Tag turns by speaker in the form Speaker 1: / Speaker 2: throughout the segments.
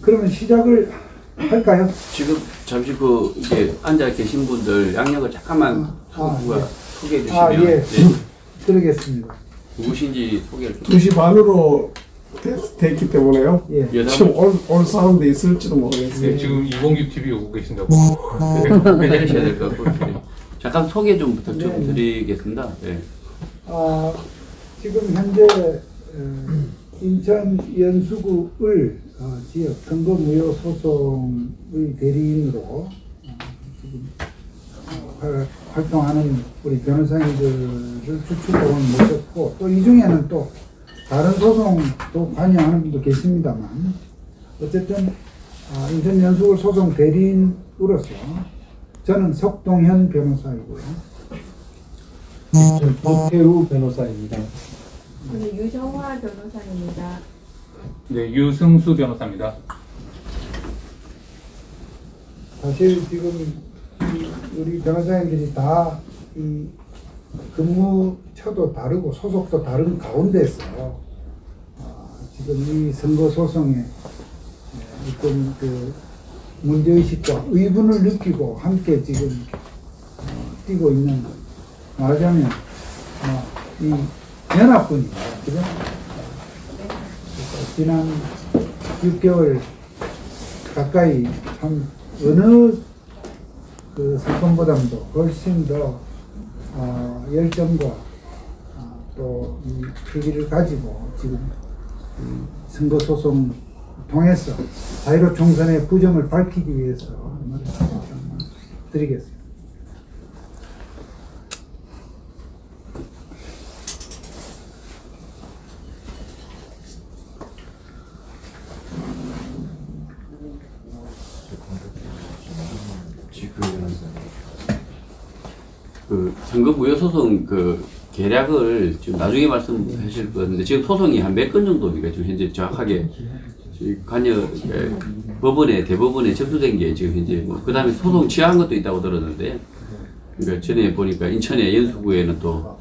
Speaker 1: 그러면 시작을 할까요?
Speaker 2: 지금 잠시 이게 앉아 계신 분들 양력을 잠깐만 소개해 주시면.
Speaker 1: 예.
Speaker 2: 네.
Speaker 1: 그러겠습니다.
Speaker 2: 누구신지 소개를 좀.
Speaker 3: 2시 반으로 됐기 때문에요.
Speaker 1: 예.
Speaker 3: 지금 올 사람도 있을지도 모르겠어요.
Speaker 4: 네, 지금 206 TV 오고 계신다고.
Speaker 2: 기다리셔야 될 것 같고. 네. 잠깐 소개 좀 부탁 좀
Speaker 1: 네.
Speaker 2: 드리겠습니다. 네.
Speaker 1: 지금 현재 인천 연수구을 지역 선거무효 소송의 대리인으로 지금 활동하는 우리 변호사님들을 주축으로 모셨고, 또 이 중에는 또 다른 소송도 관여하는 분도 계십니다만, 어쨌든 인천 연수구 소송 대리인으로서 저는 석동현 변호사이고요.
Speaker 5: 박태우 변호사입니다.
Speaker 6: 저는 유정화 변호사입니다.
Speaker 4: 네, 유승수 변호사입니다.
Speaker 1: 사실 지금 우리 변호사님들이 다 이 근무처도 다르고 소속도 다른 가운데서 지금 이 선거 소송에 어떤 그 문제의식과 의분을 느끼고 함께 지금 뛰고 있는, 말하자면 이 연합군입니다. 그죠? 지난 6개월 가까이 참 어느 그 사건보다도 훨씬 더 열정과 또 이 필기를 가지고 지금 선거 소송 통해서 자유로 총선의 부정을 밝히기 위해서 말씀을 드리겠습니다.
Speaker 2: 지금 선거 무효 소송 계략을 지금 나중에 말씀하실 것 같은데, 지금 소송이 한 몇 건 정도입니까? 지금 현재 정확하게 관여 법원에 대법원에 접수된 게 지금 현재 그 다음에 소송 취하한 것도 있다고 들었는데, 그러니까 전에 보니까 인천의 연수구에는 또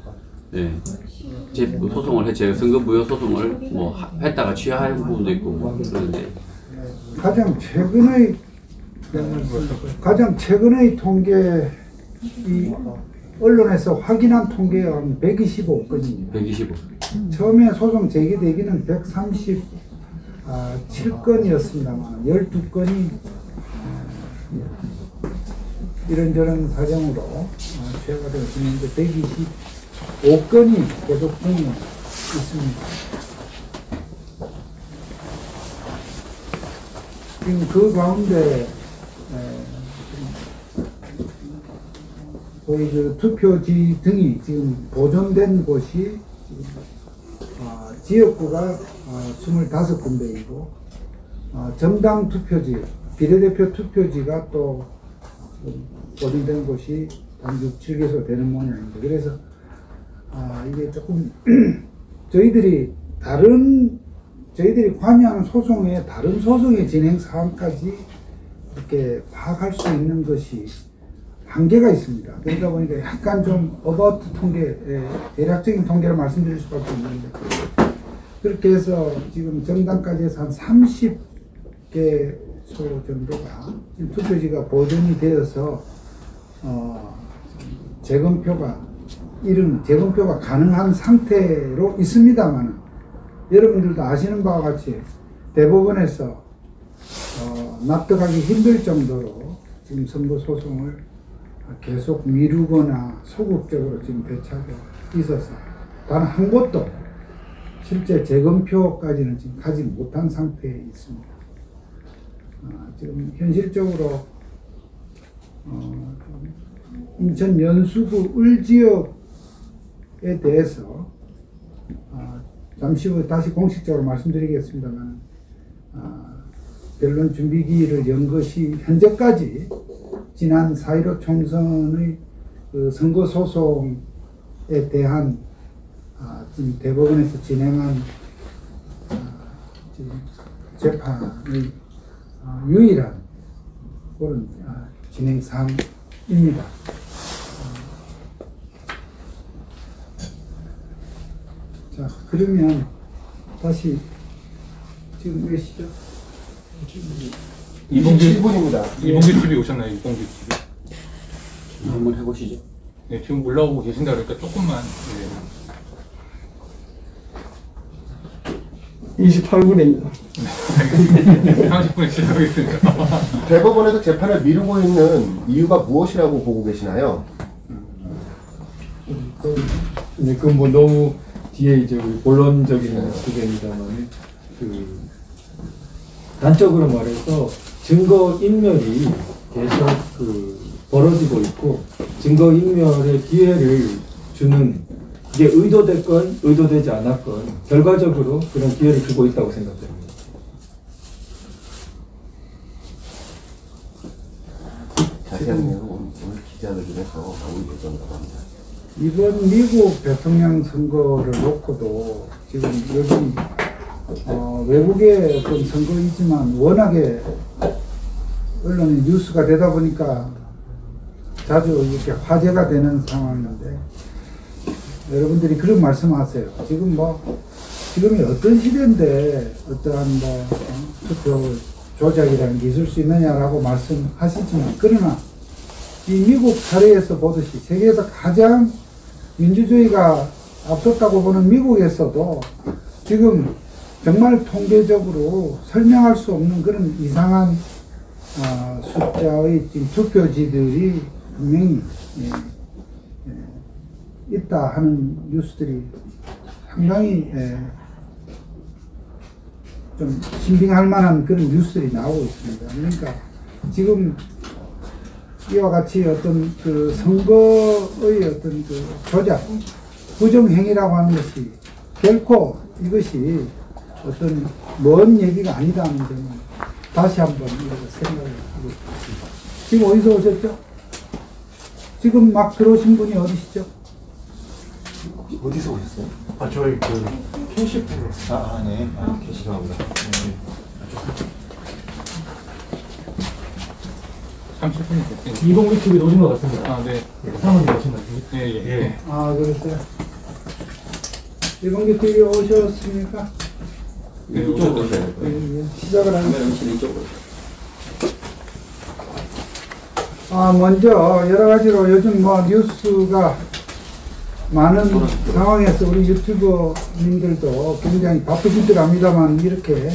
Speaker 2: 소송을 제가 선거 무효 소송을 했다가 취하한 부분도 있고 그러는데,
Speaker 1: 가장 최근의 통계, 이 언론에서 확인한 통계가 125건입니다.
Speaker 2: 125.
Speaker 1: 처음에 소송 제기되기는 137건이었습니다만 12건이 이런저런 사정으로 취하가 되었는데 125건이 계속 중에 있습니다. 지금 그 가운데 거의 그 투표지 등이 지금 보존된 곳이 지역구가 25군데이고 정당 투표지, 비례대표 투표지가 또 보존된 곳이 한 6, 7개소 되는 모양입니다. 그래서 이게 조금 저희들이 관여하는 소송에 다른 소송의 진행 사항까지 이렇게 파악할 수 있는 것이 한계가 있습니다. 그러다 보니까 약간 좀 어바우트 통계, 대략적인 통계를 말씀드릴 수밖에 없는데, 그렇게 해서 지금 정당까지 해서 한 30개소 정도가 지금 투표지가 보존이 되어서 재검표가 가능한 상태로 있습니다만, 여러분들도 아시는 바와 같이 대법원에서 납득하기 힘들 정도로 지금 선거 소송을 계속 미루거나 소극적으로 지금 배치하고 있어서 단 한 곳도 실제 재검표까지는 지금 가지 못한 상태에 있습니다. 지금 현실적으로 인천 연수구 을지역에 대해서 잠시 후 다시 공식적으로 말씀드리겠습니다만, 변론 준비기일을 연 것이 현재까지 지난 4.15 총선의 그 선거소송에 대한 지금 대법원에서 진행한 지금 재판의 유일한 그런 진행 사항입니다. 자, 그러면 다시 지금 몇 시죠?
Speaker 4: 이봉규
Speaker 7: 27분입니다.
Speaker 4: 이봉규 TV 오셨나요? 이봉규 TV.
Speaker 2: 한번 해보시죠.
Speaker 4: 네, 지금 올라오고 계신다 그러니까 조금만.
Speaker 3: 28분입니다.
Speaker 4: 네. 30분에 시작하겠습니다.
Speaker 7: 대법원에서 재판을 미루고 있는 이유가 무엇이라고 보고 계시나요?
Speaker 5: 네, 그건 뭐 너무 뒤에 이제 우리 본론적인 주제입니다만, 그 단적으로 말해서 증거 인멸이 계속 그 벌어지고 있고, 증거 인멸의 기회를 주는, 이게 의도됐건 의도되지 않았건 결과적으로 그런 기회를 주고 있다고 생각됩니다.
Speaker 7: 자세한 내용은 오늘 기자회견에서 나올 예정이라고 합니다.
Speaker 1: 이번 미국 대통령 선거를 놓고도 지금 요즘 외국의 어떤 선거이지만 워낙에 언론이 뉴스가 되다 보니까 자주 이렇게 화제가 되는 상황인데, 여러분들이 그런 말씀하세요. 지금이 어떤 시대인데 어떠한 투표 조작이라는 게 있을 수 있느냐라고 말씀하시지만, 그러나 이 미국 사례에서 보듯이 세계에서 가장 민주주의가 앞섰다고 보는 미국에서도 지금 정말 통계적으로 설명할 수 없는 그런 이상한 숫자의 투표지들이 분명히 있다 하는 뉴스들이 상당히 좀 신빙할 만한 그런 뉴스들이 나오고 있습니다. 그러니까 지금 이와 같이 어떤 그 선거의 어떤 그 조작, 부정행위라고 하는 것이 결코 이것이 어떤 먼 얘기가 아니다는 점을 다시 한번 생각을 하고 있습니다. 지금 어디서 오셨죠? 지금 막 들어오신 분이 어디시죠?
Speaker 7: 어디서 오셨어요?
Speaker 8: 저희 그 캐시 프로. 네. 캐시라고요.
Speaker 4: 30분이 됐으니까.
Speaker 5: 이봉규 TV 오신 것 같습니다.
Speaker 4: 아, 네.
Speaker 5: 사모님 오셨나요?
Speaker 4: 예.
Speaker 1: 그랬어요. 이봉규 TV 오셨습니까?
Speaker 4: 네,
Speaker 2: 이쪽으로 오셔야
Speaker 1: 예,
Speaker 2: 돼요.
Speaker 1: 시작을 하는
Speaker 2: 카메라 위치는 이쪽으로.
Speaker 1: 먼저 여러 가지로 요즘 뉴스가 많은 상황에서 우리 유튜버님들도 굉장히 바쁘실 줄 압니다만 이렇게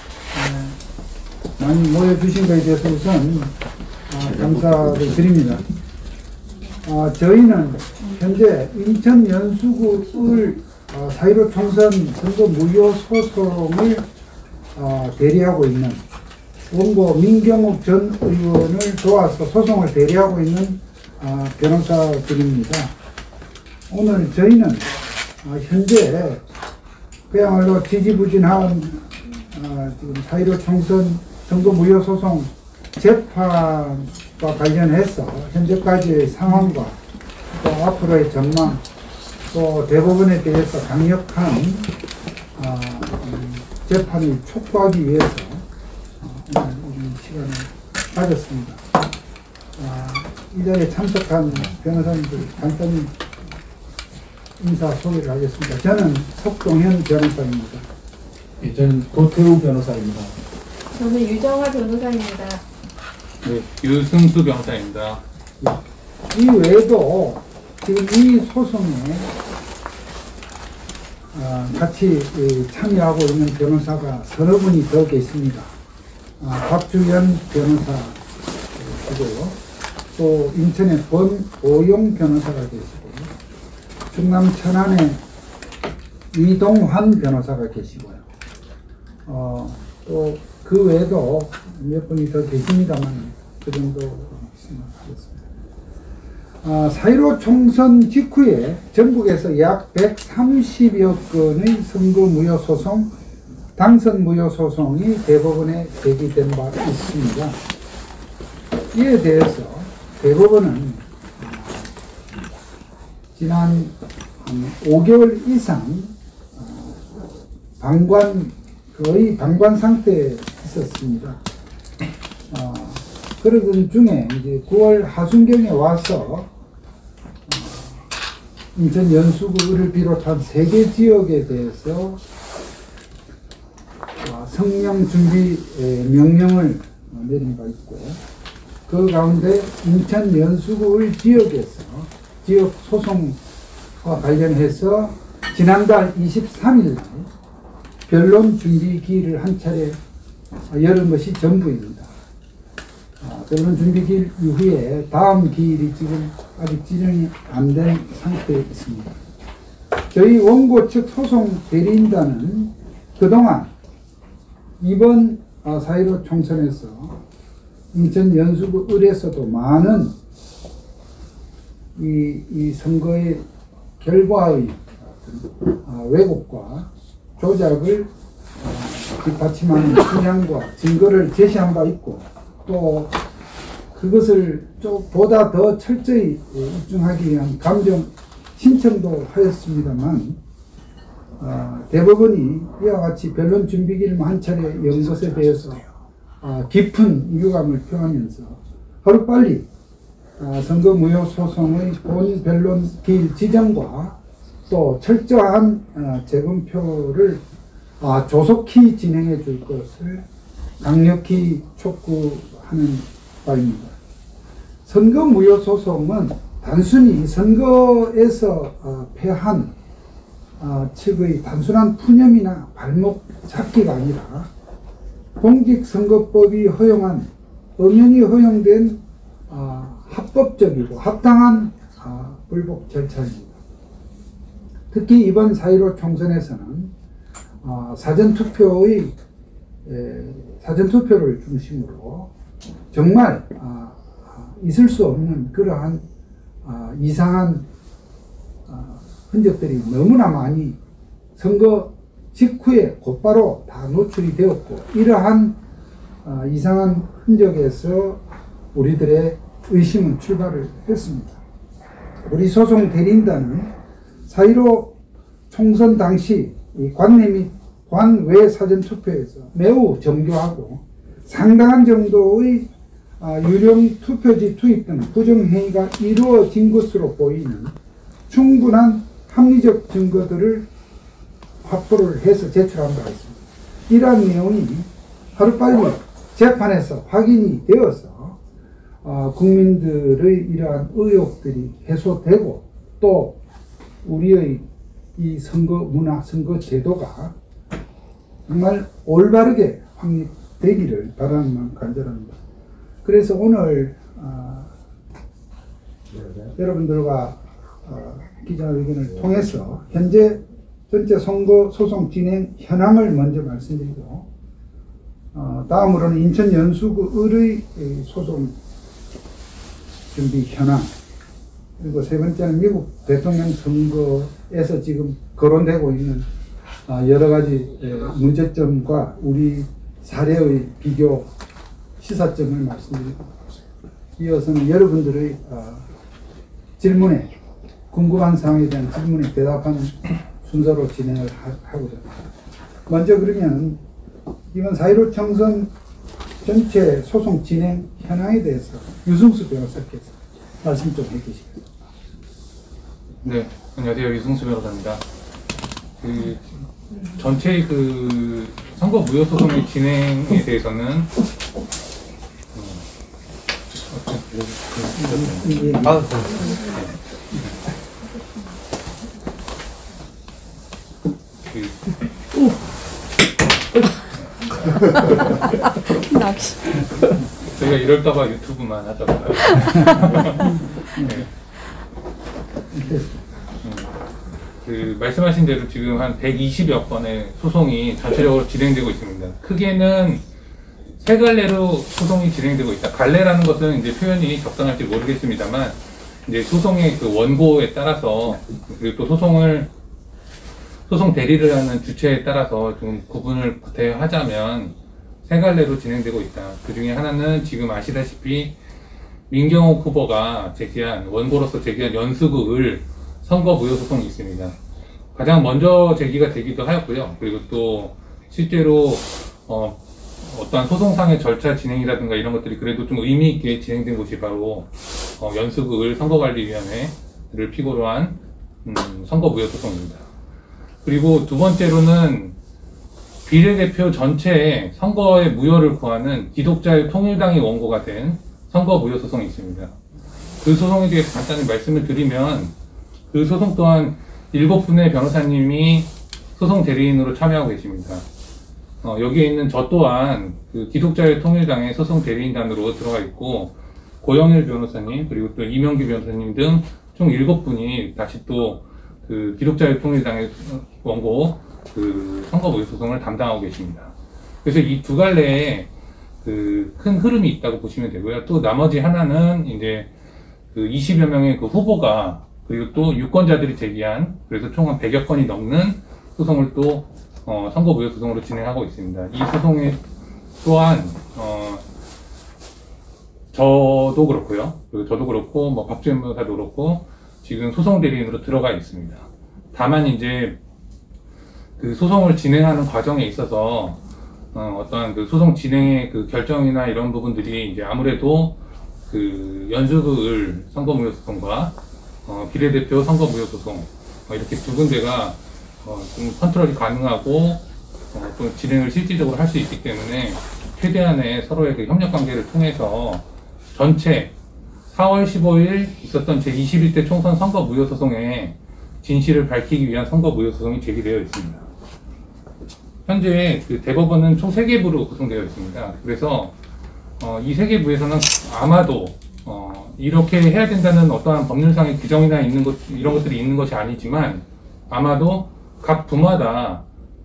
Speaker 1: 많이 모여주신 것에 대해서 우선 감사를 드립니다. 저희는 현재 인천 연수구을 4.15 총선 선거 무효 소송을 대리하고 있는 원고 민경욱 전 의원을 도와서 소송을 대리하고 있는 변호사들입니다. 오늘 저희는 현재 그야말로 지지부진한 지금 4.15 총선 선거 무효 소송 재판과 관련해서 현재까지의 상황과 또 앞으로의 전망, 또 대법원에 대해서 강력한 재판을 촉구하기 위해서 오늘 이 시간을 가졌습니다. 이 자리에 참석한 변호사님들 간단히 인사 소개를 하겠습니다. 저는 석동현 변호사입니다.
Speaker 5: 예, 저는 고태우 변호사입니다.
Speaker 6: 저는 유정화 변호사입니다.
Speaker 4: 네, 유승수 변호사입니다.
Speaker 1: 이 외에도 지금 이 소송에 같이 참여하고 있는 변호사가 서너 분이 더 계십니다. 박주연 변호사이고요. 또 인천의 권오용 변호사가 계시고, 충남 천안의 이동환 변호사가 계시고요. 또 그 외에도 몇 분이 더 계십니다만 그 정도 생각하겠습니다. 4.15 총선 직후에 전국에서 약 130여 건의 선거 무효 소송, 당선 무효 소송이 대법원에 제기된 바 있습니다. 이에 대해서 대법원은 지난 5개월 이상 거의 방관 상태에 있었습니다. 그러던 중에 이제 9월 하순경에 와서 인천 연수구를 비롯한 3개 지역에 대해서 성명 준비 명령을 내린 바 있고, 그 가운데 인천 연수구의 지역에서 지역 소송과 관련해서 지난달 23일 날 변론 준비 기일을 한 차례 열은 것이 전부입니다. 변론 준비 기일 이후에 다음 기일이 지금 아직 진행이 안 된 상태에 있습니다. 저희 원고 측 소송 대리인단은 그동안 이번 4.15 총선에서 인천 연수구 을에서도 많은 이 선거의 결과의 왜곡과 조작을 뒷받침하는 수량과 증거를 제시한 바 있고, 또 그것을 보다 더 철저히 입증하기 위한 감정 신청도 하였습니다만, 대법원이 이와 같이 변론 준비기일만 한 차례 연 것에 대해서 깊은 유감을 표하면서 하루빨리 선거무효소송의 본 변론 기일 지정과 또 철저한 재검표를 조속히 진행해 줄 것을 강력히 촉구하는 바입니다. 선거무효소송은 단순히 선거에서 패한 측의 단순한 푸념이나 발목 잡기가 아니라 공직선거법이 허용한, 엄연히 허용된 합법적이고 합당한 불복 절차입니다. 특히 이번 4.15 총선에서는 사전투표를 중심으로 정말 있을 수 없는 그러한 이상한 흔적들이 너무나 많이 선거 직후에 곧바로 다 노출이 되었고, 이러한 이상한 흔적에서 우리들의 의심은 출발을 했습니다. 우리 소송 대리인단은 4.15 총선 당시 이 관내 및 관외 사전투표에서 매우 정교하고 상당한 정도의 유령 투표지 투입 등 부정행위가 이루어진 것으로 보이는 충분한 합리적 증거들을 확보를 해서 제출한 바가 있습니다. 이러한 내용이 하루빨리 재판에서 확인이 되어서 국민들의 이러한 의혹들이 해소되고, 또 우리의 이 선거 문화, 선거 제도가 정말 올바르게 확립되기를 바라는 마음 간절합니다. 그래서 오늘 여러분들과 기자회견을 통해서 현재 전체 선거 소송 진행 현황을 먼저 말씀드리고, 다음으로는 인천 연수구 을의 소송 준비 현황, 그리고 세 번째는 미국 대통령 선거에서 지금 거론되고 있는 여러 가지 문제점과 우리 사례의 비교 시사점을 말씀드리고, 이어서는 여러분들의 질문에, 궁금한 사항에 대한 질문에 대답하는 순서로 진행을 하고자 합니다. 먼저 그러면 이번 4.15 총선 전체 소송 진행 현황에 대해서 유승수 변호사께서 말씀 좀 해주시겠습니다.
Speaker 4: 네, 안녕하세요. 유승수 변호사입니다. 전체 선거 무효 소송의 진행에 대해서는 저희가 이럴까봐 유튜브만 하다가 말씀하신 대로 지금 한 120여 건의 소송이 전체적으로 진행되고 있습니다. 크게는 세 갈래로 소송이 진행되고 있다. 갈래라는 것은 이제 표현이 적당할지 모르겠습니다만, 이제 소송의 그 원고에 따라서, 그리고 또 소송 대리를 하는 주체에 따라서 좀 구분을 구태하자면 세 갈래로 진행되고 있다. 그 중에 하나는 지금 아시다시피 민경욱 후보가 원고로서 제기한 연수구 을 선거 무효 소송이 있습니다. 가장 먼저 제기가 되기도 하였고요. 그리고 또 실제로 어떠한 소송상의 절차 진행이라든가 이런 것들이 그래도 좀 의미 있게 진행된 곳이 바로 연수구 을 선거관리위원회를 피고로 한 선거 무효 소송입니다. 그리고 두 번째로는 비례대표 전체의 선거의 무효를 구하는 기독자의 통일당이 원고가 된 선거 무효 소송이 있습니다. 그 소송에 대해서 간단히 말씀을 드리면 그 소송 또한 7분의 변호사님이 소송 대리인으로 참여하고 계십니다. 여기에 있는 저 또한 그 기독자의 통일당의 소송 대리인단으로 들어가 있고 고영일 변호사님 그리고 또 이명규 변호사님 등 총 7분이 다시 또 그 기독자의 통일당의 원고 그 선거 무효 소송을 담당하고 계십니다. 그래서 이 두 갈래에 그 큰 흐름이 있다고 보시면 되고요. 또 나머지 하나는 이제 그 20여 명의 그 후보가 그리고 또 유권자들이 제기한 그래서 총 한 100여 건이 넘는 소송을 또 선거 무효 소송으로 진행하고 있습니다. 이 소송에 또한 저도 그렇고요. 그리고 저도 그렇고 뭐 박주현 변호사도 그렇고 지금 소송 대리인으로 들어가 있습니다. 다만 이제 그 소송을 진행하는 과정에 있어서 어떠한 그 소송 진행의 그 결정이나 이런 부분들이 이제 아무래도 그 연수구을 선거무효 소송과 비례대표 선거무효 소송 이렇게 두 군데가 좀 컨트롤이 가능하고 또 진행을 실질적으로 할 수 있기 때문에 최대한의 서로의 그 협력 관계를 통해서 전체 4월 15일 있었던 제21대 총선 선거무효 소송의 진실을 밝히기 위한 선거무효 소송이 제기되어 있습니다. 현재 그 대법원은 총 3개 부로 구성되어 있습니다. 그래서 이 3개 부에서는 아마도 이렇게 해야 된다는 어떠한 법률상의 규정이나 이런 것들이 있는 것이 아니지만 아마도 각 부마다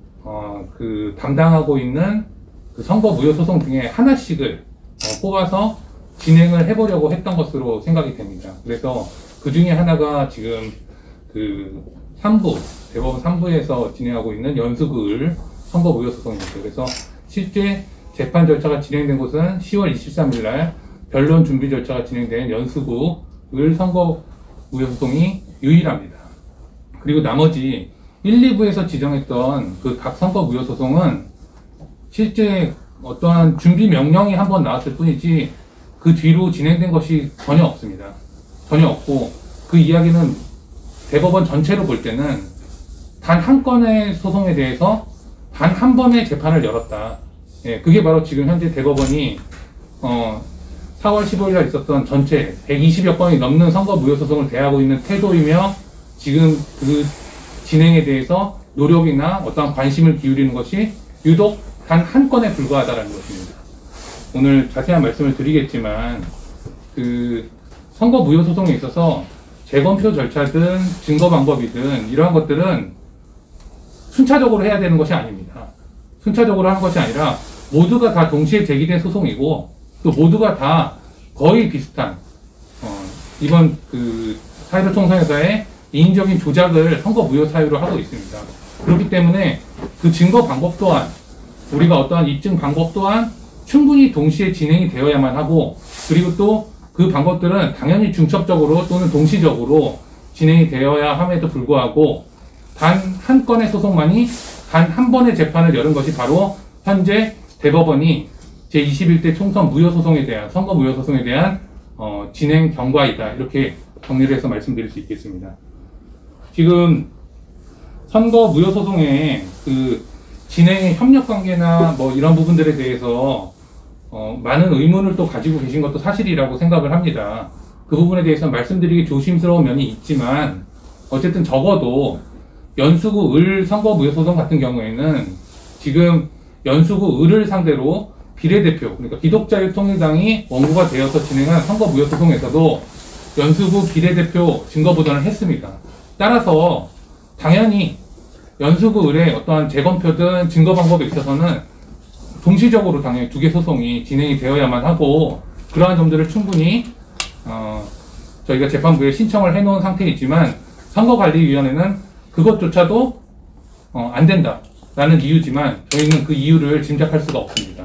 Speaker 4: 그 담당하고 있는 그 선거무효 소송 중에 하나씩을 뽑아서 진행을 해보려고 했던 것으로 생각이 됩니다. 그래서 그 중에 하나가 지금 그 3부, 대법원 3부에서 진행하고 있는 연수구을 선거무효 소송입니다. 그래서 실제 재판 절차가 진행된 곳은 10월 23일 날 변론 준비 절차가 진행된 연수구을 선거무효 소송이 유일합니다. 그리고 나머지 1, 2부에서 지정했던 그 각 선거무효 소송은 실제 어떠한 준비 명령이 한번 나왔을 뿐이지 그 뒤로 진행된 것이 전혀 없습니다. 전혀 없고 그 이야기는 대법원 전체로 볼 때는 단 한 건의 소송에 대해서 단 한 번의 재판을 열었다. 예, 그게 바로 지금 현재 대법원이 4월 15일 날 있었던 전체 120여 건이 넘는 선거무효 소송을 대하고 있는 태도이며 지금 그 진행에 대해서 노력이나 어떠한 관심을 기울이는 것이 유독 단 한 건에 불과하다는 것입니다. 오늘 자세한 말씀을 드리겠지만 그 선거무효 소송에 있어서 재검표 절차든 증거 방법이든 이러한 것들은 순차적으로 해야 되는 것이 아닙니다. 순차적으로 하는 것이 아니라 모두가 다 동시에 제기된 소송이고 또 모두가 다 거의 비슷한 이번 그 사회적 총선에서의 인위적인 조작을 선거무효 사유로 하고 있습니다. 그렇기 때문에 그 증거 방법 또한 우리가 어떠한 입증 방법 또한 충분히 동시에 진행이 되어야만 하고 그리고 또 그 방법들은 당연히 중첩적으로 또는 동시적으로 진행이 되어야 함에도 불구하고 단 한 건의 소송만이 단 한 번의 재판을 열은 것이 바로 현재 대법원이 제21대 총선 무효소송에 대한 선거 무효소송에 대한 진행 경과이다 이렇게 정리를 해서 말씀드릴 수 있겠습니다. 지금 선거 무효소송의 그 진행의 협력 관계나 뭐 이런 부분들에 대해서 많은 의문을 또 가지고 계신 것도 사실이라고 생각을 합니다. 그 부분에 대해서 말씀드리기 조심스러운 면이 있지만 어쨌든 적어도 연수구 을 선거 무효소송 같은 경우에는 지금 연수구 을을 상대로 비례대표 그러니까 기독자유통일당이 원고가 되어서 진행한 선거 무효소송에서도 연수구 비례대표 증거보전을 했습니다. 따라서 당연히 연수구 을의 어떠한 재검표든 증거 방법에 있어서는 동시적으로 당연히 두 개 소송이 진행이 되어야만 하고 그러한 점들을 충분히 저희가 재판부에 신청을 해놓은 상태이지만 선거관리위원회는 그것조차도 안 된다라는 이유지만 저희는 그 이유를 짐작할 수가 없습니다.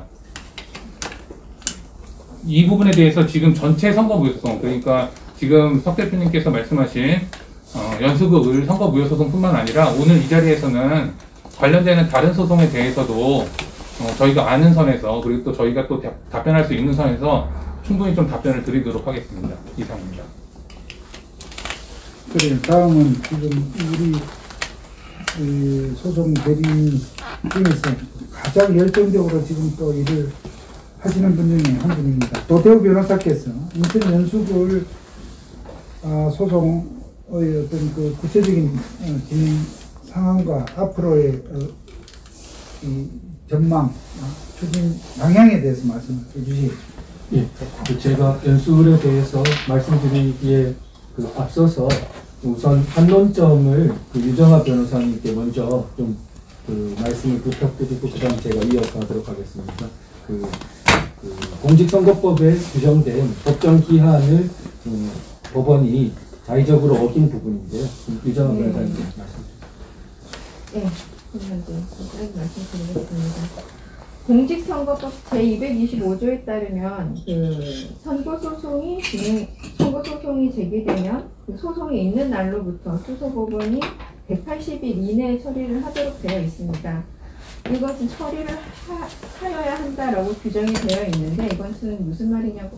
Speaker 4: 이 부분에 대해서 지금 전체 선거무효소송 그러니까 지금 석 대표님께서 말씀하신 연수구 을 선거무효소송뿐만 아니라 오늘 이 자리에서는 관련되는 다른 소송에 대해서도 저희가 아는 선에서 그리고 또 저희가 또 답변할 수 있는 선에서 충분히 좀 답변을 드리도록 하겠습니다. 이상입니다.
Speaker 1: 그래 다음은 지금 우리 이 소송 대리인 중에서 가장 열정적으로 지금 또 일을 하시는 분 중에 한 분입니다. 도태우 변호사께서 인천 연수구를 소송의 어떤 그 구체적인 진행 상황과 앞으로의 이 전망, 추진 방향에 대해서 말씀을 해주시겠습니다.
Speaker 5: 예, 제가 연수에 대해서 말씀드리기에 앞서서 우선 한 논점을 유정아 변호사님께 먼저 좀 말씀을 부탁드리고 그다음 제가 이어서 하도록 하겠습니다. 공직선거법에 규정된 법정 기한을 법원이 자의적으로 어긴 부분인데요. 유정아 변호사님 말씀 주세요.
Speaker 6: 네, 그러면 이제 말씀드리겠습니다. 공직선거법 제225조에 따르면 선거소송이 제기되면 소송이 있는 날로부터 수소법원이 180일 이내에 처리를 하도록 되어 있습니다. 이것은 처리를 하여야 한다라고 규정이 되어 있는데 이것은 무슨 말이냐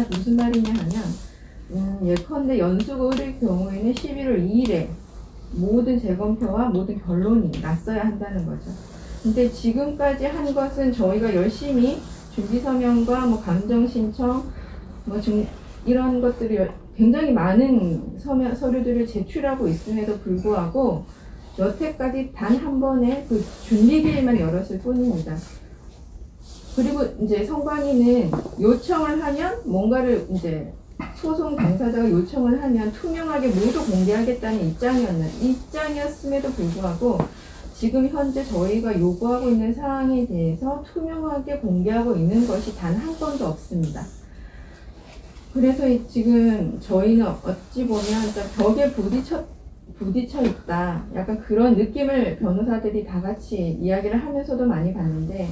Speaker 6: 하면 예컨대 연수구의 경우에는 11월 2일에 모든 재검표와 모든 결론이 났어야 한다는 거죠. 근데 지금까지 한 것은 저희가 열심히 준비서명과 감정신청, 이런 것들이 굉장히 많은 서류들을 제출하고 있음에도 불구하고 여태까지 단 한 번의 그 준비기일만 열었을 뿐입니다. 그리고 이제 선관위는 요청을 하면 뭔가를 이제 소송 당사자가 요청을 하면 투명하게 모두 공개하겠다는 입장이었음에도 불구하고 지금 현재 저희가 요구하고 있는 사항에 대해서 투명하게 공개하고 있는 것이 단 한 건도 없습니다. 그래서 지금 저희는 어찌 보면 벽에 부딪혀 있다. 약간 그런 느낌을 변호사들이 다 같이 이야기를 하면서도 많이 봤는데,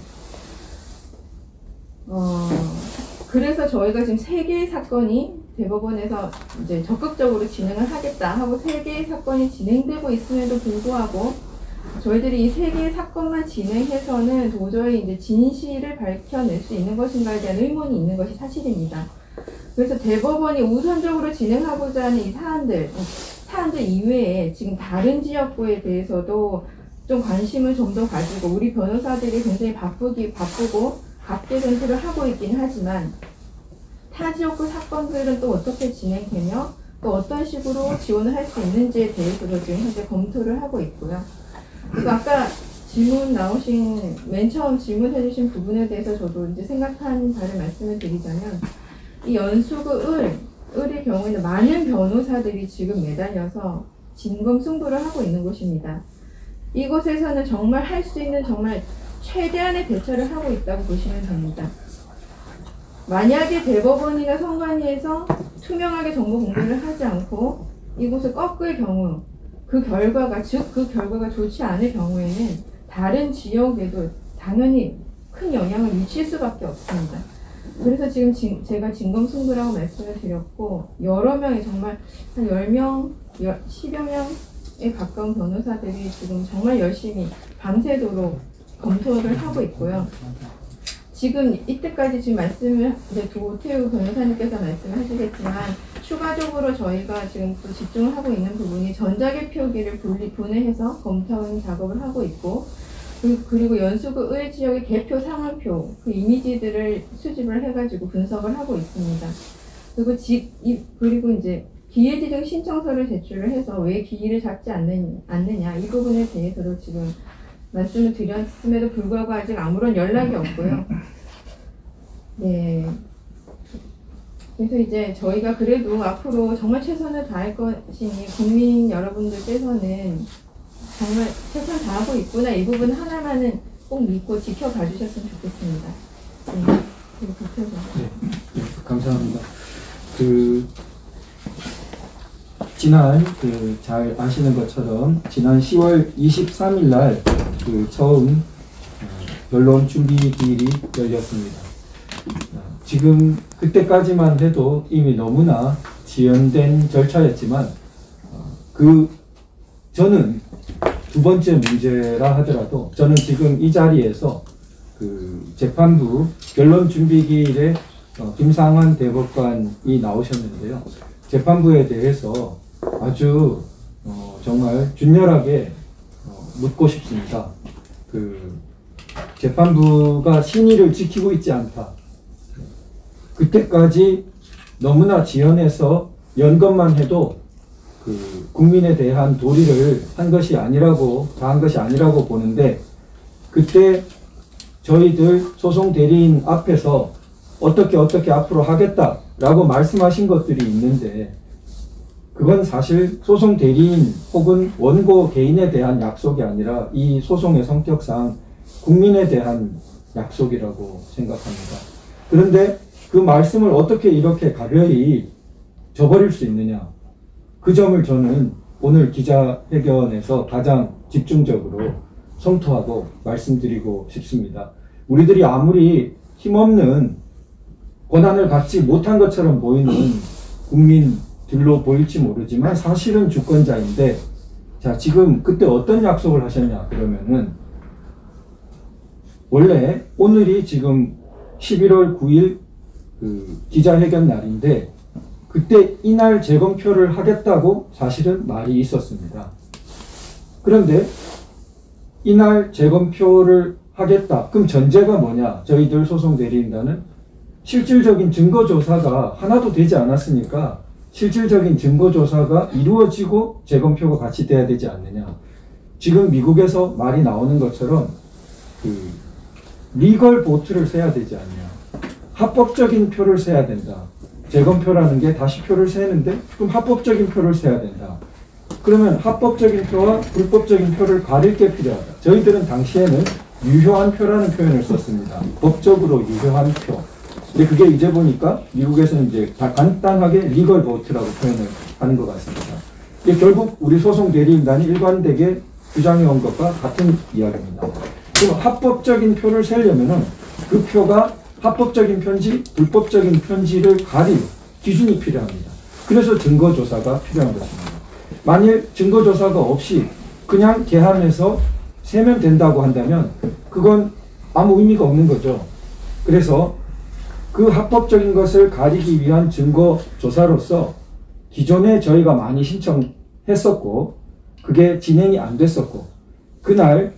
Speaker 6: 그래서 저희가 지금 3개의 사건이 대법원에서 이제 적극적으로 진행을 하겠다 하고 3개의 사건이 진행되고 있음에도 불구하고 저희들이 이 3개의 사건만 진행해서는 도저히 이제 진실을 밝혀낼 수 있는 것인가에 대한 의문이 있는 것이 사실입니다. 그래서 대법원이 우선적으로 진행하고자 하는 이 사안들 이외에 지금 다른 지역구에 대해서도 좀 관심을 좀 더 가지고 우리 변호사들이 굉장히 바쁘고 각계 전투를 하고 있긴 하지만 타 지역구 사건들은 또 어떻게 진행되며 또 어떤 식으로 지원을 할 수 있는지에 대해서도 지금 현재 검토를 하고 있고요. 그리고 아까 맨 처음 질문해주신 부분에 대해서 저도 이제 생각한 바를 말씀을 드리자면 이 연수구 을의 경우에는 많은 변호사들이 지금 매달려서 진검승부를 하고 있는 곳입니다. 이곳에서는 정말 할 수 있는 정말 최대한의 대처를 하고 있다고 보시면 됩니다. 만약에 대법원이나 선관위에서 투명하게 정보 공개를 하지 않고 이곳을 꺾을 경우 그 결과가 좋지 않을 경우에는 다른 지역에도 당연히 큰 영향을 미칠 수밖에 없습니다. 그래서 지금 제가 진검승부라고 말씀을 드렸고 여러 명이 정말 한 10명, 10여 명에 가까운 변호사들이 지금 정말 열심히 밤새도록 검토를 하고 있고요. 지금 이때까지 지금 도태우 변호사님께서 말씀을 하시겠지만 추가적으로 저희가 지금 또 집중을 하고 있는 부분이 전자개표기를 분해해서 검토하는 작업을 하고 있고 그리고 연수구 을 지역의 개표 상황표 그 이미지들을 수집을 해가지고 분석을 하고 있습니다. 그리고 이제 기회지정 신청서를 제출을 해서 왜 기일을 잡지 않느냐 이 부분에 대해서도 지금 말씀을 드렸음에도 불구하고 아직 아무런 연락이 없고요. 네. 그래서 이제 저희가 그래도 앞으로 정말 최선을 다할 것이니 국민 여러분들께서는 정말 최선 다하고 있구나 이 부분 하나만은 꼭 믿고 지켜봐 주셨으면 좋겠습니다. 네. 그리고
Speaker 5: 네, 감사합니다. 지난 잘 아시는 것처럼 지난 10월 23일 날 처음 변론 준비 기일이 열렸습니다. 지금 그때까지만 해도 이미 너무나 지연된 절차였지만 저는 두 번째 문제라 하더라도 저는 지금 이 자리에서 재판부 변론 준비 기일에 김상환 대법관이 나오셨는데요. 재판부에 대해서 아주 정말 준열하게 묻고 싶습니다. 재판부가 신의를 지키고 있지 않다. 그때까지 너무나 지연해서 연 것만 해도 국민에 대한 도리를 한 것이 아니라고, 다한 것이 아니라고 보는데, 그때 저희들 소송 대리인 앞에서 어떻게 앞으로 하겠다라고 말씀하신 것들이 있는데, 그건 사실 소송 대리인 혹은 원고 개인에 대한 약속이 아니라 이 소송의 성격상 국민에 대한 약속이라고 생각합니다. 그런데 그 말씀을 어떻게 이렇게 가벼이 저버릴 수 있느냐, 그 점을 저는 오늘 기자회견에서 가장 집중적으로 성토하고 말씀드리고 싶습니다. 우리들이 아무리 힘없는 권한을 갖지 못한 것처럼 보이는 국민들로 보일지 모르지만 사실은 주권자인데, 자, 지금 그때 어떤 약속을 하셨냐 그러면은, 원래 오늘이 지금 11월 9일 기자회견 날인데, 그때 이날 재검표를 하겠다고 사실은 말이 있었습니다. 그런데 이날 재검표를 하겠다. 그럼 전제가 뭐냐? 저희들 소송 대리인단은 실질적인 증거조사가 하나도 되지 않았으니까 실질적인 증거조사가 이루어지고 재검표가 같이 돼야 되지 않느냐. 지금 미국에서 말이 나오는 것처럼 리걸 보트를 세야 되지 않냐. 합법적인 표를 세야 된다. 재검표라는 게 다시 표를 세는데, 그럼 합법적인 표를 세야 된다. 그러면 합법적인 표와 불법적인 표를 가릴 게 필요하다. 저희들은 당시에는 유효한 표라는 표현을 썼습니다. 법적으로 유효한 표. 근데 그게 이제 보니까 미국에서는 이제 다 간단하게 리걸 보트라고 표현을 하는 것 같습니다. 이게 결국 우리 소송 대리인단이 일관되게 주장해 온 것과 같은 이야기입니다. 그럼 합법적인 표를 세려면은 그 표가 합법적인 편지, 불법적인 편지를 가릴 기준이 필요합니다. 그래서 증거조사가 필요한 것입니다. 만일 증거조사가 없이 그냥 개함해서 세면 된다고 한다면 그건 아무 의미가 없는 거죠. 그래서 그 합법적인 것을 가리기 위한 증거조사로서 기존에 저희가 많이 신청했었고 그게 진행이 안 됐었고, 그날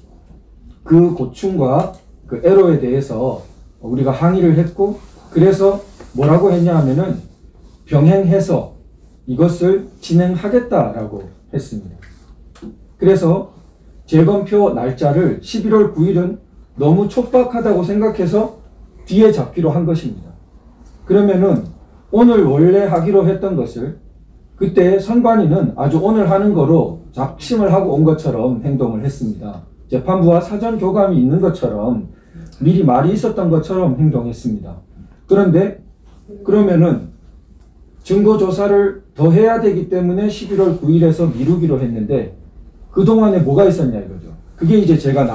Speaker 5: 그 고충과 그 애로에 대해서 우리가 항의를 했고, 그래서 뭐라고 했냐 하면은 병행해서 이것을 진행하겠다라고 했습니다. 그래서 재검표 날짜를 11월 9일은 너무 촉박하다고 생각해서 뒤에 잡기로 한 것입니다. 그러면은 오늘 원래 하기로 했던 것을 그때 선관위는 아주 오늘 하는 거로 작심을 하고 온 것처럼 행동을 했습니다. 재판부와 사전 교감이 있는 것처럼 미리 말이 있었던 것처럼 행동했습니다. 그런데 그러면은 증거조사를 더 해야 되기 때문에 11월 9일에서 미루기로 했는데 그동안에 뭐가 있었냐 이거죠. 그게 이제 제가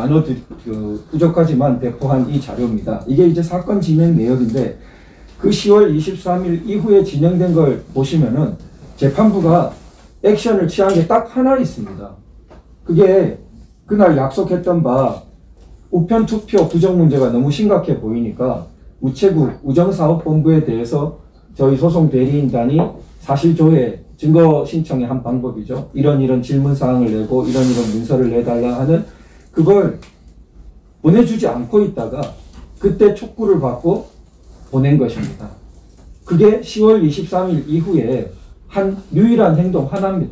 Speaker 5: 부족하지만 배포한 이 자료입니다. 이게 이제 사건 진행 내역인데 그 10월 23일 이후에 진행된 걸 보시면은 재판부가 액션을 취한 게 딱 하나 있습니다. 그게 그날 약속했던 바 우편 투표 부정 문제가 너무 심각해 보이니까 우체국 우정사업본부에 대해서 저희 소송 대리인단이 사실조회 증거 신청의 한 방법이죠. 이런 질문사항을 내고 이런 문서를 내달라 하는 그걸 보내주지 않고 있다가 그때 촉구를 받고 보낸 것입니다. 그게 10월 23일 이후에 한 유일한 행동 하나입니다.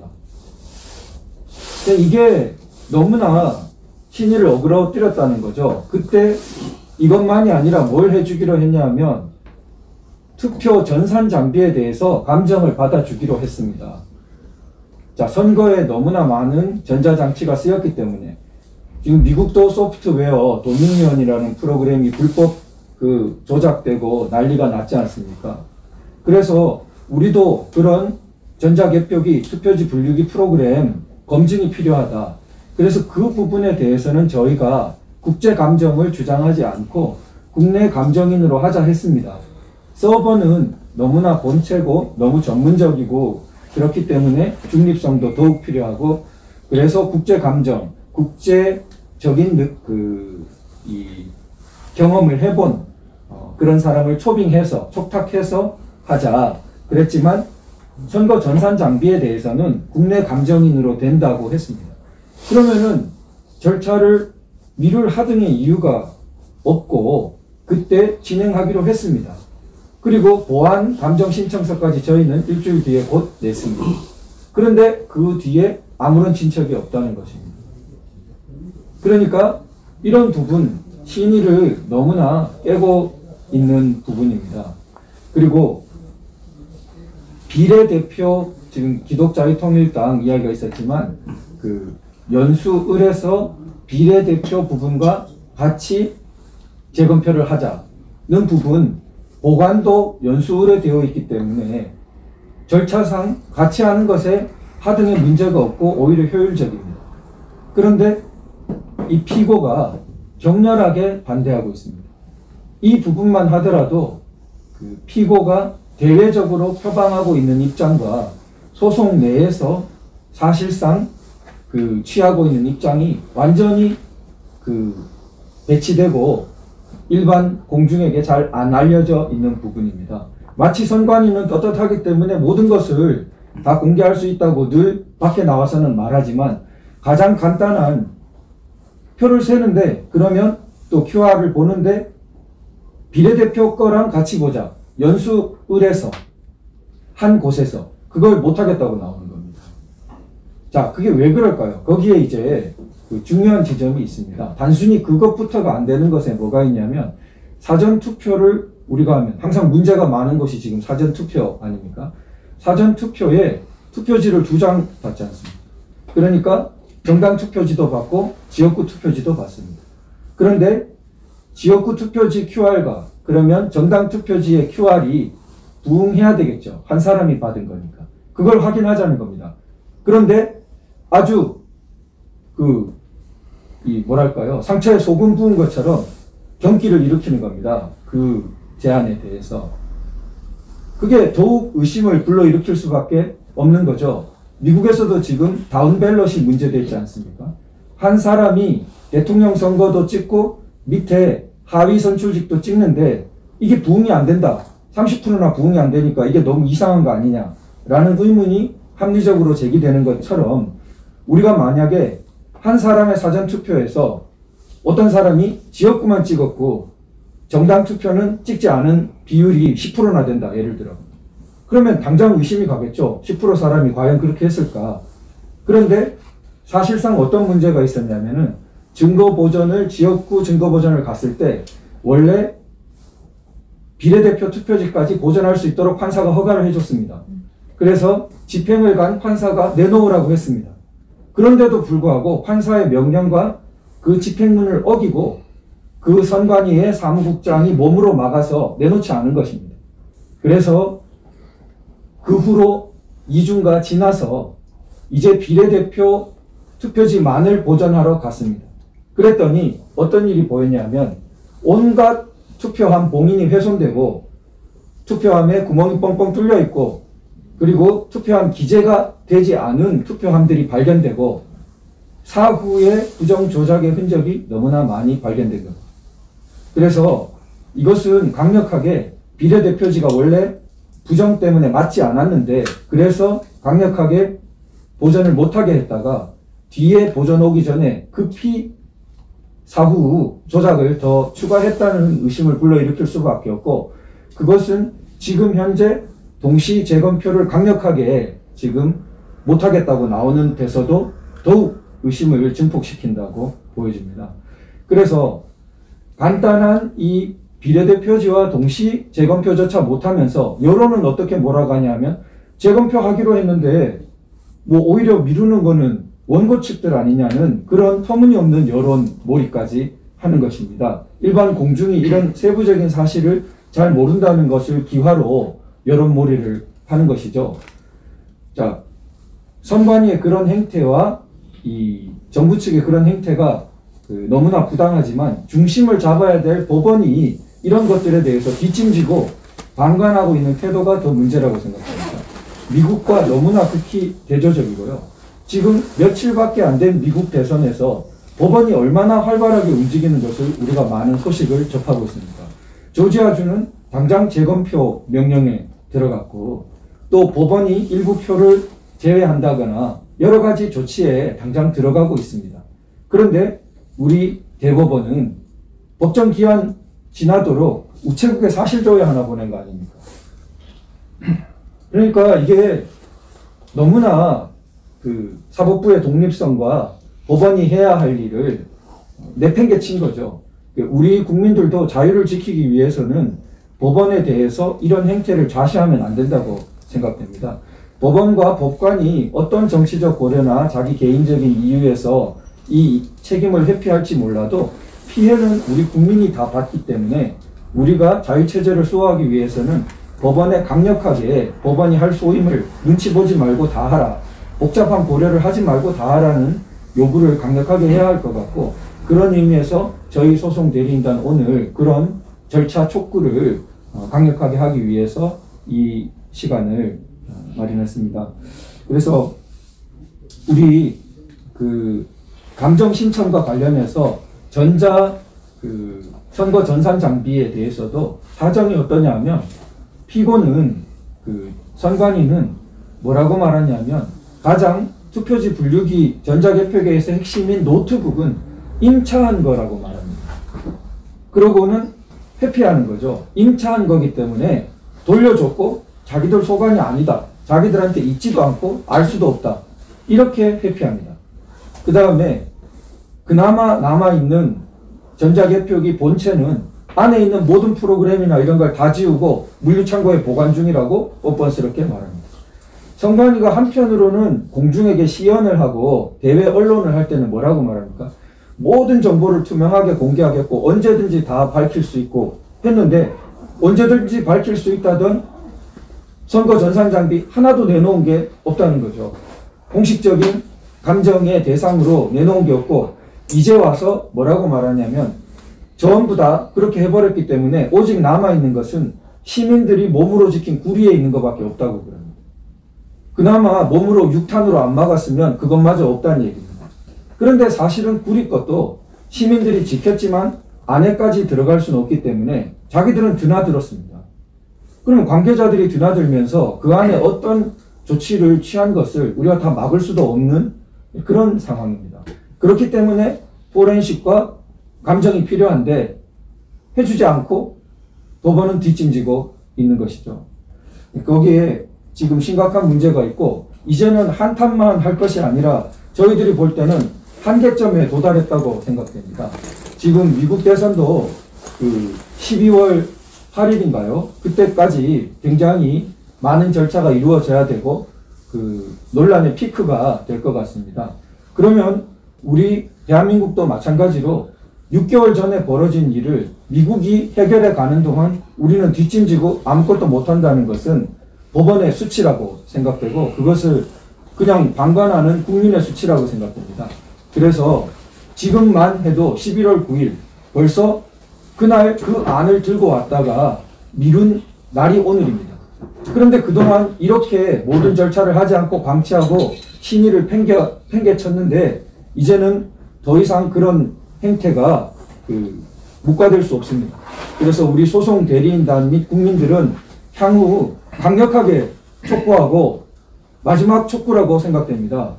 Speaker 5: 이게 너무나 신의를 어그러뜨렸다는 거죠. 그때 이것만이 아니라 뭘 해주기로 했냐 하면 투표 전산 장비에 대해서 감정을 받아주기로 했습니다. 자, 선거에 너무나 많은 전자장치가 쓰였기 때문에 지금 미국도 소프트웨어 도미니언이라는 프로그램이 불법 조작되고 난리가 났지 않습니까? 그래서 우리도 그런 전자개표기 투표지 분류기 프로그램 검증이 필요하다. 그래서 그 부분에 대해서는 저희가 국제 감정을 주장하지 않고 국내 감정인으로 하자 했습니다. 서버는 너무나 본체고 너무 전문적이고 그렇기 때문에 중립성도 더욱 필요하고, 그래서 국제 감정, 국제적인 이 경험을 해본 그런 사람을 초빙해서 촉탁해서 하자 그랬지만 선거 전산 장비에 대해서는 국내 감정인으로 된다고 했습니다. 그러면은 절차를 미룰 하등의 이유가 없고 그때 진행하기로 했습니다. 그리고 보안 감정 신청서까지 저희는 일주일 뒤에 곧 냈습니다. 그런데 그 뒤에 아무런 진척이 없다는 것입니다. 그러니까 이런 부분, 신의를 너무나 깨고 있는 부분입니다. 그리고 비례대표, 지금 기독자유통일당 이야기가 있었지만 그 연수을에서 비례대표 부분과 같이 재검표를 하자는 부분, 보관도 연수을에 되어 있기 때문에 절차상 같이 하는 것에 하등의 문제가 없고 오히려 효율적입니다. 그런데 이 피고가 격렬하게 반대하고 있습니다. 이 부분만 하더라도 그 피고가 대외적으로 표방하고 있는 입장과 소송 내에서 사실상 그 취하고 있는 입장이 완전히 그 배치되고 일반 공중에게 잘 안 알려져 있는 부분입니다. 마치 선관위는 떳떳하기 때문에 모든 것을 다 공개할 수 있다고 늘 밖에 나와서는 말하지만 가장 간단한 표를 세는데 그러면 또 QR을 보는데 비례대표 거랑 같이 보자. 연수을에서 한 곳에서 그걸 못하겠다고 나오는 겁니다. 자, 그게 왜 그럴까요? 거기에 이제 그 중요한 지점이 있습니다. 단순히 그것부터가 안 되는 것에 뭐가 있냐면 사전투표를 우리가 하면 항상 문제가 많은 것이 지금 사전투표 아닙니까? 사전투표에 투표지를 2장 받지 않습니다. 그러니까 정당 투표지도 받고 지역구 투표지도 받습니다. 그런데 지역구 투표지 QR과 그러면 정당 투표지의 QR이 부응해야 되겠죠. 한 사람이 받은 거니까. 그걸 확인하자는 겁니다. 그런데 아주 뭐랄까요. 상처에 소금 부은 것처럼 경기를 일으키는 겁니다. 그 제안에 대해서. 그게 더욱 의심을 불러일으킬 수밖에 없는 거죠. 미국에서도 지금 다운밸럿이 문제되어 있지 않습니까? 한 사람이 대통령 선거도 찍고 밑에 하위 선출직도 찍는데 이게 부응이 안 된다. 30%나 부응이 안 되니까 이게 너무 이상한 거 아니냐라는 의문이 합리적으로 제기되는 것처럼 우리가 만약에 한 사람의 사전투표에서 어떤 사람이 지역구만 찍었고 정당 투표는 찍지 않은 비율이 10%나 된다. 예를 들어. 그러면 당장 의심이 가겠죠. 10% 사람이 과연 그렇게 했을까. 그런데 사실상 어떤 문제가 있었냐면은 증거보전을 지역구 증거보전을 갔을 때 원래 비례대표 투표지까지 보전할 수 있도록 판사가 허가를 해줬습니다. 그래서 집행을 간 판사가 내놓으라고 했습니다. 그런데도 불구하고 판사의 명령과 그 집행문을 어기고 그 선관위의 사무국장이 몸으로 막아서 내놓지 않은 것입니다. 그래서 그 후로 2주가 지나서 이제 비례대표 투표지만을 보전하러 갔습니다. 그랬더니 어떤 일이 보였냐면 온갖 투표함 봉인이 훼손되고 투표함에 구멍이 뻥뻥 뚫려 있고 그리고 투표함 기재가 되지 않은 투표함들이 발견되고 사후에 부정 조작의 흔적이 너무나 많이 발견된 겁니다. 그래서 이것은 강력하게 비례대표지가 원래 부정 때문에 맞지 않았는데 그래서 강력하게 보전을 못하게 했다가 뒤에 보전 오기 전에 급히 사후 조작을 더 추가했다는 의심을 불러일으킬 수밖에 없고 그것은 지금 현재 동시 재검표를 강력하게 지금 못하겠다고 나오는 데서도 더욱 의심을 증폭시킨다고 보여집니다. 그래서 간단한 이 비례대표지와 동시 재검표조차 못하면서 여론은 어떻게 몰아가냐면 재검표하기로 했는데 뭐 오히려 미루는 거는 원고 측들 아니냐는 그런 터무니없는 여론 몰이까지 하는 것입니다. 일반 공중이 이런 세부적인 사실을 잘 모른다는 것을 기화로 여론 몰이를 하는 것이죠. 자, 선관위의 그런 행태와 이 정부 측의 그런 행태가 너무나 부당하지만 중심을 잡아야 될 법원이 이런 것들에 대해서 뒷짐지고 방관하고 있는 태도가 더 문제라고 생각합니다. 미국과 너무나 극히 대조적이고요. 지금 며칠밖에 안 된 미국 대선에서 법원이 얼마나 활발하게 움직이는 것을 우리가 많은 소식을 접하고 있습니다. 조지아주는 당장 재검표 명령에 들어갔고 또 법원이 일부 표를 제외한다거나 여러 가지 조치에 당장 들어가고 있습니다. 그런데 우리 대법원은 법정 기한 지나도록 우체국에 사실조회 하나 보낸 거 아닙니까? 그러니까 이게 너무나 그 사법부의 독립성과 법원이 해야 할 일을 내팽개친 거죠. 우리 국민들도 자유를 지키기 위해서는 법원에 대해서 이런 행태를 좌시하면 안 된다고 생각됩니다. 법원과 법관이 어떤 정치적 고려나 자기 개인적인 이유에서 이 책임을 회피할지 몰라도 피해는 우리 국민이 다 받기 때문에 우리가 자유체제를 수호하기 위해서는 법원에 강력하게 법원이 할 소임을 눈치 보지 말고 다 하라, 복잡한 고려를 하지 말고 다 하라는 요구를 강력하게 해야 할 것 같고, 그런 의미에서 저희 소송 대리인단 오늘 그런 절차 촉구를 강력하게 하기 위해서 이 시간을 마련했습니다. 그래서 우리 그 감정 신청과 관련해서 선거 전산 장비에 대해서도 사정이 어떠냐 하면, 피고는 그 선관위는 뭐라고 말하냐면, 가장 투표지 분류기 전자개표기에서 핵심인 노트북은 임차한 거라고 말합니다. 그러고는 회피하는 거죠. 임차한 거기 때문에 돌려줬고 자기들 소관이 아니다, 자기들한테 있지도 않고 알 수도 없다, 이렇게 회피합니다. 그 다음에 그나마 남아있는 전자개표기 본체는 안에 있는 모든 프로그램이나 이런 걸 다 지우고 물류창고에 보관 중이라고 뻔뻔스럽게 말합니다. 선관위가 한편으로는 공중에게 시연을 하고 대외 언론을 할 때는 뭐라고 말합니까? 모든 정보를 투명하게 공개하겠고 언제든지 다 밝힐 수 있고 했는데, 언제든지 밝힐 수 있다던 선거 전산 장비 하나도 내놓은 게 없다는 거죠. 공식적인 감정의 대상으로 내놓은 게 없고, 이제 와서 뭐라고 말하냐면 전부 다 그렇게 해버렸기 때문에 오직 남아있는 것은 시민들이 몸으로 지킨 구리에 있는 것밖에 없다고 그럽니다. 그나마 몸으로 육탄으로 안 막았으면 그것마저 없다는 얘기입니다. 그런데 사실은 구리 것도 시민들이 지켰지만 안에까지 들어갈 수는 없기 때문에 자기들은 드나들었습니다. 그럼 관계자들이 드나들면서 그 안에 어떤 조치를 취한 것을 우리가 다 막을 수도 없는 그런 상황입니다. 그렇기 때문에 포렌식과 감정이 필요한데 해주지 않고 법원은 뒷짐지고 있는 것이죠. 거기에 지금 심각한 문제가 있고, 이제는 한탄만 할 것이 아니라 저희들이 볼 때는 한계점에 도달했다고 생각됩니다. 지금 미국 대선도 그 12월 8일인가요? 그때까지 굉장히 많은 절차가 이루어져야 되고 그 논란의 피크가 될 것 같습니다. 그러면 우리 대한민국도 마찬가지로 6개월 전에 벌어진 일을 미국이 해결해 가는 동안 우리는 뒷짐지고 아무것도 못한다는 것은 법원의 수치라고 생각되고, 그것을 그냥 방관하는 국민의 수치라고 생각됩니다. 그래서 지금만 해도 11월 9일 벌써 그날 그 안을 들고 왔다가 미룬 날이 오늘입니다. 그런데 그동안 이렇게 모든 절차를 하지 않고 방치하고 신의를 팽개쳤는데 이제는 더 이상 그런 행태가 묵과될 수 없습니다. 그래서 우리 소송 대리인단 및 국민들은 향후 강력하게 촉구하고 마지막 촉구라고 생각됩니다.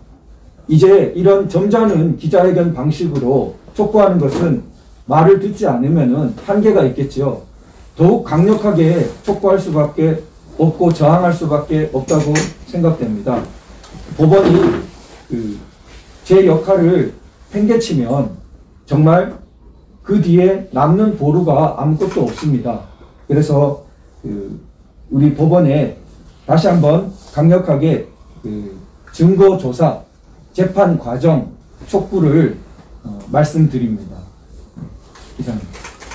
Speaker 5: 이제 이런 점잖은 기자회견 방식으로 촉구하는 것은 말을 듣지 않으면 한계가 있겠지요. 더욱 강력하게 촉구할 수밖에 없고 저항할 수밖에 없다고 생각됩니다. 법원이 제 역할을 팽개치면 정말 그 뒤에 남는 보루가 아무것도 없습니다. 그래서 우리 법원에 다시 한번 강력하게 증거 조사, 재판 과정 촉구를 말씀드립니다. 이상입니다.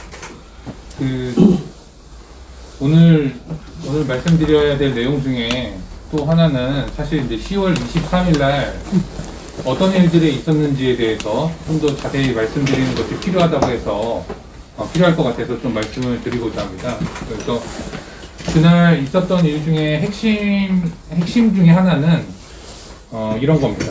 Speaker 4: 오늘 말씀드려야 될 내용 중에 또 하나는 사실 이제 10월 23일 날 어떤 일들이 있었는지에 대해서 좀 더 자세히 말씀드리는 것이 필요하다고 해서 필요할 것 같아서 좀 말씀을 드리고자 합니다. 그래서 그날 있었던 일 중에 핵심 중에 하나는 이런 겁니다.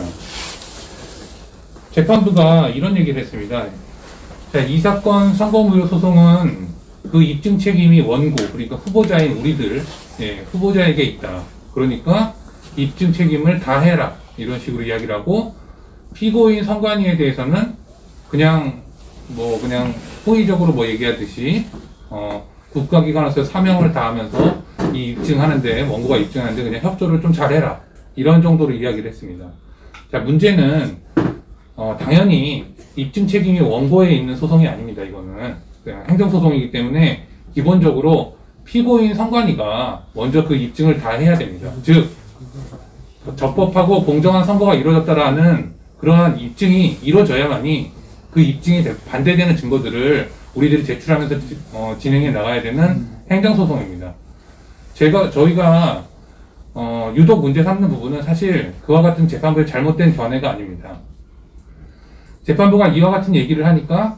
Speaker 4: 재판부가 이런 얘기를 했습니다. 자, 이 사건 선거무효 소송은 그 입증 책임이 원고, 그러니까 후보자인 우리들, 후보자에게 있다. 그러니까 입증 책임을 다해라. 이런 식으로 이야기를 하고, 피고인 선관위에 대해서는 그냥 호의적으로 뭐 얘기하듯이 국가기관으로서 사명을 다하면서 이 입증하는데 원고가 입증하는데 그냥 협조를 좀 잘해라 이런 정도로 이야기를 했습니다. 자, 문제는 당연히 입증 책임이 원고에 있는 소송이 아닙니다. 이거는 그냥 행정소송이기 때문에 기본적으로 피고인 선관위가 먼저 그 입증을 다 해야 됩니다. 즉 적법하고 공정한 선고가 이루어졌다라는 그러한 입증이 이루어져야만이 그 입증이 반대되는 증거들을 우리들이 제출하면서 진행해 나가야 되는 행정소송입니다. 저희가 유독 문제 삼는 부분은 사실 그와 같은 재판부의 잘못된 견해가 아닙니다. 재판부가 이와 같은 얘기를 하니까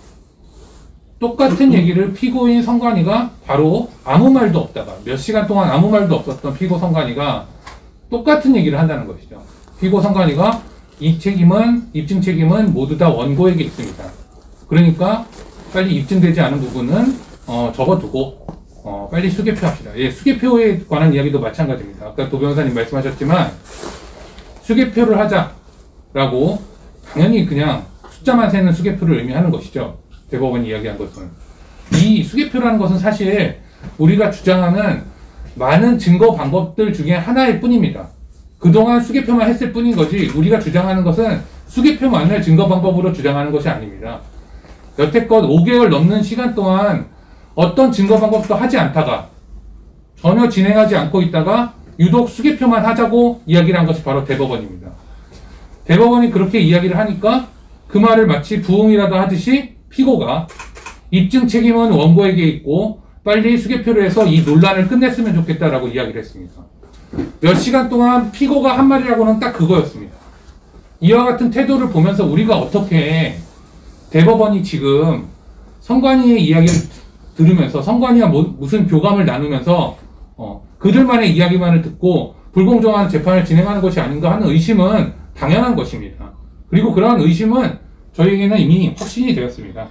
Speaker 4: 똑같은 얘기를 피고인 선관위가 바로 아무 말도 없다가 몇 시간 동안 아무 말도 없었던 피고 선관위가 똑같은 얘기를 한다는 것이죠. 피고 선관위가 입증 책임은 모두 다 원고에게 있습니다. 그러니까 빨리 입증되지 않은 부분은 접어두고 빨리 수개표 합시다. 예, 수개표에 관한 이야기도 마찬가지입니다. 아까 도 변호사님 말씀하셨지만 수개표를 하자라고 당연히 그냥 숫자만 세는 수개표를 의미하는 것이죠. 대법원이 이야기한 것은. 이 수개표라는 것은 사실 우리가 주장하는 많은 증거 방법들 중에 하나일 뿐입니다. 그동안 수개표만 했을 뿐인 거지 우리가 주장하는 것은 수개표만을 증거 방법으로 주장하는 것이 아닙니다. 여태껏 5개월 넘는 시간 동안 어떤 증거 방법도 하지 않다가 전혀 진행하지 않고 있다가 유독 수개표만 하자고 이야기를 한 것이 바로 대법원입니다. 대법원이 그렇게 이야기를 하니까 그 말을 마치 부응이라도 하듯이 피고가 입증 책임은 원고에게 있고 빨리 수개표를 해서 이 논란을 끝냈으면 좋겠다라고 이야기를 했습니다. 몇 시간 동안 피고가 한 말이라고는 딱 그거였습니다. 이와 같은 태도를 보면서 우리가 어떻게 대법원이 지금 선관위의 이야기를 들으면서 선관위와 무슨 교감을 나누면서 그들만의 이야기만을 듣고 불공정한 재판을 진행하는 것이 아닌가 하는 의심은 당연한 것입니다. 그리고 그러한 의심은 저희에게는 이미 확신이 되었습니다.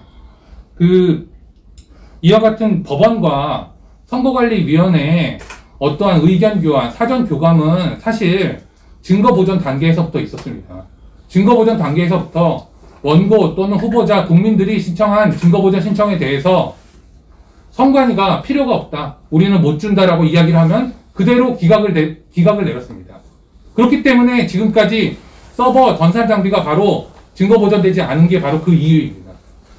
Speaker 4: 이와 같은 법원과 선거관리위원회의 어떠한 의견 교환, 사전 교감은 사실 증거보전 단계에서부터 있었습니다. 증거보전 단계에서부터 원고 또는 후보자, 국민들이 신청한 증거보전 신청에 대해서 선관위가 필요가 없다, 우리는 못 준다라고 이야기를 하면 그대로 기각을 내렸습니다. 그렇기 때문에 지금까지 서버 전산 장비가 바로 증거보전되지 않은 게 바로 그 이유입니다.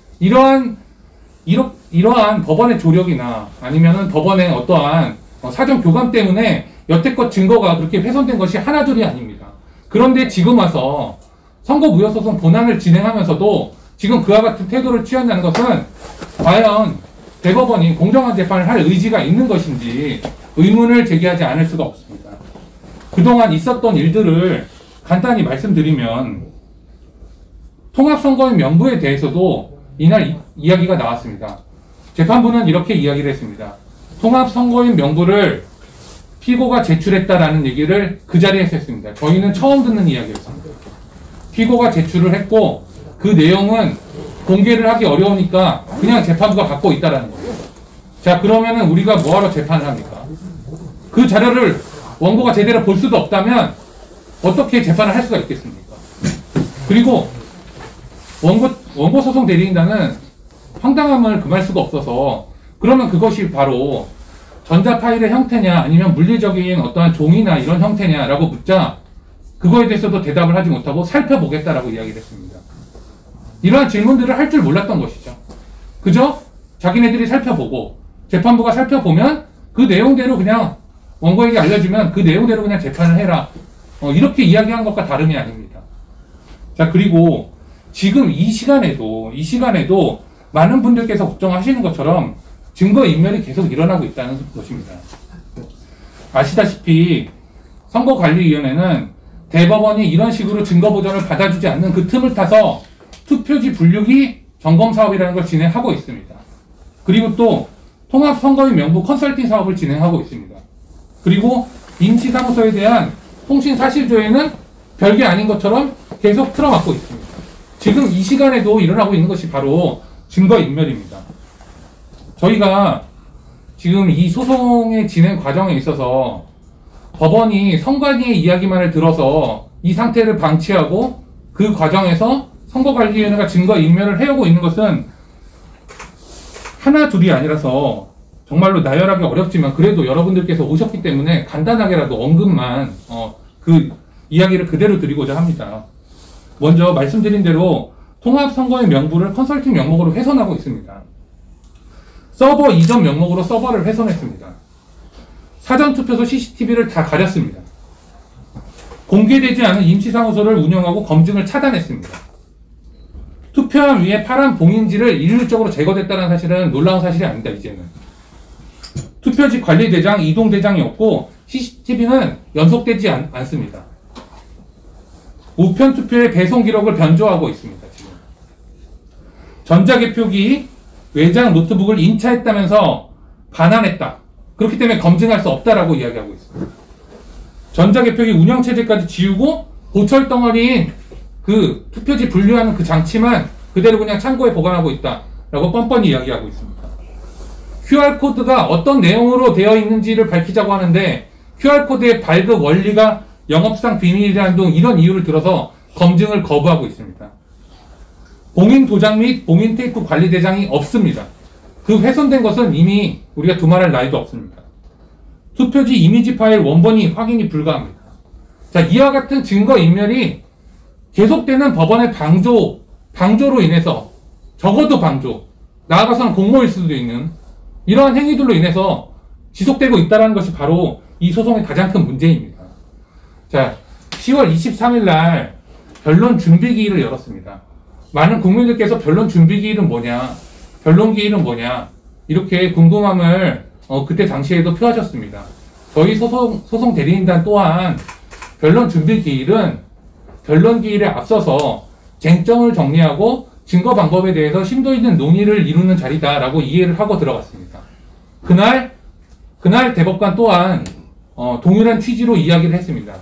Speaker 4: 이러한 법원의 조력이나 아니면은 법원의 어떠한 사전 교감 때문에 여태껏 증거가 그렇게 훼손된 것이 하나둘이 아닙니다. 그런데 지금 와서 선거무효소송 본안을 진행하면서도 지금 그와 같은 태도를 취한다는 것은 과연 대법원이 공정한 재판을 할 의지가 있는 것인지 의문을 제기하지 않을 수가 없습니다. 그동안 있었던 일들을 간단히 말씀드리면 통합선거인 명부에 대해서도 이날 이야기가 나왔습니다. 재판부는 이렇게 이야기를 했습니다. 통합선거인 명부를 피고가 제출했다라는 얘기를 그 자리에서 했습니다. 저희는 처음 듣는 이야기였습니다. 피고가 제출을 했고 그 내용은 공개를 하기 어려우니까 그냥 재판부가 갖고 있다라는 거예요. 자, 그러면은 우리가 뭐하러 재판을 합니까? 그 자료를 원고가 제대로 볼 수도 없다면 어떻게 재판을 할 수가 있겠습니까? 그리고 원고 소송 대리인단은 황당함을 금할 수가 없어서 그러면 그것이 바로 전자 파일의 형태냐 아니면 물리적인 어떠한 종이나 이런 형태냐라고 묻자 그거에 대해서도 대답을 하지 못하고 살펴보겠다라고 이야기를 했습니다. 이러한 질문들을 할 줄 몰랐던 것이죠. 그저 자기네들이 살펴보고 재판부가 살펴보면 그 내용대로 그냥 원고에게 알려주면 그 내용대로 그냥 재판을 해라, 이렇게 이야기한 것과 다름이 아닙니다. 자, 그리고 지금 이 시간에도 많은 분들께서 걱정하시는 것처럼 증거인멸이 계속 일어나고 있다는 것입니다. 아시다시피 선거관리위원회는 대법원이 이런 식으로 증거보전을 받아주지 않는 그 틈을 타서 투표지 분류기 점검사업이라는 걸 진행하고 있습니다. 그리고 또 통합선거인 명부 컨설팅 사업을 진행하고 있습니다. 그리고 임시사무소에 대한 통신사실조회는 별게 아닌 것처럼 계속 틀어막고 있습니다. 지금 이 시간에도 일어나고 있는 것이 바로 증거인멸입니다. 저희가 지금 이 소송의 진행 과정에 있어서 법원이 선관위의 이야기만을 들어서 이 상태를 방치하고 그 과정에서 선거관리위원회가 증거인멸을 해오고 있는 것은 하나 둘이 아니라서 정말로 나열하기 어렵지만 그래도 여러분들께서 오셨기 때문에 간단하게라도 언급만 그 이야기를 그대로 드리고자 합니다. 먼저 말씀드린 대로 통합선거의 명부를 컨설팅 명목으로 훼손하고 있습니다. 서버 이전 명목으로 서버를 훼손했습니다. 사전투표소 CCTV를 다 가렸습니다. 공개되지 않은 임시사무소를 운영하고 검증을 차단했습니다. 투표함 위에 파란 봉인지를 일률적으로 제거됐다는 사실은 놀라운 사실이 아닙니다. 이제는 투표지 관리대장, 이동대장이 없고 CCTV는 연속되지 않습니다. 우편투표의 배송 기록을 변조하고 있습니다. 지금 전자개표기, 외장 노트북을 인차했다면서 반환했다. 그렇기 때문에 검증할 수 없다라고 이야기하고 있습니다. 전자개표기 운영체제까지 지우고 보철덩어리인 그 투표지 분류하는 그 장치만 그대로 그냥 창고에 보관하고 있다라고 뻔뻔히 이야기하고 있습니다. QR코드가 어떤 내용으로 되어 있는지를 밝히자고 하는데 QR코드의 발급 원리가 영업상 비밀이라는 등 이런 이유를 들어서 검증을 거부하고 있습니다. 봉인 도장 및 봉인 테이프 관리 대장이 없습니다. 그 훼손된 것은 이미 우리가 두말할 나위도 없습니다. 투표지 이미지 파일 원본이 확인이 불가합니다. 자, 이와 같은 증거인멸이 계속되는 법원의 방조로 인해서, 적어도 방조, 나아가서는 공모일 수도 있는 이러한 행위들로 인해서 지속되고 있다는 것이 바로 이 소송의 가장 큰 문제입니다. 자, 10월 23일 날 변론 준비기일을 열었습니다. 많은 국민들께서 변론 준비기일은 뭐냐, 변론기일은 뭐냐, 이렇게 궁금함을 그때 당시에도 표하셨습니다. 저희 소송 대리인단 또한 변론 준비기일은 변론기일에 앞서서 쟁점을 정리하고 증거 방법에 대해서 심도 있는 논의를 이루는 자리다라고 이해를 하고 들어갔습니다. 그날 대법관 또한 동일한 취지로 이야기를 했습니다.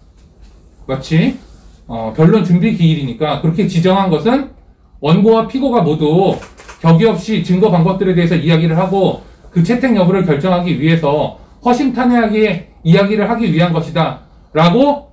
Speaker 4: 마치 변론 준비 기일이니까 그렇게 지정한 것은 원고와 피고가 모두 격의 없이 증거 방법들에 대해서 이야기를 하고 그 채택 여부를 결정하기 위해서 허심탄회하게 이야기를 하기 위한 것이다 라고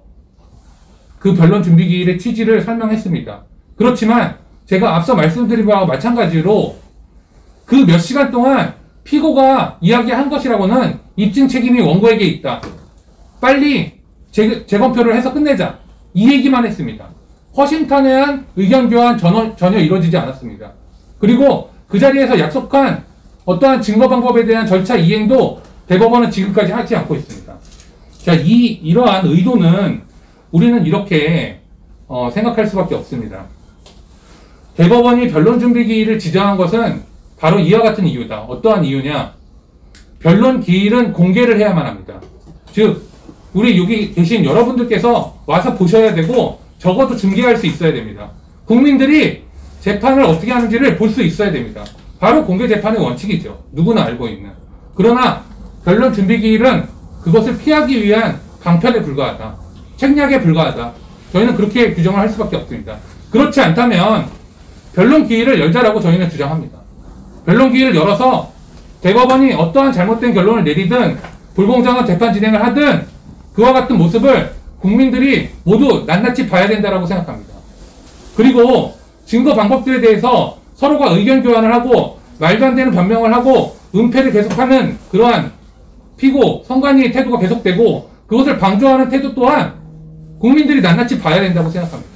Speaker 4: 그 변론 준비 기일의 취지를 설명했습니다. 그렇지만 제가 앞서 말씀드린 바와 마찬가지로 그 몇 시간 동안 피고가 이야기한 것이라고는 입증 책임이 원고에게 있다. 빨리 재검표를 해서 끝내자. 이 얘기만 했습니다. 허심탄회한 의견 교환 전혀 이루어지지 않았습니다. 그리고 그 자리에서 약속한 어떠한 증거 방법에 대한 절차 이행도 대법원은 지금까지 하지 않고 있습니다. 자, 이러한 의도는 우리는 이렇게 생각할 수밖에 없습니다. 대법원이 변론 준비 기일을 지정한 것은 바로 이와 같은 이유다. 어떠한 이유냐? 변론 기일은 공개를 해야만 합니다. 즉, 우리 여기 계신 여러분들께서 와서 보셔야 되고 적어도 중계할 수 있어야 됩니다. 국민들이 재판을 어떻게 하는지를 볼 수 있어야 됩니다. 바로 공개 재판의 원칙이죠. 누구나 알고 있는. 그러나 변론 준비 기일은 그것을 피하기 위한 방편에 불과하다. 책략에 불과하다. 저희는 그렇게 규정을 할 수밖에 없습니다. 그렇지 않다면 변론 기일을 열자라고 저희는 주장합니다. 변론 기일을 열어서 대법원이 어떠한 잘못된 결론을 내리든 불공정한 재판 진행을 하든 그와 같은 모습을 국민들이 모두 낱낱이 봐야 된다고 생각합니다. 그리고 증거 방법들에 대해서 서로가 의견 교환을 하고 말도 안 되는 변명을 하고 은폐를 계속하는 그러한 피고, 선관위의 태도가 계속되고 그것을 방조하는 태도 또한 국민들이 낱낱이 봐야 된다고 생각합니다.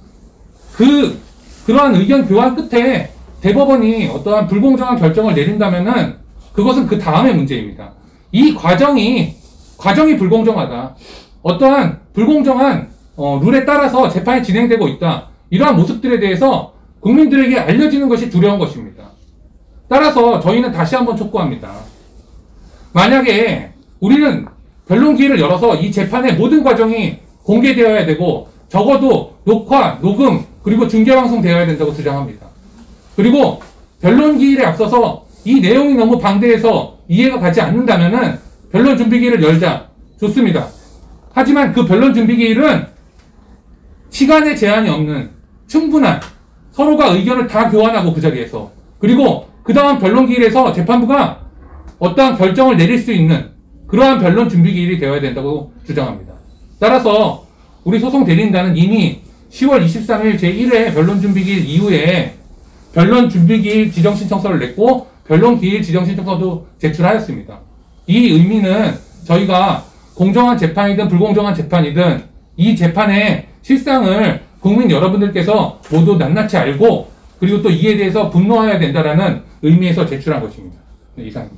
Speaker 4: 그러한 의견 교환 끝에 대법원이 어떠한 불공정한 결정을 내린다면은 그것은 그 다음의 문제입니다. 이 과정이 불공정하다. 어떠한 불공정한 룰에 따라서 재판이 진행되고 있다. 이러한 모습들에 대해서 국민들에게 알려지는 것이 두려운 것입니다. 따라서 저희는 다시 한번 촉구합니다. 만약에 우리는 변론 기일을 열어서 이 재판의 모든 과정이 공개되어야 되고 적어도 녹화, 녹음, 그리고 중계방송 되어야 된다고 주장합니다. 그리고 변론 기일에 앞서서 이 내용이 너무 방대해서 이해가 가지 않는다면은 변론 준비 기일을 열자. 좋습니다. 하지만 그 변론 준비 기일은 시간의 제한이 없는 충분한 서로가 의견을 다 교환하고 그 자리에서 그리고 그 다음 변론 기일에서 재판부가 어떠한 결정을 내릴 수 있는 그러한 변론 준비 기일이 되어야 된다고 주장합니다. 따라서 우리 소송 대리인단은 이미 10월 23일 제1회 변론준비기일 이후에 변론준비기일 지정신청서를 냈고 변론기일 지정신청서도 제출하였습니다. 이 의미는 저희가 공정한 재판이든 불공정한 재판이든 이 재판의 실상을 국민 여러분들께서 모두 낱낱이 알고 그리고 또 이에 대해서 분노해야 된다라는 의미에서 제출한 것입니다. 네, 이상입니다.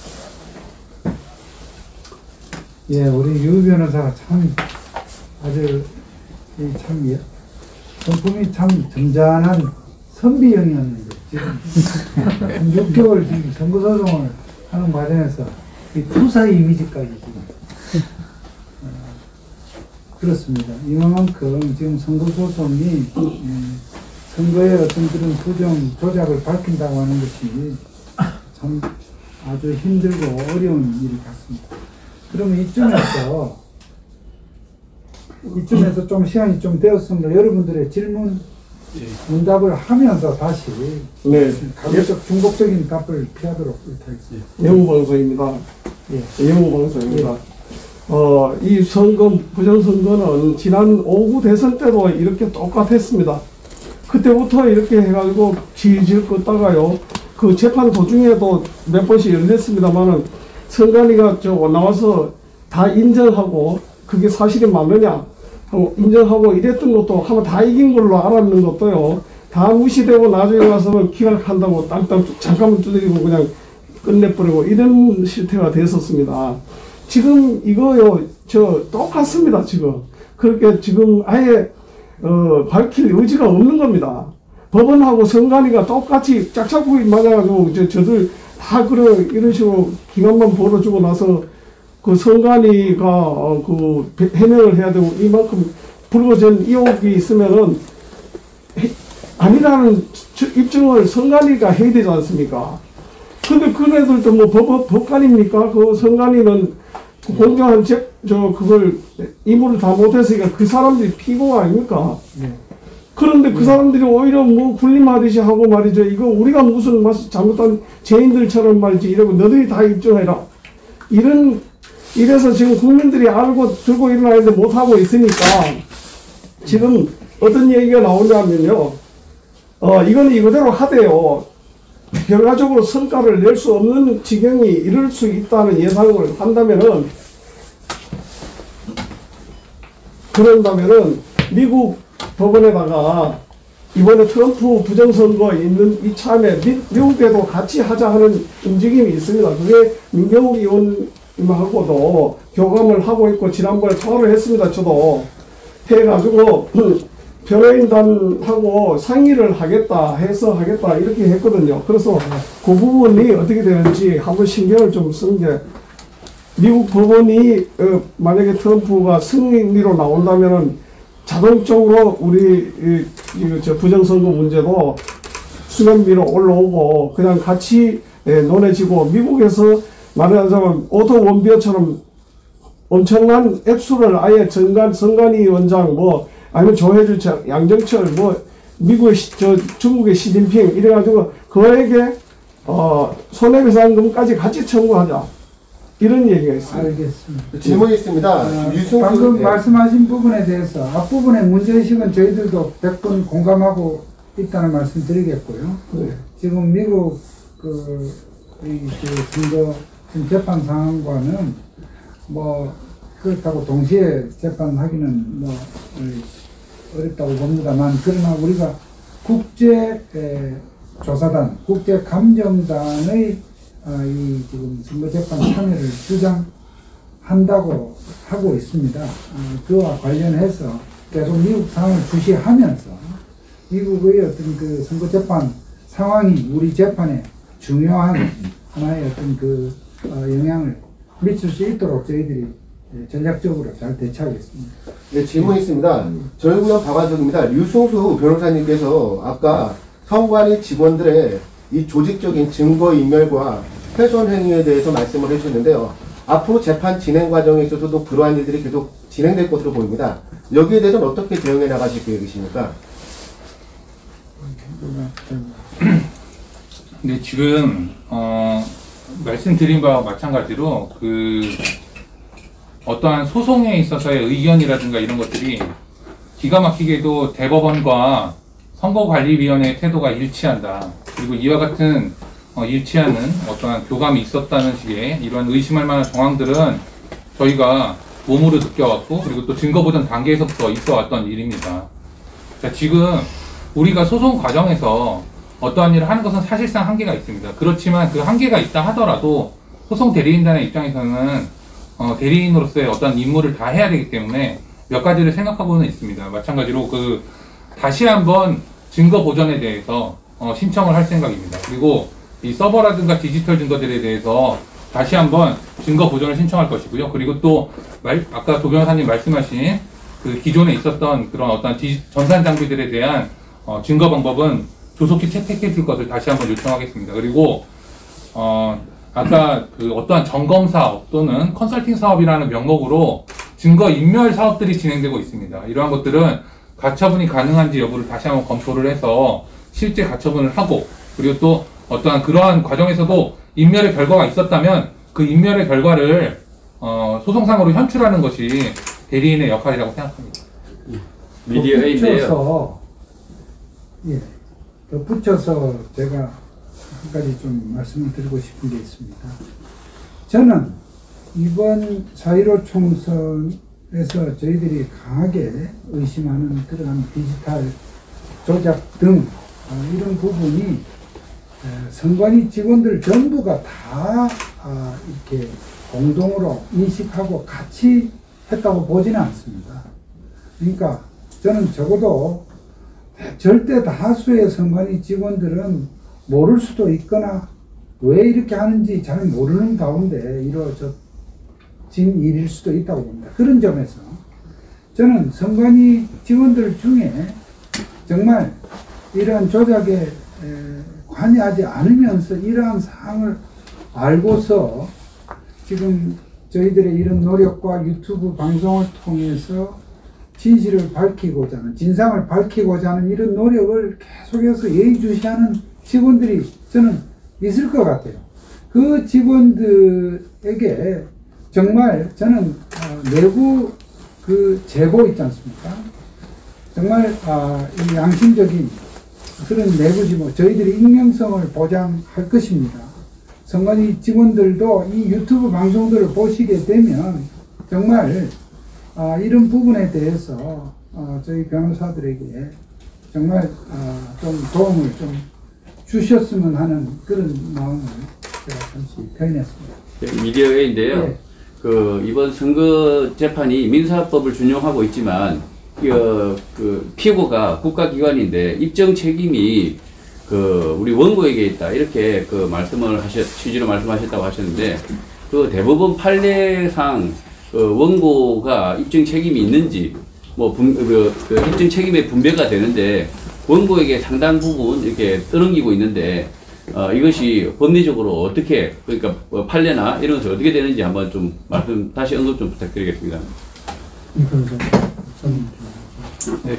Speaker 1: 예, 우리 유 변호사가 참 아주 참 성품이 참 점잖은 선비형이었는데 지금 6개월 지금 선거소송을 하는 과정에서 이 투사 이미지까지 지금 그렇습니다. 이만큼 지금 선거소송이 선거의 어떤 그런 부정 조작을 밝힌다고 하는 것이 참 아주 힘들고 어려운 일 같습니다. 그러면 이쯤에서 좀 시간이 좀 되었습니다. 여러분들의 질문, 문답을 하면서 다시
Speaker 3: 네.
Speaker 1: 가급적 중복적인 답을 피하도록 하겠습니다.
Speaker 3: 영우방송입니다.
Speaker 1: 예.
Speaker 3: 영우방송입니다. 이 선거, 부정선거는 지난 5구 대선 때도 이렇게 똑같았습니다. 그때부터 이렇게 해가지고 질질 껐다가요. 그 재판 도중에도 몇 번씩 열렸습니다만은 선관위가 나와서 다 인정하고 그게 사실이 맞느냐 하고 인정하고 이랬던 것도 한번 다 이긴 걸로 알았는 것도요. 다 무시되고 나중에 가서는 기각한다고 땅땅 잠깐만 두드리고 그냥 끝내버리고 이런 실태가 됐었습니다. 지금 이거요, 똑같습니다, 지금. 그렇게 지금 아예, 밝힐 의지가 없는 겁니다. 법원하고 선관위가 똑같이 짝짝구이 맞아가지고, 저들 다 이런 식으로 기간만 벌어주고 나서 그 선관위가, 해명을 해야 되고, 이만큼 불거진 의혹이 있으면은, 아니라는 입증을 선관위가 해야 되지 않습니까? 근데 그네들도 뭐 법관입니까? 그 선관위는 공정한 그걸 임무를 다 못했으니까 그 사람들이 피고 아닙니까? 네. 그런데 그 사람들이 오히려 뭐 군림하듯이 하고 말이죠. 이거 우리가 무슨 잘못한 죄인들처럼 말이지 이러고 너희들이 다 입증해라. 이래서 지금 국민들이 알고 들고 일어나는데 못하고 있으니까 지금 어떤 얘기가 나오냐면요. 이건 이거대로 하대요. 결과적으로 성과를 낼 수 없는 지경이 이를 수 있다는 예상을 한다면은, 그런다면은, 미국 법원에다가 이번에 트럼프 부정선거 있는 이참에 미국에도 같이 하자 하는 움직임이 있습니다. 그게 민경욱 의원님하고도 교감을 하고 있고, 지난번에 통화를 했습니다. 저도 해가지고, 변호인단하고 상의를 하겠다 이렇게 했거든요. 그래서 그 부분이 어떻게 되는지 한번 신경을 좀 쓴 게, 미국 법원이 만약에 트럼프가 승리로 나온다면은 자동적으로 우리 부정선거 문제도 수면 위로 올라오고 그냥 같이 논해지고, 미국에서 말하자면 오토 원비어처럼 엄청난 액수를 아예 선관위 원장 아니면 조혜주, 양정철, 미국의, 중국의 시진핑, 이래가지고, 그에게, 손해배상금까지 같이 청구하자. 이런 얘기가 있습니다.
Speaker 1: 알겠습니다.
Speaker 7: 질문이 있습니다.
Speaker 1: 방금 말씀하신 부분에 대해서 앞부분의 문제의식은 저희들도 100번 공감하고 있다는 말씀 드리겠고요.
Speaker 3: 네.
Speaker 1: 지금 미국, 선거 재판 상황과는 그렇다고 동시에 재판하기는 어렵다고 봅니다만, 그러나 우리가 국제조사단, 국제감정단의 지금 선거재판 참여를 주장한다고 하고 있습니다. 그와 관련해서 계속 미국 상황을 주시하면서 미국의 어떤 그 선거재판 상황이 우리 재판에 중요한 하나의 어떤 영향을 미칠 수 있도록 저희들이 전략적으로 잘 대처하겠습니다.
Speaker 7: 네, 질문 있습니다. 저희구역 박완석입니다. 류승수 변호사님께서 아까 선관위 직원들의 이 조직적인 증거인멸과 훼손 행위에 대해서 말씀을 해주셨는데요. 앞으로 재판 진행 과정에 있어서도 그러한 일들이 계속 진행될 것으로 보입니다. 여기에 대해서는 어떻게 대응해 나가실 계획이십니까?
Speaker 4: 네, 지금 말씀드린 바와 마찬가지로 어떠한 소송에 있어서의 의견이라든가 이런 것들이 기가 막히게도 대법원과 선거관리위원회의 태도가 일치한다. 그리고 이와 같은 일치하는 어떠한 교감이 있었다는 식의 이러한 의심할 만한 정황들은 저희가 몸으로 느껴왔고, 그리고 또 증거보전 단계에서부터 있어 왔던 일입니다. 자, 지금 우리가 소송 과정에서 어떠한 일을 하는 것은 사실상 한계가 있습니다. 그렇지만 그 한계가 있다 하더라도 소송 대리인단의 입장에서는 대리인으로서의 어떤 임무를 다 해야 되기 때문에 몇 가지를 생각하고는 있습니다. 마찬가지로 다시 한번 증거 보전에 대해서 신청을 할 생각입니다. 그리고 이 서버라든가 디지털 증거들에 대해서 다시 한번 증거 보전을 신청할 것이고요. 그리고 또 아까 조 변호사님 말씀하신 그 기존에 있었던 그런 어떤 전산 장비들에 대한 증거 방법은 조속히 채택해 줄 것을 다시 한번 요청하겠습니다. 그리고 아까 그 어떠한 점검 사업 또는 컨설팅 사업이라는 명목으로 증거 인멸 사업들이 진행되고 있습니다. 이러한 것들은 가처분이 가능한지 여부를 다시 한번 검토를 해서 실제 가처분을 하고, 그리고 또 어떠한 그러한 과정에서도 인멸의 결과가 있었다면 그 인멸의 결과를 소송상으로 현출하는 것이 대리인의 역할이라고 생각합니다.
Speaker 2: 미디어인데요.
Speaker 1: 예, 덧붙여서 제가 한 가지 좀 말씀을 드리고 싶은 게 있습니다. 저는 이번 4.15 총선에서 저희들이 강하게 의심하는 그러한 디지털 조작 등 이런 부분이 선관위 직원들 전부가 다 이렇게 공동으로 인식하고 같이 했다고 보지는 않습니다. 그러니까 저는 적어도 절대 다수의 선관위 직원들은 모를 수도 있거나 왜 이렇게 하는지 잘 모르는 가운데 이루어진 일일 수도 있다고 봅니다. 그런 점에서 저는 선관위 직원들 중에 정말 이러한 조작에 관여하지 않으면서 이러한 사항을 알고서 지금 저희들의 이런 노력과 유튜브 방송을 통해서 진실을 밝히고자 하는, 진상을 밝히고자 하는 이런 노력을 계속해서 예의주시하는 직원들이 저는 있을 것 같아요. 그 직원들에게 정말 저는 내부 그 재고 있지 않습니까? 정말 이 양심적인 그런 내부 직원, 저희들이 익명성을 보장할 것입니다. 선관위 직원들도 이 유튜브 방송들을 보시게 되면 정말 이런 부분에 대해서 저희 변호사들에게 정말 좀 도움을 좀 주셨으면 하는 그런 마음을 제가 잠시 표현했습니다.
Speaker 2: 미디어인데요.
Speaker 1: 네.
Speaker 2: 이번 선거 재판이 민사법을 준용하고 있지만 그 피고가 국가기관인데 입증 책임이 우리 원고에게 있다, 이렇게 취지로 말씀하셨다고 하셨는데, 그 대법원 판례상 원고가 입증 책임이 있는지, 입증 책임의 분배가 되는데 원고에게 상당 부분 이렇게 떠넘기고 있는데, 이것이 법리적으로 어떻게, 그러니까 판례나 이런 것이 어떻게 되는지 한번 좀 다시 언급 좀 부탁드리겠습니다.
Speaker 4: 네.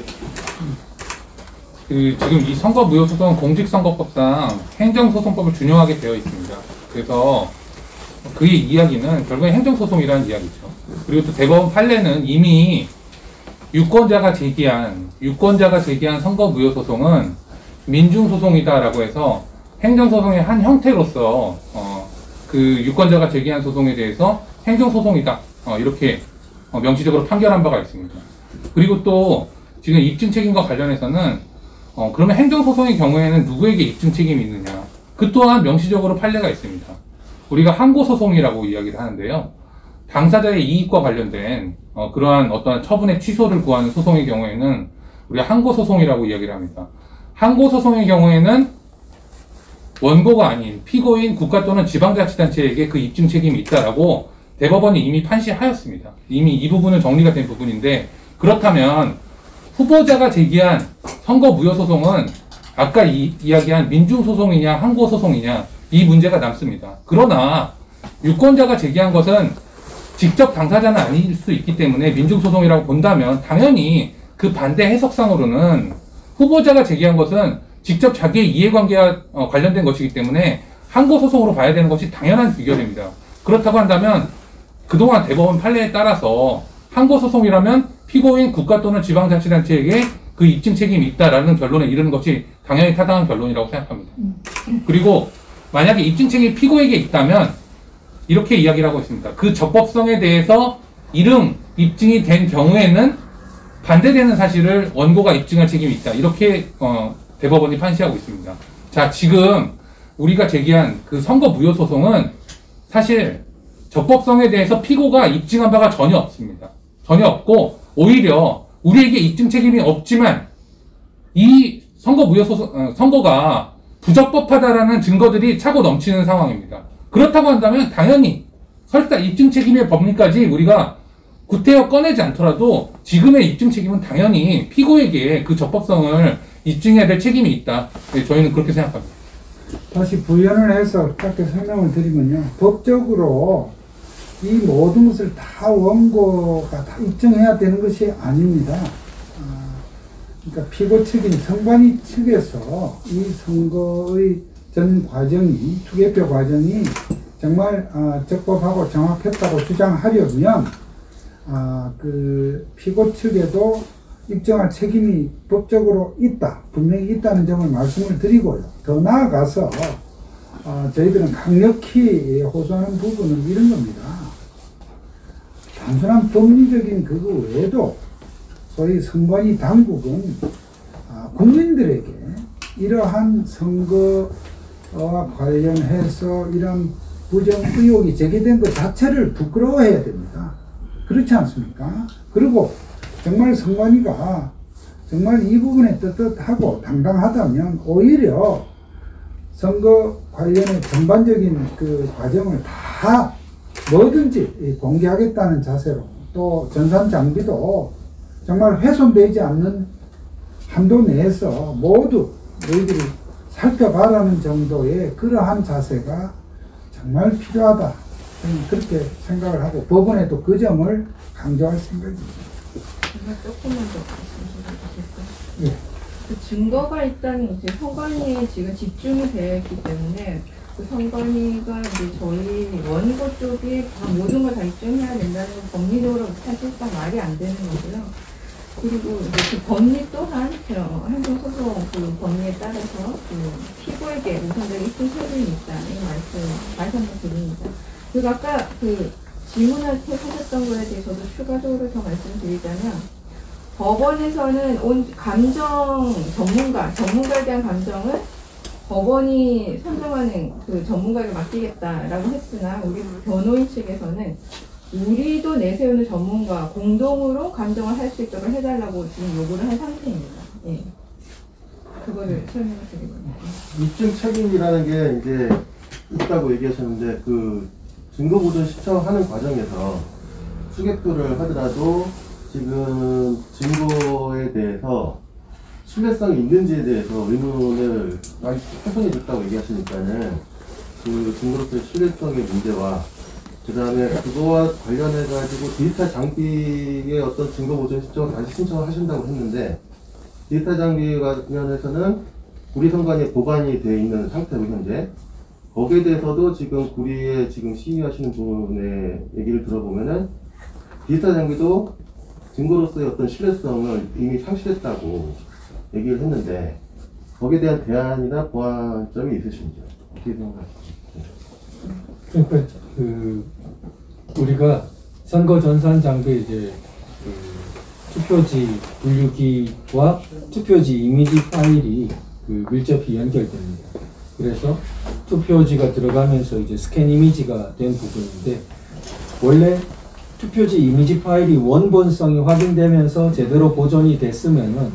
Speaker 4: 지금 이 선거무효소송은 공직선거법상 행정소송법을 준용하게 되어 있습니다. 그래서 그의 이야기는 결국엔 행정소송이라는 이야기죠. 그리고 또 대법원 판례는 이미 유권자가 제기한 선거무효소송은 민중소송이다라고 해서 행정소송의 한 형태로서 그 유권자가 제기한 소송에 대해서 행정소송이다, 이렇게 명시적으로 판결한 바가 있습니다. 그리고 또 지금 입증 책임과 관련해서는 그러면 행정소송의 경우에는 누구에게 입증 책임이 있느냐, 그 또한 명시적으로 판례가 있습니다. 우리가 항고소송이라고 이야기를 하는데요, 당사자의 이익과 관련된 그러한 어떤 처분의 취소를 구하는 소송의 경우에는 우리가 항고소송이라고 이야기를 합니다. 항고소송의 경우에는 원고가 아닌 피고인 국가 또는 지방자치단체에게 그 입증 책임이 있다라고 대법원이 이미 판시하였습니다. 이미 이 부분은 정리가 된 부분인데, 그렇다면 후보자가 제기한 선거무효소송은 아까 이야기한 민중소송이냐 항고소송이냐, 이 문제가 남습니다. 그러나 유권자가 제기한 것은 직접 당사자는 아닐 수 있기 때문에 민중소송이라고 본다면 당연히 그 반대 해석상으로는 후보자가 제기한 것은 직접 자기의 이해관계와 관련된 것이기 때문에 항고소송으로 봐야 되는 것이 당연한 비결입니다. 그렇다고 한다면 그동안 대법원 판례에 따라서 항고소송이라면 피고인 국가 또는 지방자치단체에게 그 입증 책임이 있다라는 결론에 이르는 것이 당연히 타당한 결론이라고 생각합니다. 그리고 만약에 입증 책임이 피고에게 있다면 이렇게 이야기를 하고 있습니다. 그 적법성에 대해서 입증이 된 경우에는 반대되는 사실을 원고가 입증할 책임이 있다. 이렇게 대법원이 판시하고 있습니다. 자, 지금 우리가 제기한 그 선거 무효 소송은 사실 적법성에 대해서 피고가 입증한 바가 전혀 없습니다. 전혀 없고 오히려 우리에게 입증 책임이 없지만 이 선거 무효 소송 선거가 부적법하다라는 증거들이 차고 넘치는 상황입니다. 그렇다고 한다면 당연히 설사 입증 책임의 법리까지 우리가 구태여 꺼내지 않더라도 지금의 입증 책임은 당연히 피고에게 그 적법성을 입증해야 될 책임이 있다. 네, 저희는 그렇게 생각합니다.
Speaker 1: 다시 부연을 해서 짧게 설명을 드리면요. 법적으로 이 모든 것을 다 원고가 다 입증해야 되는 것이 아닙니다. 그러니까 피고 측인 선관위 측에서 이 선거의 전 과정이, 투개표 과정이 정말 적법하고 정확했다고 주장하려면 그 피고 측에도 입증할 책임이 법적으로 있다, 분명히 있다는 점을 말씀을 드리고요. 더 나아가서 저희들은 강력히 호소하는 부분은 이런 겁니다. 단순한 법리적인 그거 외에도 소위 선관위 당국은 국민들에게 이러한 선거와 관련해서 이런 부정 의혹이 제기된 것 자체를 부끄러워해야 됩니다. 그렇지 않습니까? 그리고 정말 선관위가 정말 이 부분에 떳떳하고 당당하다면 오히려 선거 관련의 전반적인 그 과정을 다 뭐든지 공개하겠다는 자세로, 또 전산 장비도 정말 훼손되지 않는 한도 내에서 모두 너희들이 살펴봐라는 정도의 그러한 자세가 정말 필요하다. 저는 그렇게 생각을 하고 법원에도 그 점을 강조할 생각입니다.
Speaker 6: 정말 조금만 더 말씀드리겠어요.
Speaker 1: 예.
Speaker 6: 그 증거가 일단 이제 선관위에 지금 집중이 되어 있기 때문에 그 선관위가 이제 저희 원고 쪽이 다 모든 걸 다 입증해야 된다는 건 법리적으로 사실상 말이 안 되는 거고요. 그리고 이제 그 법리 또한 행정소송 그 법리에 따라서 그 피고에게 우선적인 입증 책임이 있다. 이 말씀 다시 한번 드립니다. 그리고 아까 그 질문하셨던 거에 대해서도 추가적으로 더 말씀드리자면 법원에서는 온 감정 전문가에 대한 감정은 법원이 선정하는 그 전문가에게 맡기겠다라고 했으나 우리 변호인 측에서는 우리도 내세우는 전문가 공동으로 감정을 할 수 있도록 해달라고 지금 요구를 한 상태입니다. 예. 그거를 설명을 드리거든요.
Speaker 7: 입증 책임이라는 게 이제 있다고 얘기하셨는데 그 증거보존 신청하는 과정에서 수개표를 하더라도 지금 증거에 대해서 신뢰성이 있는지에 대해서 의문을 많이 훼손이 됐다고 얘기하시니까는 그 증거로서의 신뢰성의 문제와 그 다음에 그거와 관련해가지고 디지털 장비의 어떤 증거보존 신청을 다시 신청을 하신다고 했는데 디지털 장비 관련해서는 구리 선관위에 보관이 되어 있는 상태로 현재 거기에 대해서도 지금 구리에 지금 시위하시는 분의 얘기를 들어보면은 디지털 장비도 증거로서의 어떤 신뢰성을 이미 상실했다고 얘기를 했는데 거기에 대한 대안이나 보완점이 있으신지 어떻게 생각하십니까?
Speaker 5: 그러니까 그 우리가 선거 전산 장비 이제 그 투표지 분류기와 투표지 이미지 파일이 그 밀접히 연결됩니다. 그래서 투표지가 들어가면서 이제 스캔 이미지가 된 부분인데 원래 투표지 이미지 파일이 원본성이 확인되면서 제대로 보존이 됐으면은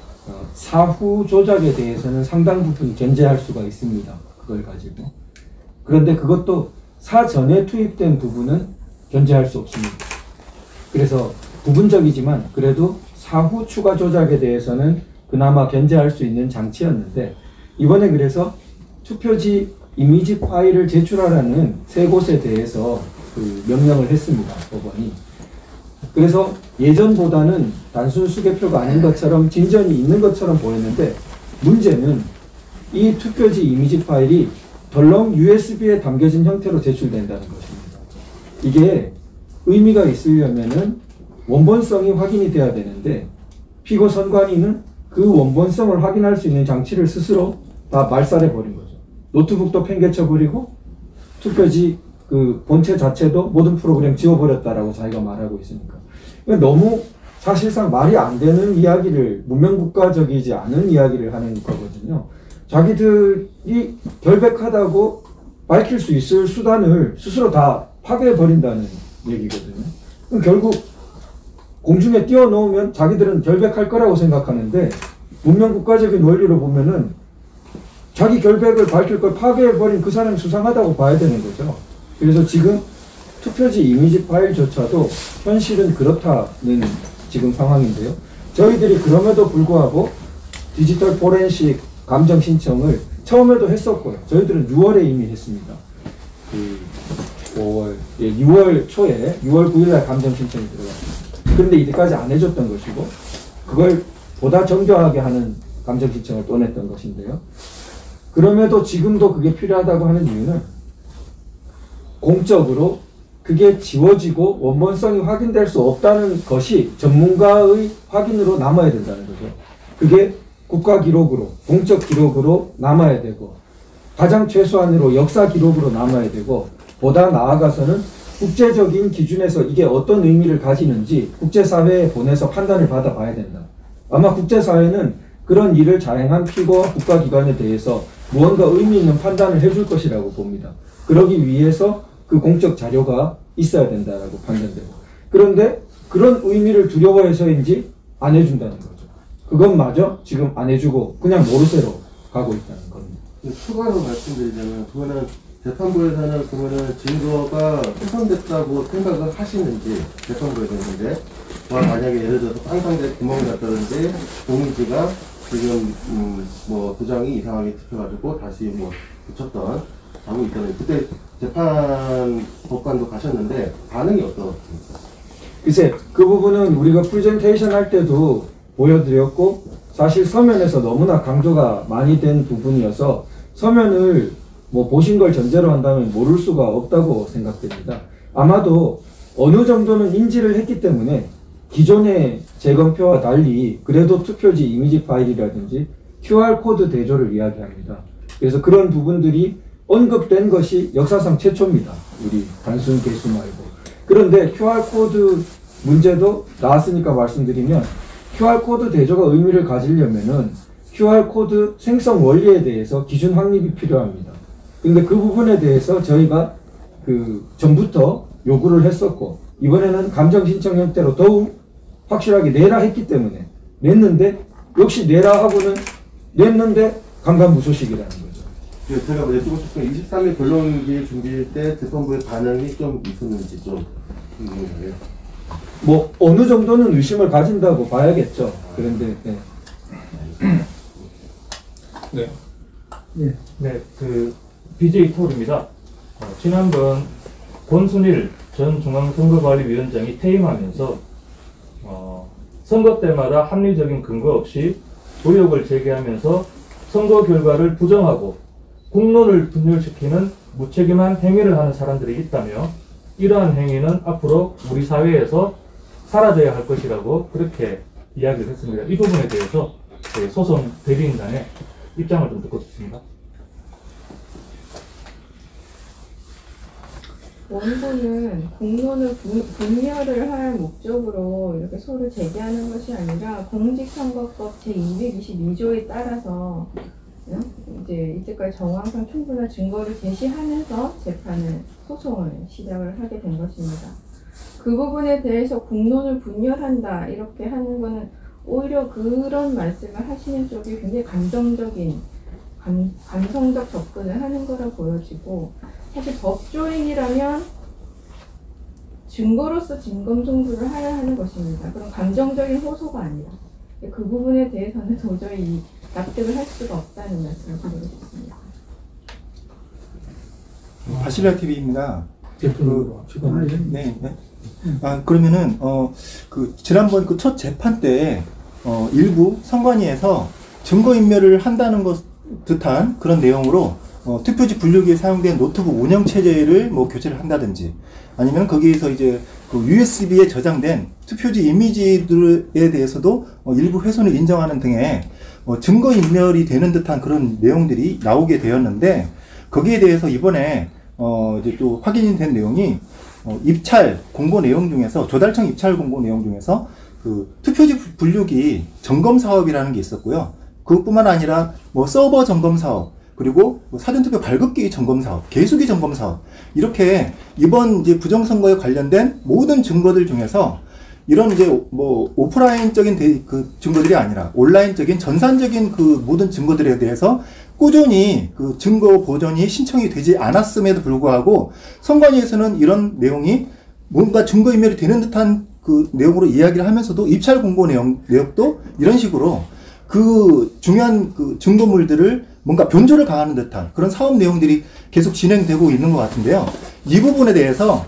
Speaker 5: 사후 조작에 대해서는 상당 부분 견제할 수가 있습니다. 그걸 가지고. 그런데 그것도 사전에 투입된 부분은 견제할 수 없습니다. 그래서 부분적이지만 그래도 사후 추가 조작에 대해서는 그나마 견제할 수 있는 장치였는데 이번에 그래서 투표지 이미지 파일을 제출하라는 세 곳에 대해서 그 명령을 했습니다. 법원이. 그래서 예전보다는 단순 수개표가 아닌 것처럼 진전이 있는 것처럼 보였는데 문제는 이 투표지 이미지 파일이 덜렁 USB에 담겨진 형태로 제출된다는 것입니다. 이게 의미가 있으려면은 원본성이 확인이 돼야 되는데 피고 선관위는 그 원본성을 확인할 수 있는 장치를 스스로 다 말살해 버린 거죠. 노트북도 팽개쳐 버리고 투표지 그 본체 자체도 모든 프로그램 지워버렸다라고 자기가 말하고 있으니까 그러니까 너무 사실상 말이 안 되는 이야기를, 문명국가적이지 않은 이야기를 하는 거거든요. 자기들이 결백하다고 밝힐 수 있을 수단을 스스로 다 파괴해버린다는 얘기거든요. 그럼 결국 공중에 띄워놓으면 자기들은 결백할 거라고 생각하는데 문명국가적인 원리로 보면은 자기 결백을 밝힐 걸 파괴해버린 그 사람이 수상하다고 봐야 되는 거죠. 그래서 지금 투표지 이미지 파일조차도 현실은 그렇다는 지금 상황인데요. 저희들이 그럼에도 불구하고 디지털 포렌식 감정 신청을 처음에도 했었고요. 저희들은 6월에 이미 했습니다. 6월 초에 6월 9일날 감정 신청이 들어갔습니다. 그런데 이때까지 안 해줬던 것이고 그걸 보다 정교하게 하는 감정 신청을 또 냈던 것인데요. 그럼에도 지금도 그게 필요하다고 하는 이유는 공적으로 그게 지워지고 원본성이 확인될 수 없다는 것이 전문가의 확인으로 남아야 된다는 거죠. 그게 국가 기록으로, 공적 기록으로 남아야 되고 가장 최소한으로 역사 기록으로 남아야 되고 보다 나아가서는 국제적인 기준에서 이게 어떤 의미를 가지는지 국제사회에 보내서 판단을 받아봐야 된다. 아마 국제사회는 그런 일을 자행한 피고와 국가기관에 대해서 무언가 의미 있는 판단을 해줄 것이라고 봅니다. 그러기 위해서 그 공적 자료가 있어야 된다라고 판단되고 그런데 그런 의미를 두려워해서인지 안 해준다는 거죠. 그것마저 지금 안 해주고 그냥 모르쇠로 가고 있다는 겁니다.
Speaker 7: 추가로 말씀드리자면 그거는 재판부에서는 그거는 증거가 훼손됐다고 생각을 하시는지 재판부에서 있는데 만약에 예를 들어서 상상된 구멍이 났다든지 공인지가 지금 뭐 도장이 이상하게 찍혀가지고 다시 뭐 붙였던 자고 있다는 그때 재판 법관도 가셨는데 반응이 어떻습니까?
Speaker 5: 글쎄 그 부분은 우리가 프레젠테이션 할 때도 보여드렸고 사실 서면에서 너무나 강조가 많이 된 부분이어서 서면을 뭐 보신 걸 전제로 한다면 모를 수가 없다고 생각됩니다. 아마도 어느 정도는 인지를 했기 때문에 기존의 재검표와 달리 그래도 투표지 이미지 파일이라든지 QR코드 대조를 이야기합니다. 그래서 그런 부분들이 언급된 것이 역사상 최초입니다. 우리 단순 개수 말고. 그런데 QR코드 문제도 나왔으니까 말씀드리면 QR코드 대조가 의미를 가지려면은 QR코드 생성 원리에 대해서 기준 확립이 필요합니다. 그런데 그 부분에 대해서 저희가 그 전부터 요구를 했었고 이번에는 감정 신청 형태로 더욱 확실하게 내라 했기 때문에 냈는데 역시 내라 하고는 냈는데 강간무소식이라는 거죠.
Speaker 7: 제가 여쭤보고 싶은 23일 변론기 준비할 때 재판부의 반응이 좀 있었는지 좀 궁금해요.
Speaker 5: 뭐 어느 정도는 의심을 가진다고 봐야겠죠. 그런데 네.
Speaker 4: 네.
Speaker 1: 예.
Speaker 9: 네, 그 BJ 톨입니다. 지난번 권순일 전 중앙선거관리위원장이 퇴임하면서 선거 때마다 합리적인 근거 없이 의혹을 제기하면서 선거 결과를 부정하고 국론을 분열시키는 무책임한 행위를 하는 사람들이 있다며 이러한 행위는 앞으로 우리 사회에서 사라져야 할 것이라고 그렇게 이야기를 했습니다. 이 부분에 대해서 소송 대리인단의 입장을 좀 듣고 싶습니다.
Speaker 6: 원고는 공론을 분열을 할 목적으로 이렇게 소를 제기하는 것이 아니라 공직선거법 제222조에 따라서 이제 이때까지 정황상 충분한 증거를 제시하면서 소송을 시작을 하게 된 것입니다. 그 부분에 대해서 공론을 분열한다 이렇게 하는 것은 오히려 그런 말씀을 하시는 쪽이 굉장히 감정적인 감성적 접근을 하는 거라 보여지고 사실 법조인이라면 증거로서 진검승부를 해야 하는 것입니다. 그런 감정적인 호소가 아니라 그 부분에 대해서는 도저히 납득을 할 수가 없다는 말씀을 드리고 싶습니다.
Speaker 8: 바실라 TV입니다. 네. 그러면은 그 지난번 그 첫 재판 때 일부 선관위에서 증거인멸을 한다는 것 듯한 그런 내용으로 투표지 분류기에 사용된 노트북 운영 체제를 뭐 교체를 한다든지, 아니면 거기에서 이제 그 USB에 저장된 투표지 이미지들에 대해서도 일부 훼손을 인정하는 등의 증거 인멸이 되는 듯한 그런 내용들이 나오게 되었는데, 거기에 대해서 이번에 이제 또 확인이 된 내용이 입찰 공고 내용 중에서, 조달청 입찰 공고 내용 중에서 그 투표지 분류기 점검 사업이라는 게 있었고요. 그것뿐만 아니라 뭐 서버 점검 사업, 그리고 뭐 사전투표 발급기 점검 사업, 개수기 점검 사업, 이렇게 이번 이제 부정선거에 관련된 모든 증거들 중에서 이런 이제 뭐 오프라인적인 그 증거들이 아니라 온라인적인 전산적인 그 모든 증거들에 대해서 꾸준히 그 증거 보존이 신청이 되지 않았음에도 불구하고 선관위에서는 이런 내용이 뭔가 증거인멸이 되는 듯한 그 내용으로 이야기를 하면서도 입찰 공고 내역도 이런 식으로 그 중요한 그 증거물들을 뭔가 변조를 가하는 듯한 그런 사업 내용들이 계속 진행되고 있는 것 같은데요. 이 부분에 대해서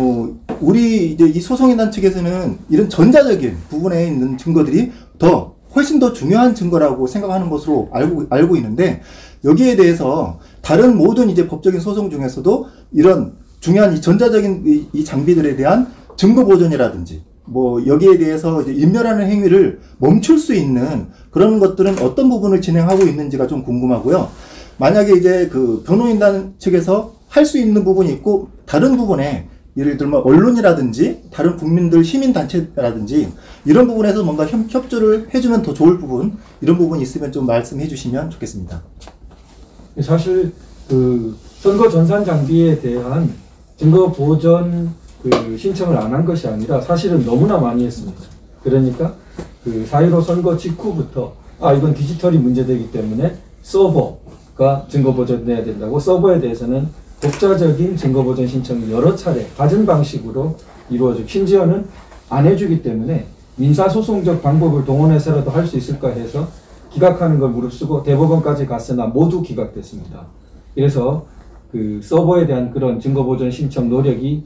Speaker 8: 우리 이제 이 소송인단 측에서는 이런 전자적인 부분에 있는 증거들이 훨씬 더 중요한 증거라고 생각하는 것으로 알고 있는데, 여기에 대해서 다른 모든 이제 법적인 소송 중에서도 이런 중요한 이 전자적인 이 장비들에 대한 증거 보존이라든지 뭐 여기에 대해서 이제 인멸하는 행위를 멈출 수 있는 그런 것들은 어떤 부분을 진행하고 있는지가 좀 궁금하고요. 만약에 이제 그 변호인단 측에서 할 수 있는 부분이 있고, 다른 부분에 예를 들면 언론이라든지 다른 국민들 시민단체라든지 이런 부분에서 뭔가 협조를 해주면 더 좋을 부분, 이런 부분이 있으면 좀 말씀해 주시면 좋겠습니다.
Speaker 5: 사실 그 선거 전산 장비에 대한 증거 보존 그 신청을 안 한 것이 아니라 사실은 너무나 많이 했습니다. 그러니까 그 4.15 선거 직후부터 이건 디지털이 문제되기 때문에 서버가 증거 보존돼야 된다고, 서버에 대해서는 독자적인 증거 보존 신청이 여러 차례 받은 방식으로 이루어지고, 심지어는 안 해주기 때문에 민사소송적 방법을 동원해서라도 할 수 있을까 해서 기각하는 걸 무릅쓰고 대법원까지 갔으나 모두 기각됐습니다. 그래서 그 서버에 대한 그런 증거 보존 신청 노력이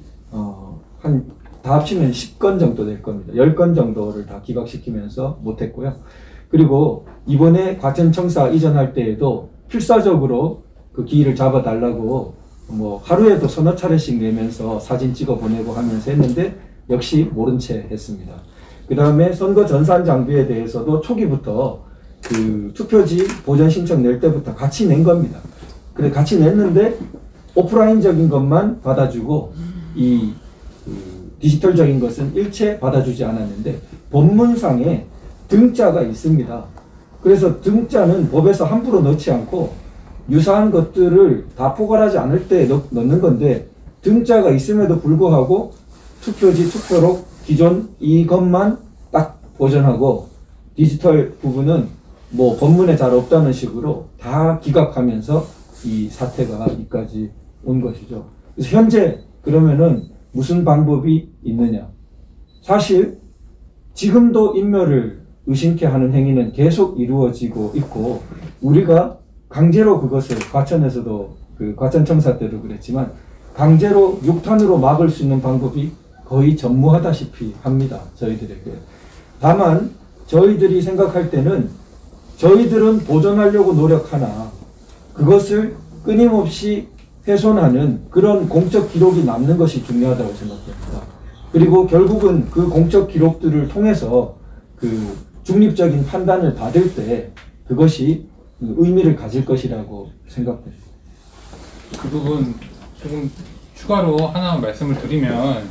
Speaker 5: 다 합치면 10건 정도 될 겁니다. 10건 정도를 다 기각시키면서 못했고요. 그리고 이번에 과천청사 이전할 때에도 필사적으로 그 기일을 잡아달라고 뭐 하루에도 서너 차례씩 내면서 사진 찍어 보내고 하면서 했는데 역시 모른 채 했습니다. 그 다음에 선거 전산 장비에 대해서도 초기부터 그 투표지 보존 신청 낼 때부터 같이 낸 겁니다. 그래 같이 냈는데 오프라인적인 것만 받아주고 이 디지털적인 것은 일체 받아주지 않았는데, 본문상에 등자가 있습니다. 그래서 등자는 법에서 함부로 넣지 않고 유사한 것들을 다 포괄하지 않을 때 넣는 건데, 등자가 있음에도 불구하고 투표지, 투표록, 기존 이것만 딱 보존하고 디지털 부분은 뭐 법문에 잘 없다는 식으로 다 기각하면서 이 사태가 여기까지 온 것이죠. 그래서 현재 그러면은 무슨 방법이 있느냐? 사실 지금도 인멸을 의심케 하는 행위는 계속 이루어지고 있고, 우리가 강제로 그것을 과천에서도 그 과천청사 때도 그랬지만 강제로 육탄으로 막을 수 있는 방법이 거의 전무하다시피 합니다. 저희들에게. 다만 저희들이 생각할 때는 저희들은 보존하려고 노력하나 그것을 끊임없이 훼손하는 그런 공적 기록이 남는 것이 중요하다고 생각합니다. 그리고 결국은 그 공적 기록들을 통해서 그 중립적인 판단을 받을 때 그것이 의미를 가질 것이라고 생각됩니다.
Speaker 4: 그 부분 조금 추가로 하나 말씀을 드리면,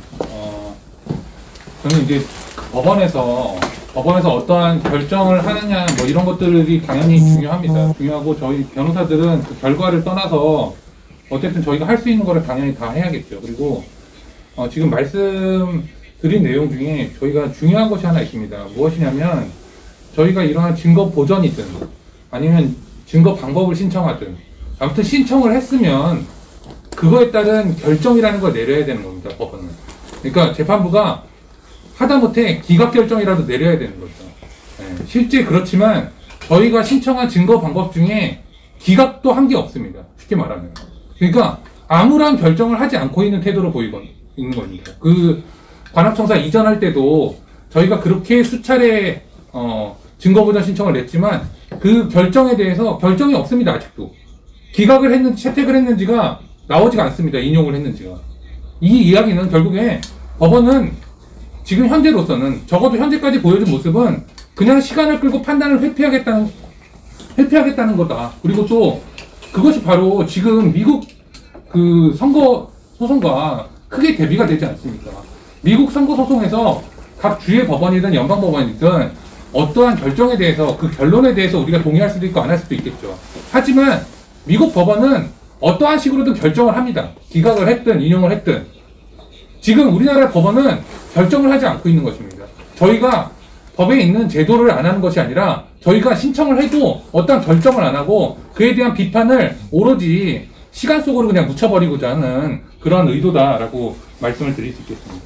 Speaker 4: 저는 이제 법원에서 어떠한 결정을 하느냐 뭐 이런 것들이 당연히 중요합니다. 중요하고 저희 변호사들은 그 결과를 떠나서 어쨌든 저희가 할 수 있는 거를 당연히 다 해야겠죠. 그리고 지금 말씀드린 내용 중에 저희가 중요한 것이 하나 있습니다. 무엇이냐면 저희가 이러한 증거 보전이든 아니면 증거 방법을 신청하든 아무튼 신청을 했으면 그거에 따른 결정이라는 걸 내려야 되는 겁니다. 법원은. 그러니까 재판부가 하다못해 기각 결정이라도 내려야 되는 거죠. 네, 실제 그렇지만 저희가 신청한 증거 방법 중에 기각도 한 게 없습니다. 쉽게 말하면. 그러니까 아무런 결정을 하지 않고 있는 태도로 있는 겁니다. 그 관악청사 이전할 때도 저희가 그렇게 수차례 증거보전 신청을 냈지만 그 결정에 대해서 결정이 없습니다. 아직도. 기각을 했는지 채택을 했는지가 나오지가 않습니다. 인용을 했는지가. 이 이야기는 결국에 법원은 지금 현재로서는 적어도 현재까지 보여준 모습은 그냥 시간을 끌고 판단을 회피하겠다는 거다. 그리고 또 그것이 바로 지금 미국 그 선거 소송과 크게 대비가 되지 않습니까? 미국 선거 소송에서 각 주의 법원이든 연방 법원이든 어떠한 결정에 대해서 그 결론에 대해서 우리가 동의할 수도 있고 안 할 수도 있겠죠. 하지만 미국 법원은 어떠한 식으로든 결정을 합니다. 기각을 했든 인용을 했든. 지금 우리나라 법원은 결정을 하지 않고 있는 것입니다. 저희가 법에 있는 제도를 안 하는 것이 아니라 저희가 신청을 해도 어떠한 결정을 안 하고 그에 대한 비판을 오로지 시간 속으로 그냥 묻혀버리고자 하는 그런 의도다라고 말씀을 드릴 수 있겠습니다.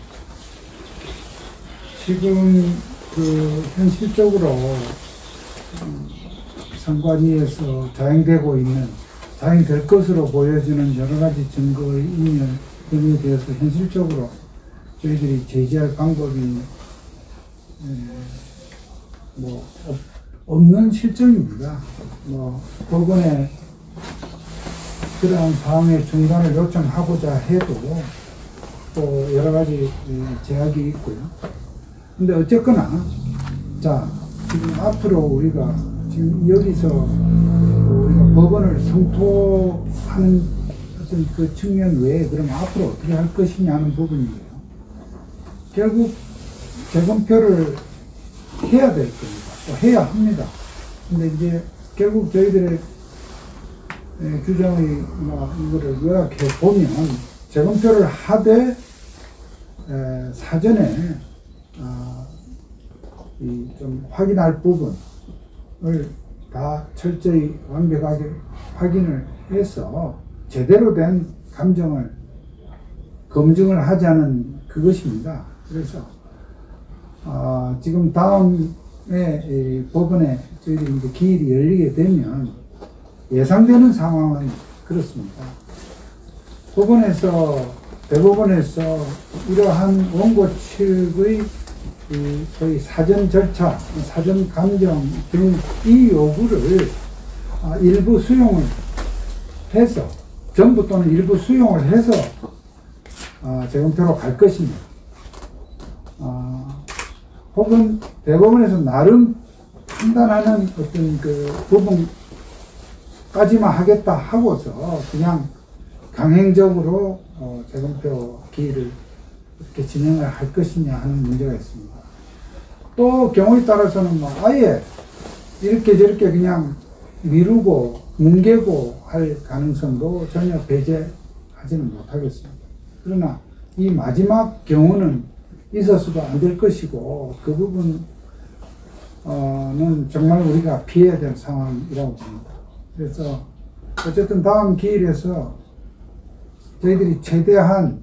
Speaker 1: 지금 현실적으로 선관위에서 자행될 것으로 보여지는 여러 가지 증거의 인멸 등에 대해서 현실적으로 저희들이 제지할 방법이 없는 실정입니다. 법원에 그러한 사항의 중단을 요청하고자 해도 또 여러 가지 제약이 있고요. 근데 어쨌거나 지금 앞으로 우리가 지금 여기서 우리가 법원을 성토하는 어떤 그 측면 외에 그럼 앞으로 어떻게 할 것이냐는 부분이에요. 결국 재검표를 해야 될 겁니다. 또 해야 합니다. 근데 이제 결국 저희들의 규정의 이거를 요약해 보면 재검표를 하되 사전에 좀 확인할 부분을 다 철저히 완벽하게 확인을 해서 제대로 된 검증을 하자는 그것입니다. 그래서 지금 다음에 법원에 저희들이 이제 기일이 열리게 되면 예상되는 상황은 그렇습니다. 대법원에서 이러한 원고 측의 소위 사전 절차, 사전 감정 등 이 요구를 일부 수용을 해서 전부 또는 일부 수용을 해서 재검표로 갈 것입니다. 혹은 대법원에서 나름 판단하는 어떤 그 부분까지만 하겠다 하고서 그냥 강행적으로 재검표 기일을 이렇게 진행을 할 것이냐 하는 문제가 있습니다. 또 경우에 따라서는 아예 이렇게 저렇게 그냥 미루고 뭉개고 할 가능성도 전혀 배제하지는 못하겠습니다. 그러나 이 마지막 경우는 있어서도 안 될 것이고 그 부분은 정말 우리가 피해야 될 상황이라고 봅니다. 그래서 어쨌든 다음 기일에서 저희들이 최대한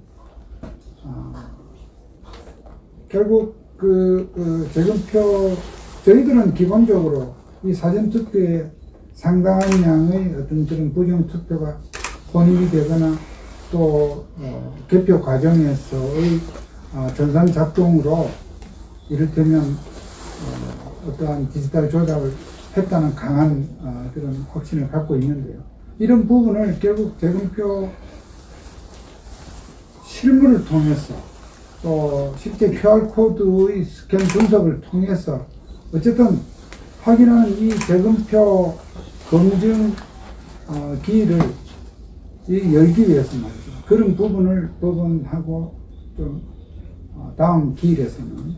Speaker 1: 결국 재검표 저희들은 기본적으로 이 사전투표에 상당한 양의 어떤 그런 부정투표가 혼입이 되거나 또 개표 과정에서의 전산작동으로 이를테면 어떠한 디지털 조작을 했다는 강한 그런 확신을 갖고 있는데요. 이런 부분을 결국 재검표 실물을 통해서 또 실제 QR코드의 스캔 분석을 통해서 어쨌든 확인하는 이 재검표 검증 기일을 열기 위해서 말이죠. 그런 부분을 법원하고 좀 다음 기일에서는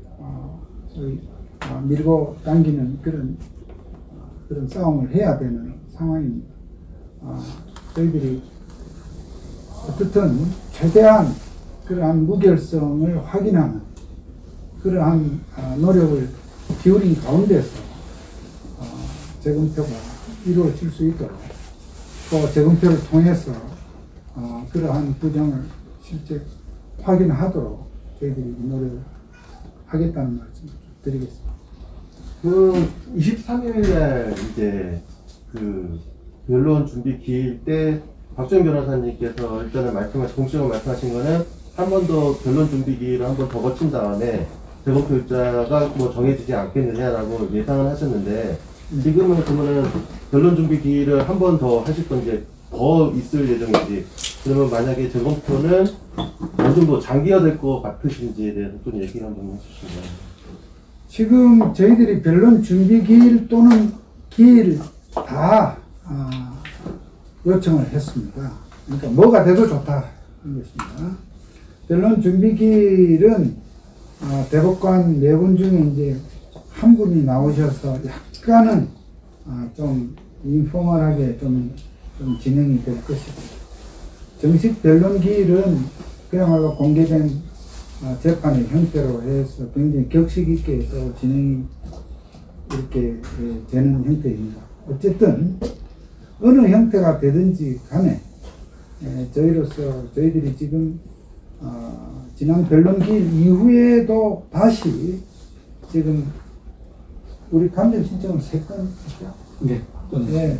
Speaker 1: 밀고 당기는 그런 싸움을 해야 되는 상황입니다. 저희들이 어쨌든 최대한 그러한 무결성을 확인하는 그러한 노력을 기울인 가운데서 재검표가 이루어질 수 있도록 또 재검표를 통해서 그러한 부정을 실제 확인하도록 저희들이 노력을 하겠다는 말씀 드리겠습니다.
Speaker 10: 23일날 이제 변론 준비 기일 때 박정 변호사님께서 일단은 공식적으로 말씀하신 거는 한 번 더 변론 준비 기일을 한 번 더 거친 다음에 재검표 일자가 정해지지 않겠느냐라고 예상을 하셨는데 지금은 그러면은 변론 준비 기일을 한 번 더 하실 건지 더 있을 예정인지, 그러면 만약에 재검표는 어느 정도 장기화될 것 같으신지에 대해서 좀 얘기 한번 해주시면.
Speaker 1: 지금 저희들이 변론 준비 기일 또는 기일 다 요청을 했습니다. 그러니까 뭐가 돼도 좋다 하는 것입니다. 변론 준비 기일은 대법관 4분 중에 이제 한 분이 나오셔서 약간은 좀 인포멀하게 좀 진행이 될 것이고, 정식 변론 기일은 그야말로 공개된 재판의 형태로 해서 굉장히 격식 있게 또 진행이 이렇게 되는 형태입니다. 어쨌든 어느 형태가 되든지 간에 저희들이 지금 지난 변론 기일 이후에도 다시 지금 우리 감정 신청은 3건이죠.
Speaker 5: 네.
Speaker 1: 네.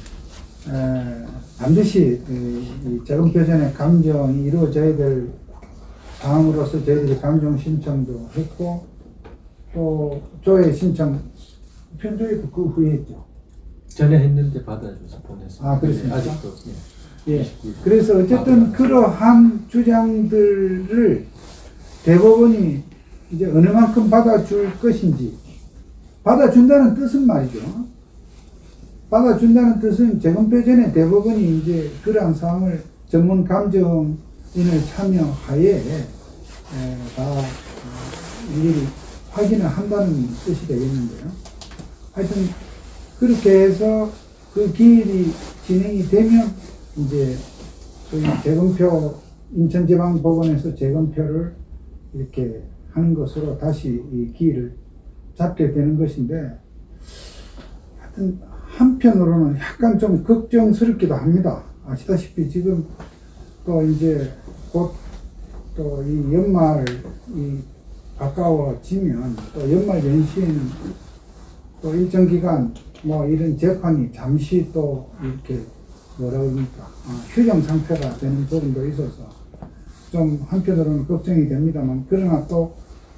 Speaker 1: 반드시 이 재검표 전에 감정이 이루어져야 될 사항으로서 저희들이 감정 신청도 했고, 또 조회 신청 편조회도 그 후에 했죠.
Speaker 5: 전에 했는데 받아줘서 보냈습니다.
Speaker 1: 그렇습니까?
Speaker 5: 아직도.
Speaker 1: 예. 그래서 어쨌든 그러한 주장들을 대법원이 이제 어느 만큼 받아줄 것인지, 받아준다는 뜻은 말이죠. 받아준다는 뜻은 재검표 전에 대법원이 이제 그러한 사항을 전문 감정인을 참여하에 다 일일이 확인을 한다는 뜻이 되겠는데요. 하여튼 그렇게 해서 그 기일이 진행이 되면 이제 저희 재검표 인천지방법원에서 재검표를 이렇게 하는 것으로 다시 이 기일을 잡게 되는 것인데, 하여튼 한편으로는 약간 좀 걱정스럽기도 합니다. 아시다시피 지금 또 이제 곧 또 이 연말이 가까워지면 또 연말 연시에는 또 일정 기간 뭐 이런 재판이 잠시 또 이렇게 뭐라 그럽니까 휴정 상태가 되는 부분도 있어서 좀 한편으로는 걱정이 됩니다만, 그러나 또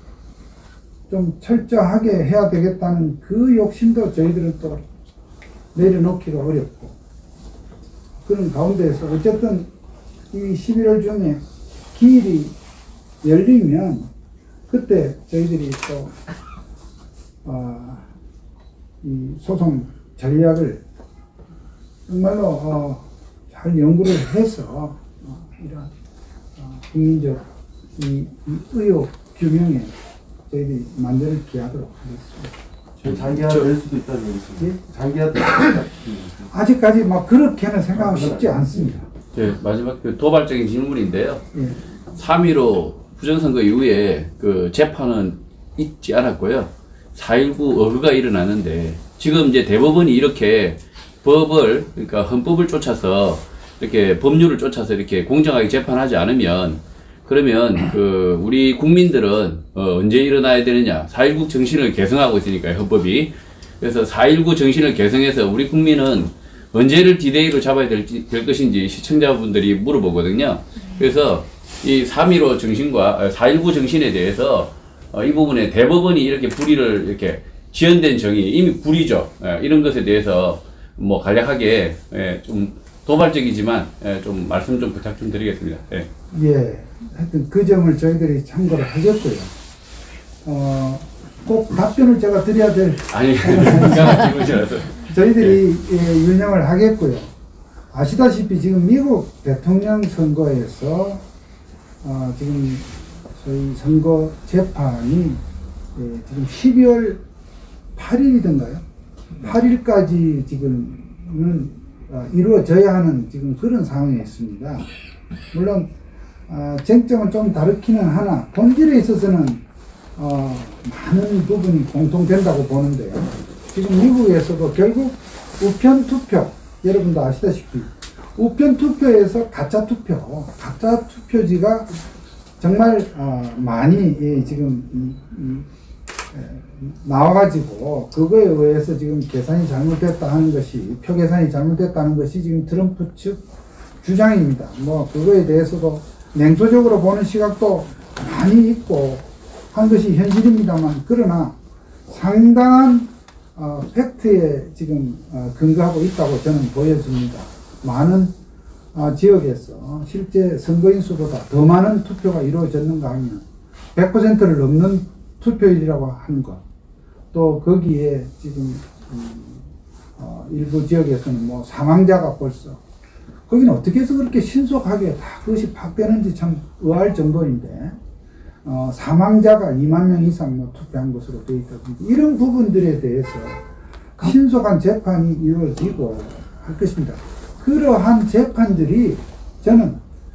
Speaker 1: 좀 철저하게 해야 되겠다는 그 욕심도 저희들은 또 내려놓기가 어렵고, 그런 가운데에서 어쨌든 이 11월 중에 기일이 열리면 그때 저희들이 또 이 소송 전략을 정말로 잘 연구를 해서 이런 국민적 이 의혹 규명에 저희들이 만전을 기하도록 하겠습니다.
Speaker 10: 장기화될 수도 있다는 얘기죠.
Speaker 1: 예?
Speaker 10: 장기화될 수도 있다.
Speaker 1: 아직까지 막 그렇게는 생각하기 쉽지 않습니다.
Speaker 2: 네, 마지막 그 도발적인 질문인데요.
Speaker 1: 예.
Speaker 2: 3.15 부정선거 이후에 그 재판은 있지 않았고요. 4.19 어그가 일어나는데, 지금 이제 대법원이 이렇게 법을, 그러니까 헌법을 쫓아서 이렇게 법률을 쫓아서 이렇게 공정하게 재판하지 않으면, 그러면 그 우리 국민들은 언제 일어나야 되느냐? 4.19 정신을 개성하고 있으니까요, 헌법이. 그래서 4.19 정신을 개성해서 우리 국민은 언제를 디데이로 잡아야 될 것인지 시청자분들이 물어보거든요. 그래서 이 3.15 정신과 4.19 정신에 대해서 이 부분에 대법원이 이렇게 불의를 이렇게 지연된 정의, 이미 불의죠. 이런 것에 대해서 뭐 간략하게 좀 도발적이지만 좀 말씀 좀 부탁 좀 드리겠습니다.
Speaker 1: 예. 하여튼 그 점을 저희들이 참고를 하겠고요. 꼭 답변을 제가 드려야 될.
Speaker 2: 아니, 민감한 질문이라서.
Speaker 1: 저희들이 유념을 하겠고요. 아시다시피 지금 미국 대통령 선거에서 지금 저희 선거 재판이 지금 12월 8일이던가요? 8일까지 지금은 이루어져야 하는 지금 그런 상황에 있습니다. 물론 쟁점은 좀 다르기는 하나 본질에 있어서는 많은 부분이 공통된다고 보는데요. 지금 미국에서도 결국 우편 투표, 여러분도 아시다시피 우편 투표에서 가짜 투표지가 정말 많이 지금 나와가지고 그거에 의해서 지금 계산이 잘못됐다 하는 것이, 표 계산이 잘못됐다는 것이 지금 트럼프 측 주장입니다. 뭐 그거에 대해서도 냉소적으로 보는 시각도 많이 있고 한 것이 현실입니다만, 그러나 상당한 팩트에 지금 근거하고 있다고 저는 보여집니다. 많은 지역에서 실제 선거인 수보다 더 많은 투표가 이루어졌는가 하면 100%를 넘는 투표율이라고 하는 것. 또 거기에 지금 일부 지역에서는 뭐 사망자가 벌써 거기는 어떻게 해서 그렇게 신속하게 다 그것이 파악되는지 참 의아할 정도인데 사망자가 2만 명 이상 뭐 투표한 것으로 되어 있다. 이런 부분들에 대해서 신속한 재판이 이루어지고 할 것입니다. 그러한 재판들이 저는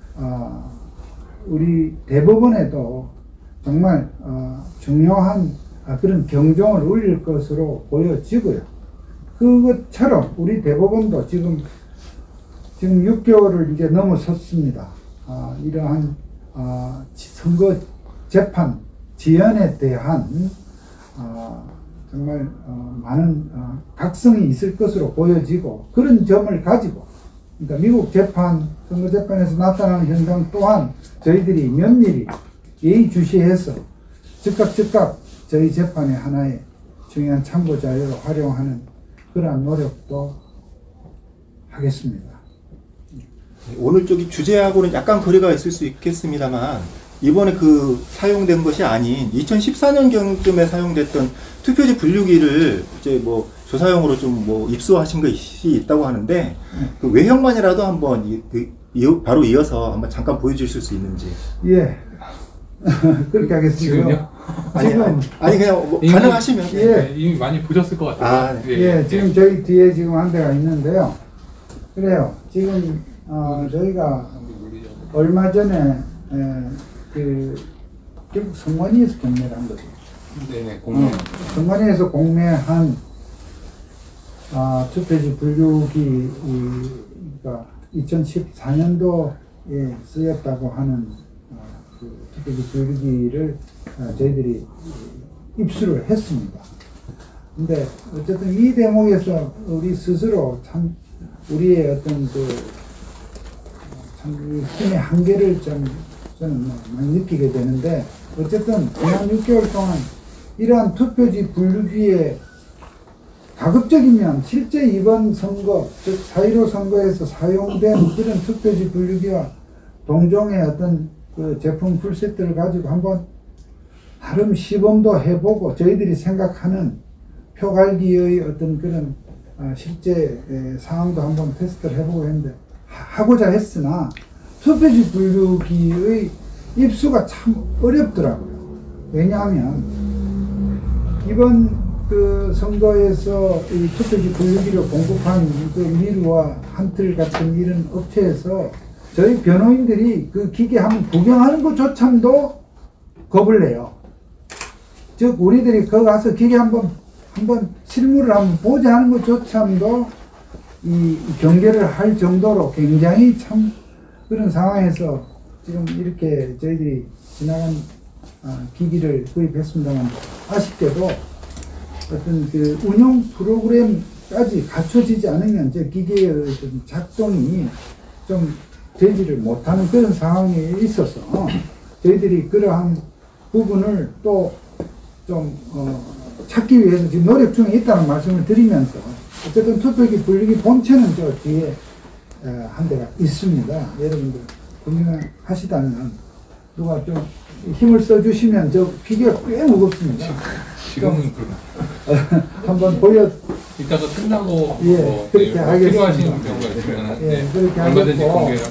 Speaker 1: 우리 대법원에도 정말 중요한 그런 경종을 울릴 것으로 보여지고요. 그것처럼 우리 대법원도 지금 6개월을 이제 넘어섰습니다. 이러한 선거 재판 지연에 대한 정말 많은 각성이 있을 것으로 보여지고 그런 점을 가지고 그러니까 미국 재판, 선거 재판에서 나타나는 현상 또한 저희들이 면밀히 예의주시해서 즉각 저희 재판의 하나의 중요한 참고 자료로 활용하는 그러한 노력도 하겠습니다.
Speaker 8: 오늘 쪽이 주제하고는 약간 거리가 있을 수 있겠습니다만 이번에 그 사용된 것이 아닌 2014년경쯤에 사용됐던 투표지 분류기를 이제 뭐 조사용으로 좀 뭐 입수하신 것이 있다고 하는데 그 외형만이라도 한번 바로 이어서 한번 잠깐 보여주실 수 있는지.
Speaker 1: 예. 그렇게 하겠습니다.
Speaker 4: 지금
Speaker 8: 아니 그냥 뭐 가능하시면
Speaker 4: 이미 많이 보셨을 것 같아요.
Speaker 1: 예, 지금 저희 뒤에 지금 한 대가 있는데요. 그래요. 지금 저희가 얼마 전에 결국 선관위에서 공매를 한 거죠.
Speaker 4: 네네, 공매.
Speaker 1: 선관위에서 공매한 투표지 분류기가 2014년도에 쓰였다고 하는 그 투표지 분류기를 저희들이 입수를 했습니다. 근데 어쨌든 이 대목에서 우리 스스로 참 우리의 어떤 참 힘의 한계를 좀 저는 많이 느끼게 되는데 어쨌든 지난 6개월 동안 이러한 투표지 분류기에 가급적이면 실제 이번 선거, 즉 4.15 선거에서 사용된 그런 투표지 분류기와 동종의 어떤 그 제품 풀세트를 가지고 한번 나름 시범도 해보고 저희들이 생각하는 표갈기의 어떤 그런 실제 상황도 한번 테스트를 해보고 했는데 하고자 했으나 투표지 분류기의 입수가 참 어렵더라고요. 왜냐하면 이번 그 선거에서 이 투표지 분류기를 공급한 그 미르와 한틀 같은 이런 업체에서 저희 변호인들이 그 기계 한번 구경하는 것조차도 겁을 내요. 즉 우리들이 거기 가서 기계 한번 실물을 한번 보자 하는 것조차도 이 경계를 할 정도로 굉장히 참 그런 상황에서 지금 이렇게 저희들이 지나간 기기를 구입했습니다만 아쉽게도 어떤 그 운영 프로그램까지 갖춰지지 않으면 제 기계의 작동이 좀 되지를 못하는 그런 상황에 있어서 저희들이 그러한 부분을 또 좀 찾기 위해서 지금 노력 중에 있다는 말씀을 드리면서 어쨌든 투표기 분류기 본체는 저 뒤에 한 대가 있습니다. 여러분들 구매하시다면 누가 좀 힘을 써주시면 저 기계가 꽤 무겁습니다.
Speaker 4: 지금은
Speaker 1: 한번 보여.
Speaker 4: 이따가 끝나고
Speaker 1: 그렇게 하겠습니다.
Speaker 4: 필요하신 경우가 있으면
Speaker 1: 그렇게
Speaker 4: 얼마든지
Speaker 1: 하겠고.
Speaker 4: 공개를.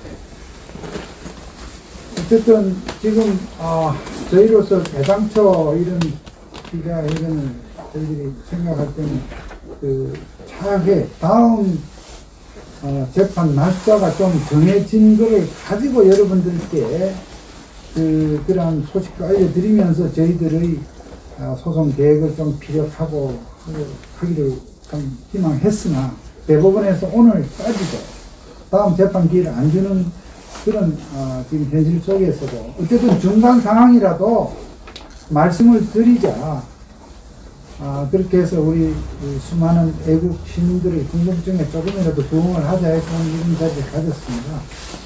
Speaker 1: 어쨌든 지금 저희로서 대당초 이런 기자 회견을 저희들이 생각할 때는 그 차후에 다음 재판 날짜가 좀 정해진 거를 가지고 여러분들께 그러한 소식도 알려드리면서 저희들의 소송 계획을 좀 피력하고 하기를 좀 희망했으나 대법원에서 오늘까지도 다음 재판 기회를 안 주는 그런 지금 현실 속에서도 어쨌든 중간 상황이라도 말씀을 드리자 그렇게 해서 우리 수많은 애국 시민들의 궁금증에 조금이라도 부응을 하자 해서 이런 자리를 가졌습니다.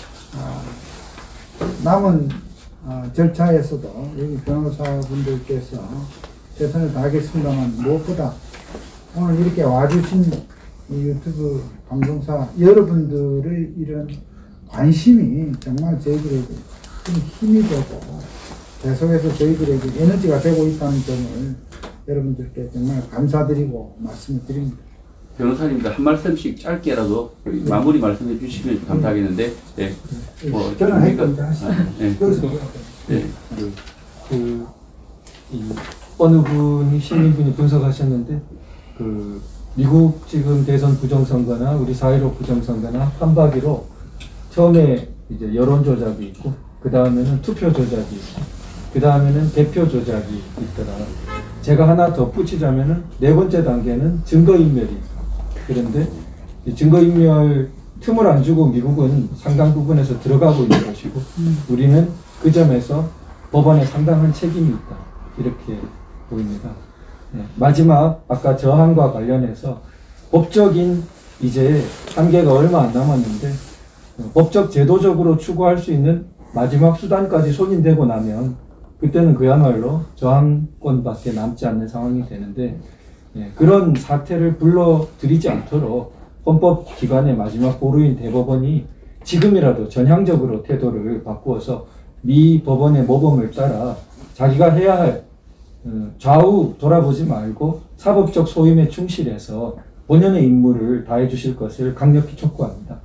Speaker 1: 남은 절차에서도 여기 변호사분들께서 최선을 다하겠습니다만 무엇보다 오늘 이렇게 와주신 이 유튜브 방송사 여러분들의 이런 관심이 정말 저희들에게 큰 힘이 되고 계속해서 저희들에게 에너지가 되고 있다는 점을 여러분들께 정말 감사드리고 말씀을 드립니다.
Speaker 2: 변호사님들 한 말씀씩 짧게라도 마무리 말씀해 주시면 감사하겠는데, 네. 뭐,
Speaker 1: 저는 할 겁니다.
Speaker 2: 네. 네.
Speaker 5: 이 어느 분이 시민분이 분석하셨는데 미국 지금 대선 부정선거나 우리 4.15 부정선거나 깜박이로 처음에 이제 여론 조작이 있고 그 다음에는 투표 조작이 있고 그 다음에는 대표 조작이 있더라. 제가 하나 덧붙이자면은 네 번째 단계는 증거인멸이 있어요. 그런데 이 증거인멸 틈을 안 주고 미국은 상당 부분에서 들어가고 있는 것이고 우리는 그 점에서 법원에 상당한 책임이 있다. 이렇게 보입니다. 네. 마지막 아까 저항과 관련해서 법적인 이제 한계가 얼마 안 남았는데 법적 제도적으로 추구할 수 있는 마지막 수단까지 손인되고 나면 그때는 그야말로 저항권밖에 남지 않는 상황이 되는데 그런 사태를 불러들이지 않도록 헌법기관의 마지막 보루인 대법원이 지금이라도 전향적으로 태도를 바꾸어서 미 법원의 모범을 따라 자기가 해야 할 좌우 돌아보지 말고 사법적 소임에 충실해서 본연의 임무를 다해 주실 것을 강력히 촉구합니다.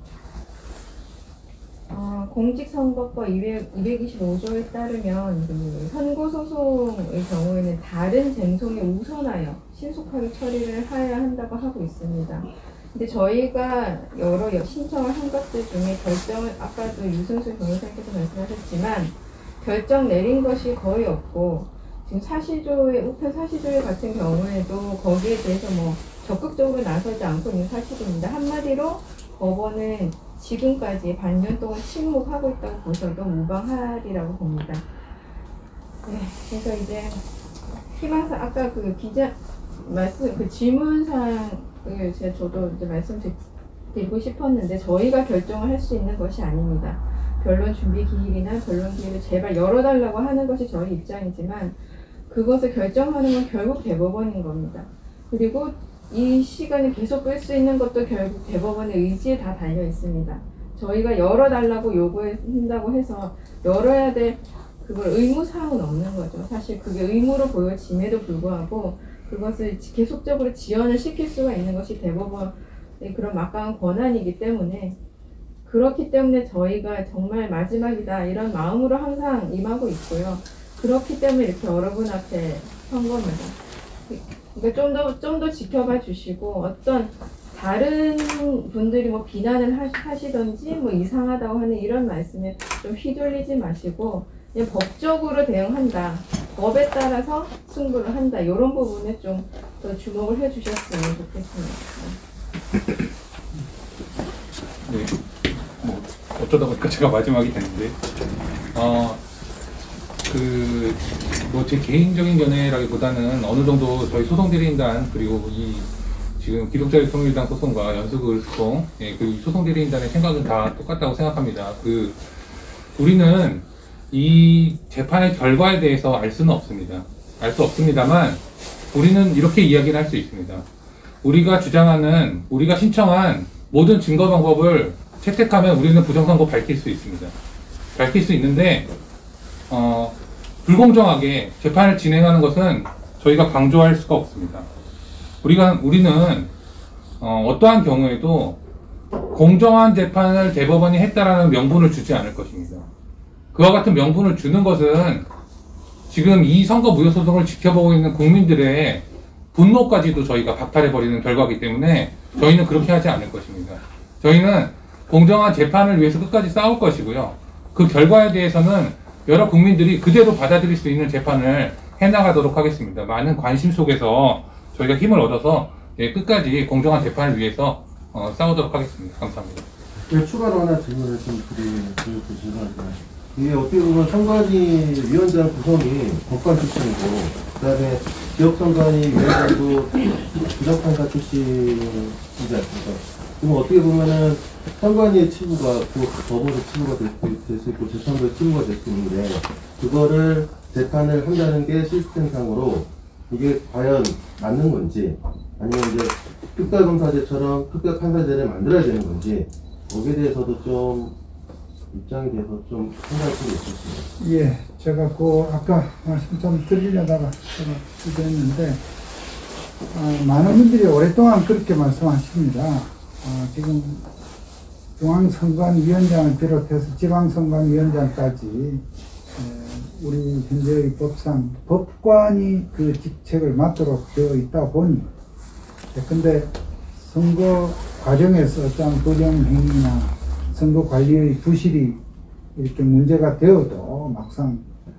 Speaker 6: 공직선거법 225조에 따르면 선고소송의 경우에는 다른 쟁송에 우선하여 신속하게 처리를 해야 한다고 하고 있습니다. 근데 저희가 여러 신청을 한 것들 중에 결정을 아까도 유승수 변호사님께서 말씀하셨지만 결정 내린 것이 거의 없고 지금 사시조의 우편 사시조의 같은 경우에도 거기에 대해서 뭐 적극적으로 나서지 않고 있는 사실입니다. 한마디로 법원은 지금까지 반년 동안 침묵하고 있다고 보셔도 무방하리라고 봅니다. 네, 그래서 이제 희망사 아까 그 기자 말씀 그 질문사항을 저도 이제 말씀드리고 싶었는데 저희가 결정을 할 수 있는 것이 아닙니다. 변론 준비 기일이나 변론 기일을 제발 열어달라고 하는 것이 저희 입장이지만 그것을 결정하는 건 결국 대법원인 겁니다. 그리고 이 시간을 계속 끌 수 있는 것도 결국 대법원의 의지에 다 달려 있습니다. 저희가 열어달라고 요구한다고 해서 열어야 될 그걸 의무사항은 없는 거죠. 사실 그게 의무로 보여짐에도 불구하고 그것을 계속적으로 지연을 시킬 수가 있는 것이 대법원의 그런 막강한 권한이기 때문에 그렇기 때문에 저희가 정말 마지막이다 이런 마음으로 항상 임하고 있고요. 그렇기 때문에 이렇게 여러분 앞에 선 겁니다. 그러니까 좀 더 지켜봐 주시고 어떤 다른 분들이 뭐 비난을 하시던지 뭐 이상하다고 하는 이런 말씀에 좀 휘둘리지 마시고 그냥 법적으로 대응한다. 법에 따라서 승부를 한다. 이런 부분에 좀 더 주목을 해 주셨으면 좋겠습니다.
Speaker 4: 네. 뭐 어쩌다 보니까 제가 마지막이 됐는데 뭐 제 개인적인 견해라기보다는 어느 정도 저희 소송대리인단 그리고 이 지금 기독자유통일당 소송과 연수글 소송 그리고 이 소송대리인단의 생각은 다 똑같다고 생각합니다. 우리는 이 재판의 결과에 대해서 알 수는 없습니다. 알 수 없습니다만 우리는 이렇게 이야기를 할 수 있습니다. 우리가 신청한 모든 증거 방법을 채택하면 우리는 부정선고 밝힐 수 있습니다. 밝힐 수 있는데 불공정하게 재판을 진행하는 것은 저희가 강조할 수가 없습니다. 우리는 어떠한 경우에도 공정한 재판을 대법원이 했다라는 명분을 주지 않을 것입니다. 그와 같은 명분을 주는 것은 지금 이 선거 무효 소송을 지켜보고 있는 국민들의 분노까지도 저희가 박탈해버리는 결과이기 때문에 저희는 그렇게 하지 않을 것입니다. 저희는 공정한 재판을 위해서 끝까지 싸울 것이고요. 그 결과에 대해서는 여러 국민들이 그대로 받아들일 수 있는 재판을 해나가도록 하겠습니다. 많은 관심 속에서 저희가 힘을 얻어서 끝까지 공정한 재판을 위해서 싸우도록 하겠습니다. 감사합니다.
Speaker 10: 추가로 하나 질문을 좀 드리겠습니다. 이게 어떻게 보면 선관위 위원장 구성이 법관 출신이고, 그 다음에 지역선관위 위원장도 부적판사 출신이지 않습니까? 그럼 어떻게 보면은 선관위의 치부가 그 법원의 치부가 될 수 있고 재판부의 치부가 될 수 있는데 그거를 재판을 한다는 게 시스템상으로 이게 과연 맞는 건지, 아니면 이제 특별검사제처럼 특별판사제를 만들어야 되는 건지, 거기에 대해서도 좀 입장에 대해서 좀 생각할 수 있었습니다.
Speaker 1: 예, 제가 아까 말씀 좀 드리려다가 제가 주저했는데, 많은 분들이 오랫동안 그렇게 말씀하십니다. 지금 중앙선관위원장을 비롯해서 지방선관위원장까지 우리 현재의 법상 법관이 그 직책을 맡도록 되어 있다 보니, 근데 선거 과정에서 어떠한 부정행위나 선거 관리의 부실이 이렇게 문제가 되어도 막상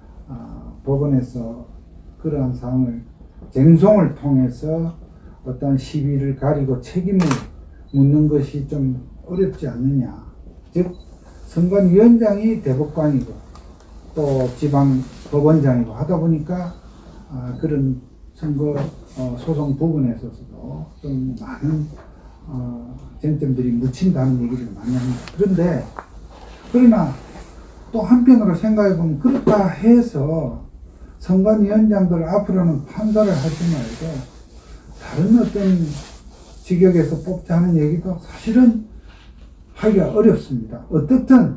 Speaker 1: 법원에서 그러한 사항을 쟁송을 통해서 어떤 시비를 가리고 책임을 묻는 것이 좀 어렵지 않느냐. 즉 선관위원장이 대법관이고 또 지방 법원장이고 하다 보니까 그런 선거 소송 부분에 있어서도 좀 많은 쟁점들이 묻힌다는 얘기를 많이 합니다. 그러나 또 한편으로 생각해 보면 그렇다 해서 선관위원장들 앞으로는 판사를 하지 말고 다른 어떤 직역에서 뽑자 하는 얘기도 사실은 하기가 어렵습니다. 어떻든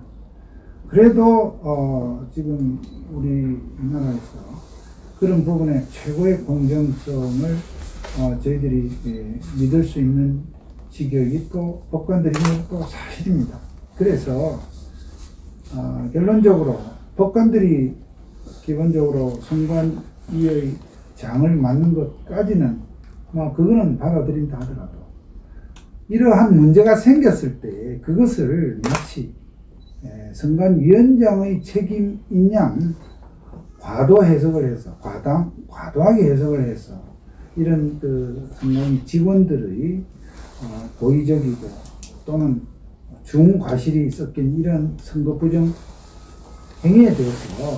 Speaker 1: 그래도 지금 우리나라에서 그런 부분에 최고의 공정성을 저희들이 믿을 수 있는 직역이 또 법관들이 있는 것도 사실입니다. 그래서 결론적으로 법관들이 기본적으로 선관위의 장을 맡는 것까지는 그거는 받아들인다 하더라도 이러한 문제가 생겼을 때 그것을 마치 선관위원장의 책임인 양 과도 해석을 해서 과도하게 해석을 해서 이런 선관 직원들의 고의적이고 또는 중과실이 섞인 이런 선거 부정 행위에 대해서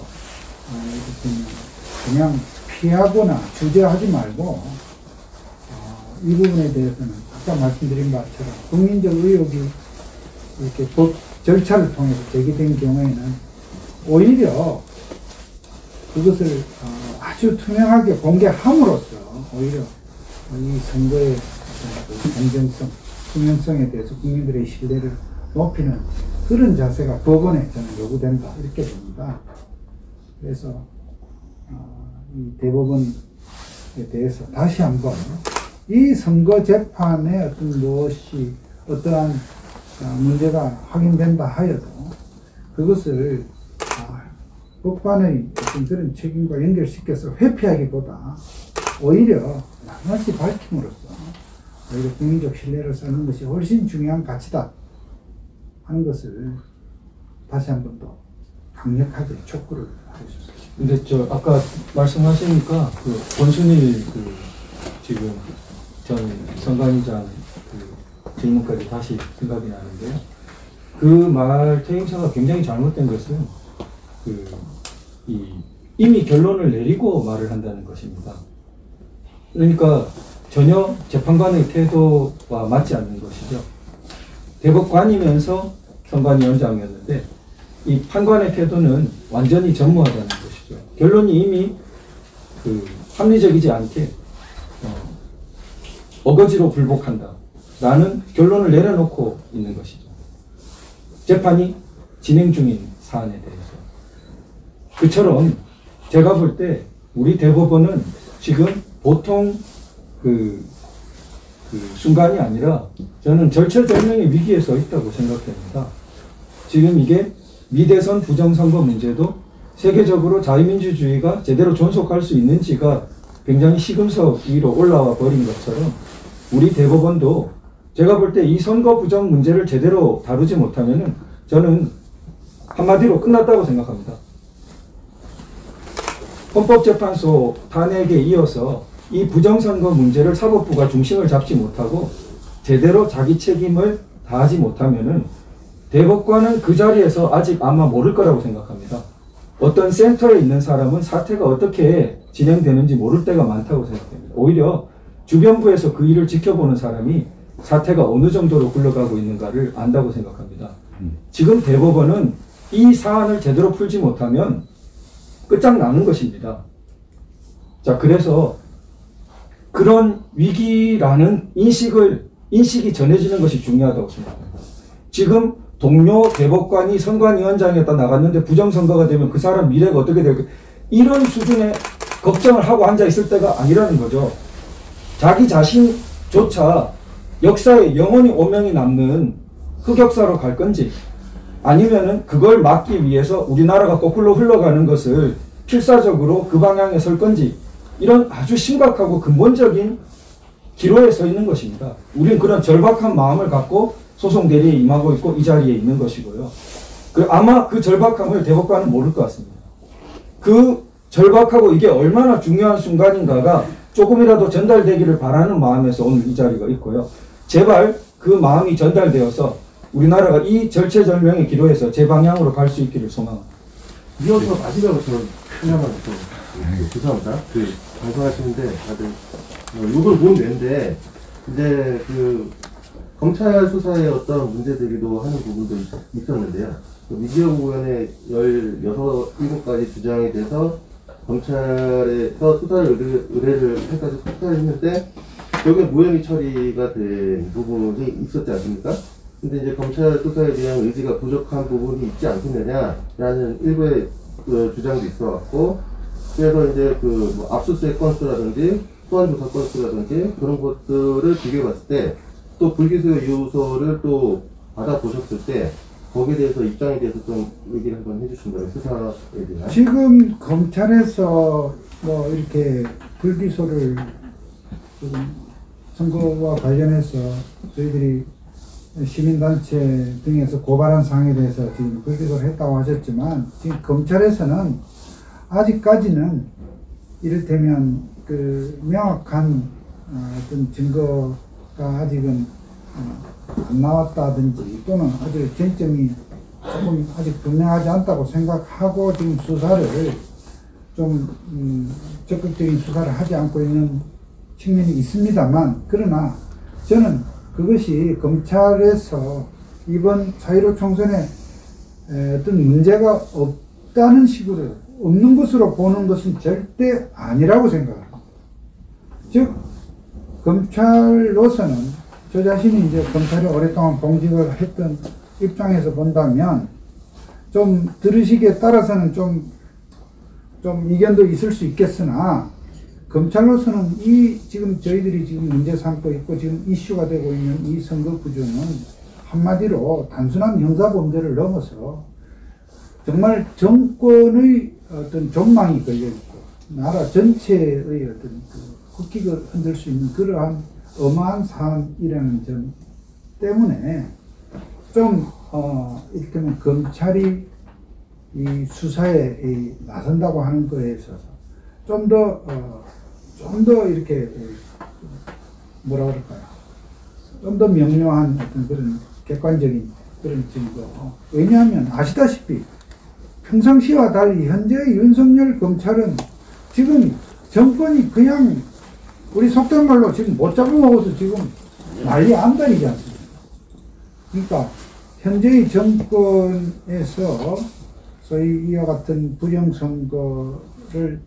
Speaker 1: 그냥 피하거나 주저하지 말고 이 부분에 대해서는 아까 말씀드린 것처럼 국민적 의혹이 이렇게 법 절차를 통해서 제기된 경우에는 오히려 그것을 아주 투명하게 공개함으로써 오히려 이 선거의 공정성, 투명성에 대해서 국민들의 신뢰를 높이는 그런 자세가 법원에 저는 요구된다 이렇게 봅니다. 그래서 이 대법원에 대해서 다시 한번 이 선거 재판에 어떠한 문제가 확인된다 하여도 그것을 법관의 어떤 그런 책임과 연결시켜서 회피하기보다 오히려 낱낱이 밝힘으로써 오히려 국민적 신뢰를 쌓는 것이 훨씬 중요한 가치다 하는 것을 다시 한 번 더 강력하게 촉구를 하고 싶습니다.
Speaker 5: 근데 아까 말씀하시니까 권순일 지금 전 선관위장 질문까지 다시 생각이 나는데요. 그 말 퇴임사가 굉장히 잘못된 것은 이미 결론을 내리고 말을 한다는 것입니다. 그러니까 전혀 재판관의 태도와 맞지 않는 것이죠. 대법관이면서 선관위원장이었는데 이 판관의 태도는 완전히 전무하다는 것이죠. 결론이 이미 합리적이지 않게 어거지로 불복한다 라는 결론을 내려놓고 있는 것이죠. 재판이 진행 중인 사안에 대해서. 그처럼 제가 볼 때 우리 대법원은 지금 보통 순간이 아니라 저는 절체절명의 위기에 서 있다고 생각합니다. 지금 이게 미대선 부정선거 문제도 세계적으로 자유민주주의가 제대로 존속할 수 있는지가 굉장히 시금석 위로 올라와 버린 것처럼 우리 대법원도 제가 볼 때 이 선거 부정 문제를 제대로 다루지 못하면은 저는 한마디로 끝났다고 생각합니다. 헌법재판소 탄핵에 이어서 이 부정선거 문제를 사법부가 중심을 잡지 못하고 제대로 자기 책임을 다하지 못하면은 대법관은 그 자리에서 아직 아마 모를 거라고 생각합니다. 어떤 센터에 있는 사람은 사태가 어떻게 진행되는지 모를 때가 많다고 생각합니다. 오히려 주변부에서 그 일을 지켜보는 사람이 사태가 어느 정도로 굴러가고 있는가를 안다고 생각합니다. 지금 대법원은 이 사안을 제대로 풀지 못하면 끝장나는 것입니다. 자, 그래서
Speaker 11: 그런 위기라는 인식이 전해지는 것이 중요하다고 생각합니다. 지금 동료 대법관이 선관위원장이었다 나갔는데 부정선거가 되면 그 사람 미래가 어떻게 될까, 이런 수준의 걱정을 하고 앉아있을 때가 아니라는 거죠. 자기 자신조차 역사에 영원히 오명이 남는 흑역사로 갈 건지, 아니면은 그걸 막기 위해서 우리나라가 거꾸로 흘러가는 것을 필사적으로 그 방향에 설 건지, 이런 아주 심각하고 근본적인 기로에 서 있는 것입니다. 우리는 그런 절박한 마음을 갖고 소송 대리에 임하고 있고 이 자리에 있는 것이고요. 아마 그 절박함을 대법관은 모를 것 같습니다. 그 절박하고 이게 얼마나 중요한 순간인가가 조금이라도 전달되기를 바라는 마음에서 오늘 이 자리가 있고요. 제발 그 마음이 전달되어서 우리나라가 이 절체절명의 기로에서 제 방향으로 갈 수 있기를 소망합니다.
Speaker 10: 이어서 마지막으로 하나만 더 죄송합니다. 방송하시는데 다들 이걸 본 뇌인데 이제 검찰 수사에 어떤 문제되기도 하는 부분도 있었는데요. 미지영 의원의 17가지 주장에 대해서 검찰에서 수사를 의뢰를 해가지고 수사를 했는데 여기에 무혐의 처리가 된 부분이 있었지 않습니까? 근데 이제 검찰 수사에 대한 의지가 부족한 부분이 있지 않겠느냐라는 일부의 주장도 있어왔고, 그래서 이제 압수수색 건수라든지 소환조사 건수라든지 그런 것들을 비교해봤을 때 또 불기소 요소를 또 받아보셨을 때 거기에 대해서 입장에 대해서 좀 얘기를 한번 해주신다면, 수사에 대한.
Speaker 1: 지금 검찰에서 뭐 이렇게 불기소를 선거와 관련해서 저희들이 시민단체 등에서 고발한 사항에 대해서 지금 불기소를 했다고 하셨지만, 지금 검찰에서는 아직까지는 이를테면 명확한 어떤 증거가 아직은 안 나왔다든지 또는 아직 쟁점이 조금 아직 분명하지 않다고 생각하고 지금 수사를 좀 적극적인 수사를 하지 않고 있는 측면이 있습니다만, 그러나 저는 그것이 검찰에서 이번 4.15 총선에 어떤 문제가 없다는 식으로, 없는 것으로 보는 것은 절대 아니라고 생각합니다. 즉 검찰로서는 저 자신이 이제 검찰에 오랫동안 봉직을 했던 입장에서 본다면 좀 들으시기에 따라서는 좀 이견도 있을 수 있겠으나, 검찰로서는 지금 저희들이 지금 문제 삼고 있고 지금 이슈가 되고 있는 이 선거 구조는 한마디로 단순한 형사범죄를 넘어서 정말 정권의 어떤 전망이 걸려있고 나라 전체의 어떤 국기를 흔들 수 있는 그러한 엄한 사안이라는 점 때문에 좀 이를테면 검찰이 이 수사에 나선다고 하는 거에 있어서 좀 더 이렇게 뭐라 그럴까요? 좀 더 명료한 어떤 그런 객관적인 그런 증거. 왜냐하면 아시다시피 평상시와 달리 현재의 윤석열 검찰은 지금 정권이 그냥 우리 속된 말로 지금 못 잡아먹어서 지금 난리 안달이지 않습니까? 그러니까 현재의 정권에서 소위 이와 같은 부정선거를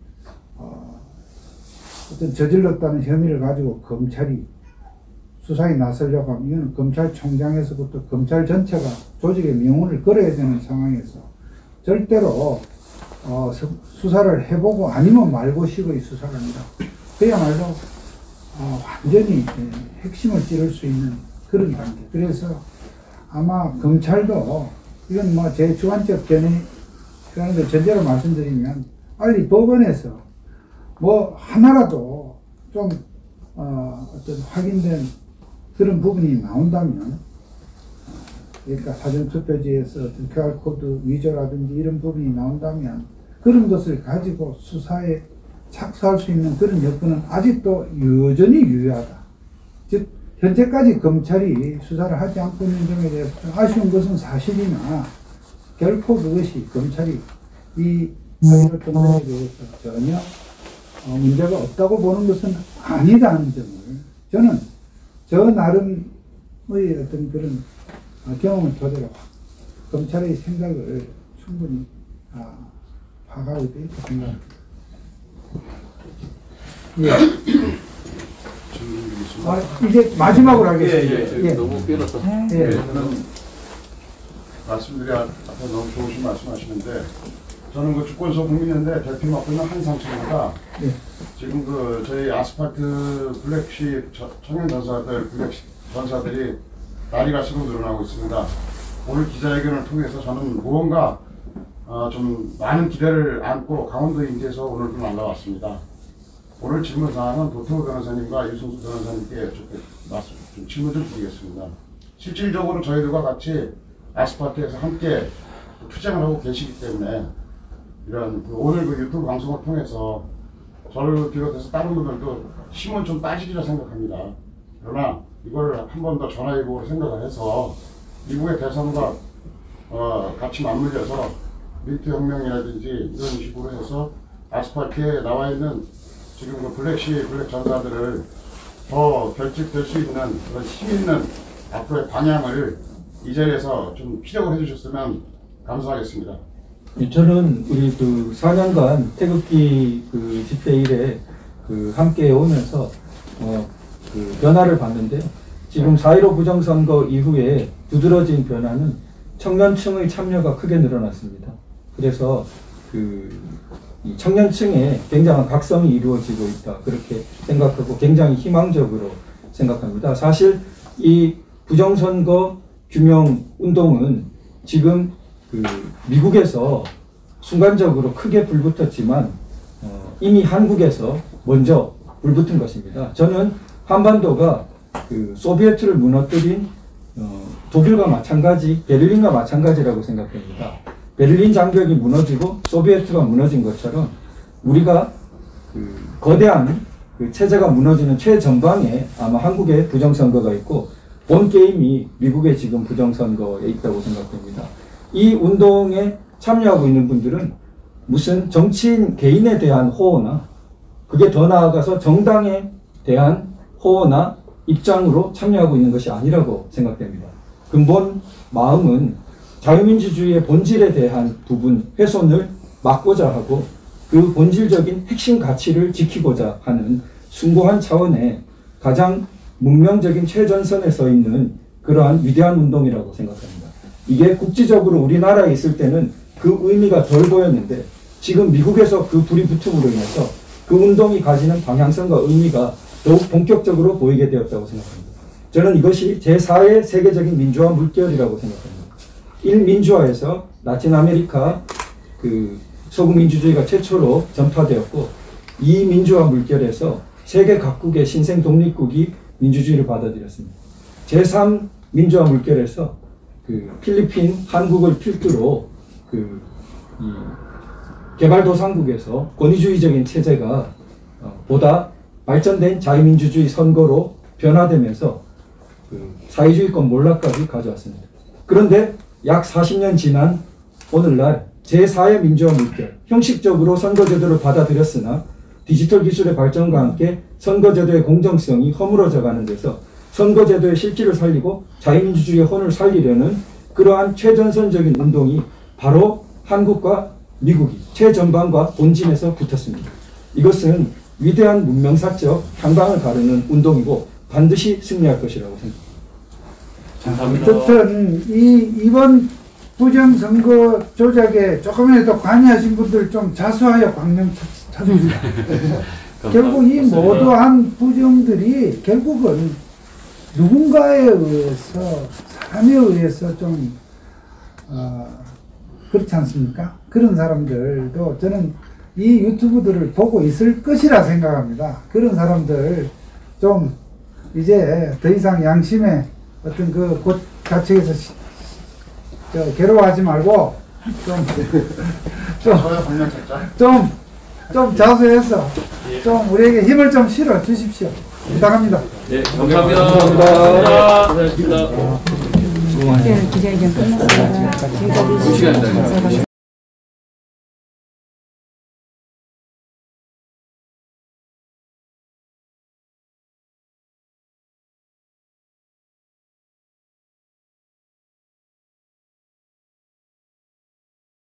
Speaker 1: 어떤 저질렀다는 혐의를 가지고 검찰이 수사에 나서려고 하면 이거는 검찰총장에서부터 검찰 전체가 조직의 명운을 걸어야 되는 상황에서 절대로 수사를 해보고 아니면 말고식의 수사가 아니라 그야말로 완전히 핵심을 찌를 수 있는 그런 단계. 그래서 아마 검찰도 이건 뭐 제 주관적 견해라는 전제로 말씀드리면 빨리 법원에서 뭐 하나라도 좀 어떤 확인된 그런 부분이 나온다면, 그러니까 사전투표지에서 어떤 QR코드 위조라든지 이런 부분이 나온다면 그런 것을 가지고 수사에 착수할 수 있는 그런 여건은 아직도 여전히 유효하다. 즉 현재까지 검찰이 수사를 하지 않고 있는 점에 대해서 아쉬운 것은 사실이나 결코 그것이 검찰이 이 4.15 총선에 대해서 전혀 문제가 없다고 보는 것은 아니다는 점을 저는 저 나름의 어떤 그런 경험을 토대로 검찰의 생각을 충분히 파악하고 있다 생각합니다.
Speaker 12: 예.
Speaker 1: 말씀드리겠습니다. 이제 마지막으로 하겠습니다. 예.
Speaker 2: 너무 빼놨어.
Speaker 1: 예.
Speaker 10: 저는 말씀들이 앞에 너무 좋으신 말씀하시는데 저는 그 주권서 국민연대 대표 맡고 있는 한상철입니다.
Speaker 1: 예.
Speaker 10: 지금 그 저희 아스팔트 블랙십 청년 전사들 블랙십 전사들이 날이 갈수록 늘어나고 있습니다. 오늘 기자회견을 통해서 저는 무언가 좀 많은 기대를 안고 강원도 인제에서 오늘 좀 올라왔습니다. 오늘 질문 사항은 도태우 변호사님과 유승수 변호사님께 좀 질문 좀 드리겠습니다. 실질적으로 저희들과 같이 아스팔트에서 함께 투쟁을 하고 계시기 때문에 이런 오늘 그 유튜브 방송을 통해서 저를 비롯해서 다른 분들도 힘은 좀 빠지리라 생각합니다. 그러나 이걸 한 번 더 전화위복으로 생각을 해서 미국의 대선과 같이 맞물려서 민주혁명이라든지 이런 식으로 해서 아스팔트에 나와 있는 지금 그 블랙 전사들을 더 결집될 수 있는 그런 힘 있는 앞으로의 방향을 이 자리에서 좀 피력을 해주셨으면 감사하겠습니다.
Speaker 11: 저는 우리 그 4년간 태극기 그 집회 일에 그 함께 오면서 그 변화를 봤는데요. 지금 4.15 부정선거 이후에 두드러진 변화는 청년층의 참여가 크게 늘어났습니다. 그래서 이 청년층에 굉장한 각성이 이루어지고 있다, 그렇게 생각하고 굉장히 희망적으로 생각합니다. 사실 이 부정선거 규명 운동은 지금 그 미국에서 순간적으로 크게 불붙었지만 이미 한국에서 먼저 불붙은 것입니다. 저는 한반도가 그 소비에트를 무너뜨린 독일과 마찬가지, 베를린과 마찬가지라고 생각합니다. 베를린 장벽이 무너지고 소비에트가 무너진 것처럼 우리가 그 거대한 그 체제가 무너지는 최전방에 아마 한국의 부정선거가 있고 본 게임이 미국의 지금 부정선거에 있다고 생각됩니다. 이 운동에 참여하고 있는 분들은 무슨 정치인 개인에 대한 호호나 그게 더 나아가서 정당에 대한 호호나 입장으로 참여하고 있는 것이 아니라고 생각됩니다. 근본 마음은 자유민주주의의 본질에 대한 부분 훼손을 막고자 하고 그 본질적인 핵심 가치를 지키고자 하는 숭고한 차원의 가장 문명적인 최전선에 서 있는 그러한 위대한 운동이라고 생각합니다. 이게 국지적으로 우리나라에 있을 때는 그 의미가 덜 보였는데 지금 미국에서 그 불이 붙음으로 인해서 그 운동이 가지는 방향성과 의미가 더욱 본격적으로 보이게 되었다고 생각합니다. 저는 이것이 제4의 세계적인 민주화 물결이라고 생각합니다. 1민주화에서 라틴 아메리카 그 서구 민주주의가 최초로 전파되었고 2민주화 물결에서 세계 각국의 신생 독립국이 민주주의를 받아들였습니다. 제3 민주화 물결에서 그 필리핀, 한국을 필두로 이 개발도상국에서 권위주의적인 체제가 보다 발전된 자유민주주의 선거로 변화되면서 그 사회주의권 몰락까지 가져왔습니다. 그런데 약 40년 지난 오늘날 제4의 민주화 물결, 형식적으로 선거제도를 받아들였으나 디지털 기술의 발전과 함께 선거제도의 공정성이 허물어져 가는 데서 선거제도의 실질을 살리고 자유민주주의의 혼을 살리려는 그러한 최전선적인 운동이 바로 한국과 미국이 최전방과 본진에서 붙었습니다. 이것은 위대한 문명사적 향방을 가르는 운동이고 반드시 승리할 것이라고 생각합니다.
Speaker 1: 어쨌든 이번 부정선거 조작에 조금이라도 관여하신 분들 좀 자수하여 광명 찾습니다. 결국 이 모두한 부정들이 결국은 누군가에 의해서, 사람에 의해서 좀 그렇지 않습니까? 그런 사람들도 저는 이 유튜브들을 보고 있을 것이라 생각합니다. 그런 사람들 좀 이제 더 이상 양심의 어떤 그 곳 가치에서 괴로워하지 말고 좀 자수해서 좀 우리에게 힘을 좀 실어 주십시오. 부탁합니다.
Speaker 2: 네, 감사합니다. 고생하셨습니다.
Speaker 12: 기자회견 끝났습니다.